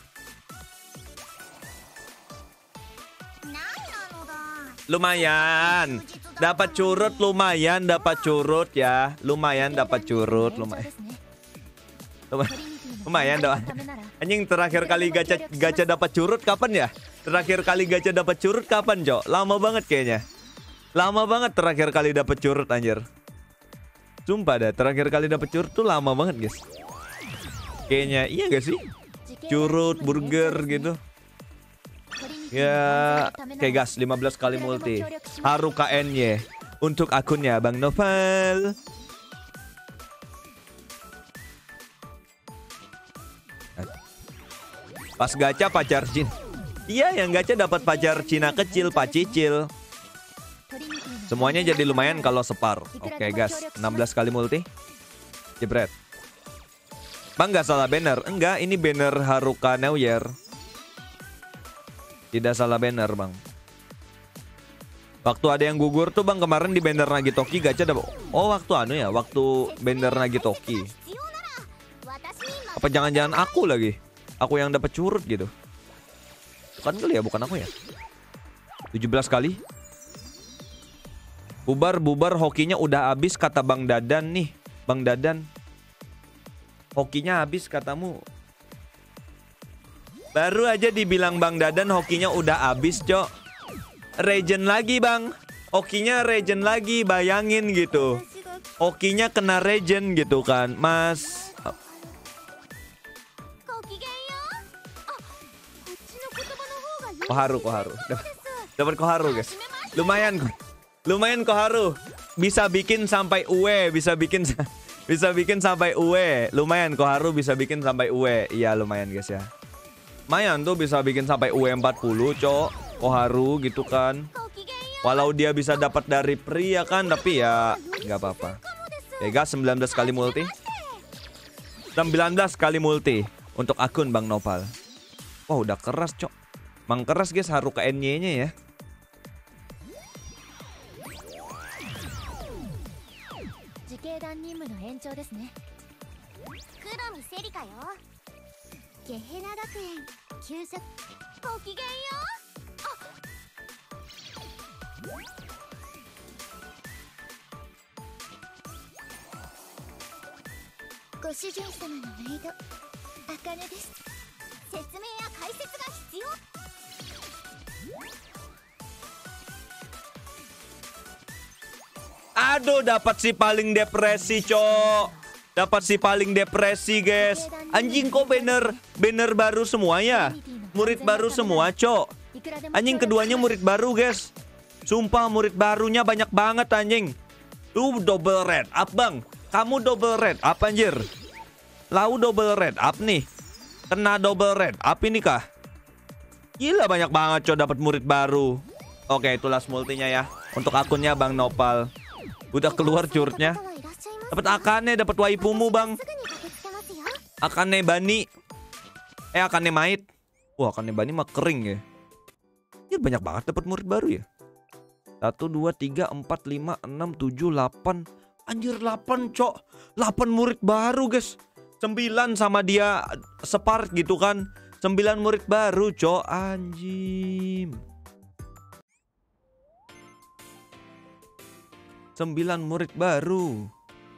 Lumayan. Dapat curut lumayan, dapat curut ya. Lumayan dapat curut, lumayan. Lumayan, lumayan doang. Anjing terakhir kali gacha gacha dapat curut kapan ya? Terakhir kali gacha dapat curut kapan, Cok? Lama banget kayaknya. Lama banget terakhir kali dapat curut anjir. Sumpah dah, terakhir kali dapat curut tuh lama banget, guys. Kayaknya iya gak sih? Curut, burger gitu. Ya, oke gas, lima belas kali multi. Haru K N Y untuk akunnya Bang Novel. Pas gacha pacar Cina. Iya, yang gacha dapat pacar Cina kecil, Pak Cicil. Semuanya jadi lumayan kalau separ. Oke gas, enam belas kali multi. Jebret. Bang nggak salah banner. Enggak, ini banner Haruka New Year. Tidak salah banner, Bang. Waktu ada yang gugur tuh, Bang, kemarin di banner Nagitoki gacha dapat. Oh, waktu anu ya, waktu banner Nagitoki. Apa jangan-jangan aku lagi? Aku yang dapat curut gitu. Bukan kali ya, bukan aku ya. tujuh belas kali. Bubar, bubar, hokinya udah habis kata Bang Dadan nih. Bang Dadan. Hokinya habis katamu. Baru aja dibilang Bang Dadan hokinya udah habis, Cok. Regen lagi, Bang. Hokinya regen lagi, bayangin gitu. Hokinya kena regen gitu kan, Mas. Koharu, Koharu. Dapat Koharu, guys. Lumayan. Lumayan Koharu. Bisa bikin sampai U W, bisa bikin bisa bikin sampai U W. Lumayan Koharu bisa bikin sampai U W. Iya, lumayan, guys ya. Lumayan tuh bisa bikin sampai U W empat puluh, Cok. Koharu gitu kan. Walau dia bisa dapat dari pria kan, tapi ya nggak apa-apa. Ya guys, sembilan belas kali multi. sembilan belas kali multi untuk akun Bang Nopal. Wah, udah keras, Cok. Mang keras, guys, Haru K N Y-nya ya. Aduh, dapat si paling depresi, Cok. Dapat si paling depresi, guys. Anjing, kok banner banner baru semua ya? Murid baru semua, Cok. Anjing, keduanya murid baru, guys. Sumpah murid barunya banyak banget, anjing. Lu double red up, Bang. Kamu double red up, anjir. Lau double red up nih. Kena double red up ini kah? Gila, banyak banget, Cok, dapat murid baru. Oke, itu last multinya ya. Untuk akunnya Bang Nopal. Udah keluar curutnya. Dapat Akane, dapat waifumu, Bang. Akane Bani. Eh, Akane Mait. Wah, Akane Bani mah kering ya. Ya banyak banget dapat murid baru ya. satu, dua, tiga, empat, lima, enam, tujuh, delapan. Anjir, delapan, Cok. delapan murid baru, guys. sembilan sama dia separt gitu kan. sembilan murid baru, Cok. Anjim. sembilan murid baru.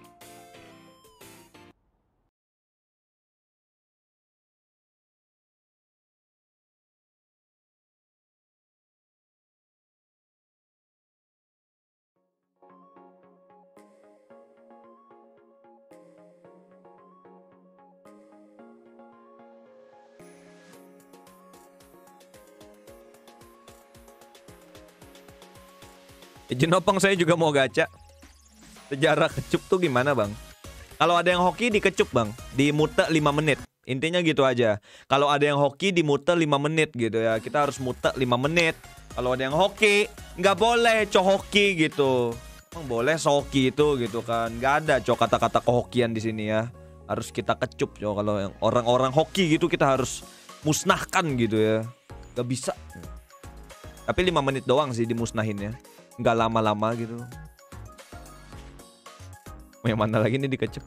Jenopong saya juga mau gacha. Sejarah kecup tuh gimana, Bang? Kalau ada yang hoki dikecup, Bang. Di mute lima menit. Intinya gitu aja. Kalau ada yang hoki di mute lima menit gitu ya. Kita harus mute lima menit. Kalau ada yang hoki, nggak boleh cok hoki gitu. Emang boleh soki itu gitu kan. Nggak ada cok kata-kata kehokian di sini ya. Harus kita kecup cok. Kalau yang orang-orang hoki gitu kita harus musnahkan gitu ya. Nggak bisa. Tapi lima menit doang sih dimusnahinnya. Nggak lama-lama gitu. Yang mana lagi nih dikecek.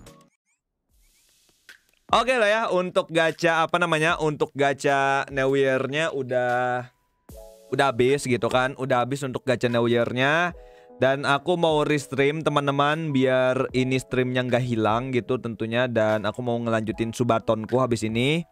Oke lah ya, untuk gacha apa namanya? Untuk gacha New Year-nya udah udah habis gitu kan. Udah habis untuk gacha New Year-nya. Dan aku mau restream teman-teman biar ini streamnya nggak hilang gitu tentunya. Dan aku mau ngelanjutin subatonku habis ini.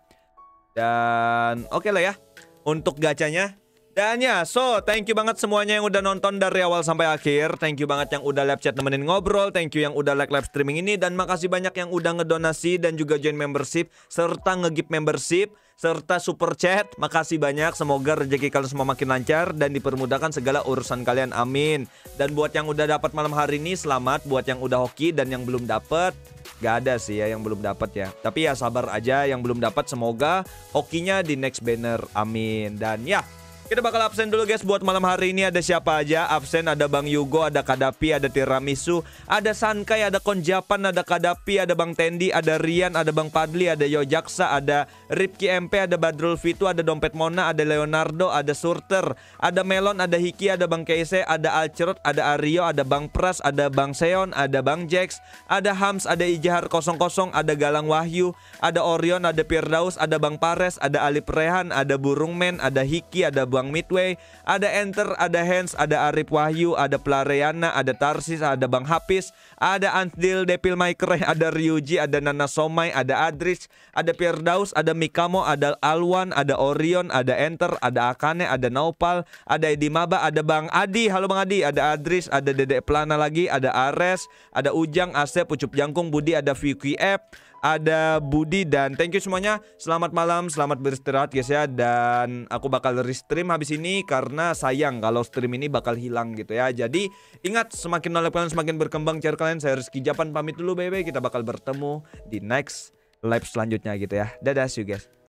Dan oke lah ya untuk gacanya. Dan ya, so thank you banget semuanya yang udah nonton dari awal sampai akhir. Thank you banget yang udah live chat nemenin ngobrol. Thank you yang udah like live streaming ini. Dan makasih banyak yang udah ngedonasi dan juga join membership serta nge-gift membership serta super chat. Makasih banyak. Semoga rezeki kalian semua makin lancar dan dipermudahkan segala urusan kalian. Amin. Dan buat yang udah dapat malam hari ini, selamat. Buat yang udah hoki dan yang belum dapat, gak ada sih ya yang belum dapat ya. Tapi ya sabar aja yang belum dapat, semoga hokinya di next banner. Amin. Dan ya, kita bakal absen dulu guys buat malam hari ini. Ada siapa aja? Absen ada Bang Yugo, ada Kadapi, ada Tiramisu, ada Sankai, ada Konjapan, ada Kadapi, ada Bang Tendi, ada Rian, ada Bang Padli, ada Yojaksa, ada Ripki M P, ada Badrul Fitu, ada Dompet Mona, ada Leonardo, ada Surter, ada Melon, ada Hiki, ada Bang Keise, ada Alcerot, ada Aryo, ada Bang Pras, ada Bang Seon, ada Bang Jax, ada Hams, ada Ijahar kosong kosong, ada Galang Wahyu, ada Orion, ada Firdaus, ada Bang Pares, ada Alip Rehan, ada Burung Men, ada Hiki, ada Bang Midway, ada Enter, ada Hands, ada Arif Wahyu, ada Plareana, ada Tarsis, ada Bang Hafiz, ada Ansdil Depil Maikre, ada Ryuji, ada Nana Somai, ada Adris, ada Firdaus, ada Mikamo, ada Alwan, ada Orion, ada Enter, ada Akane, ada Naupal, ada Edi Maba, ada Bang Adi, halo Bang Adi, ada Adris, ada Dedek Plana lagi, ada Ares, ada Ujang, Asep, Ucup Jangkung, Budi, ada Vicky App, ada Budi, dan thank you semuanya. Selamat malam, selamat beristirahat guys ya. Dan aku bakal restream habis ini karena sayang kalau stream ini bakal hilang gitu ya. Jadi ingat, semakin live kalian semakin berkembang channel kalian. Saya Rizky Japan pamit dulu bye bye. Kita bakal bertemu di next live selanjutnya gitu ya. Dadah, see you guys.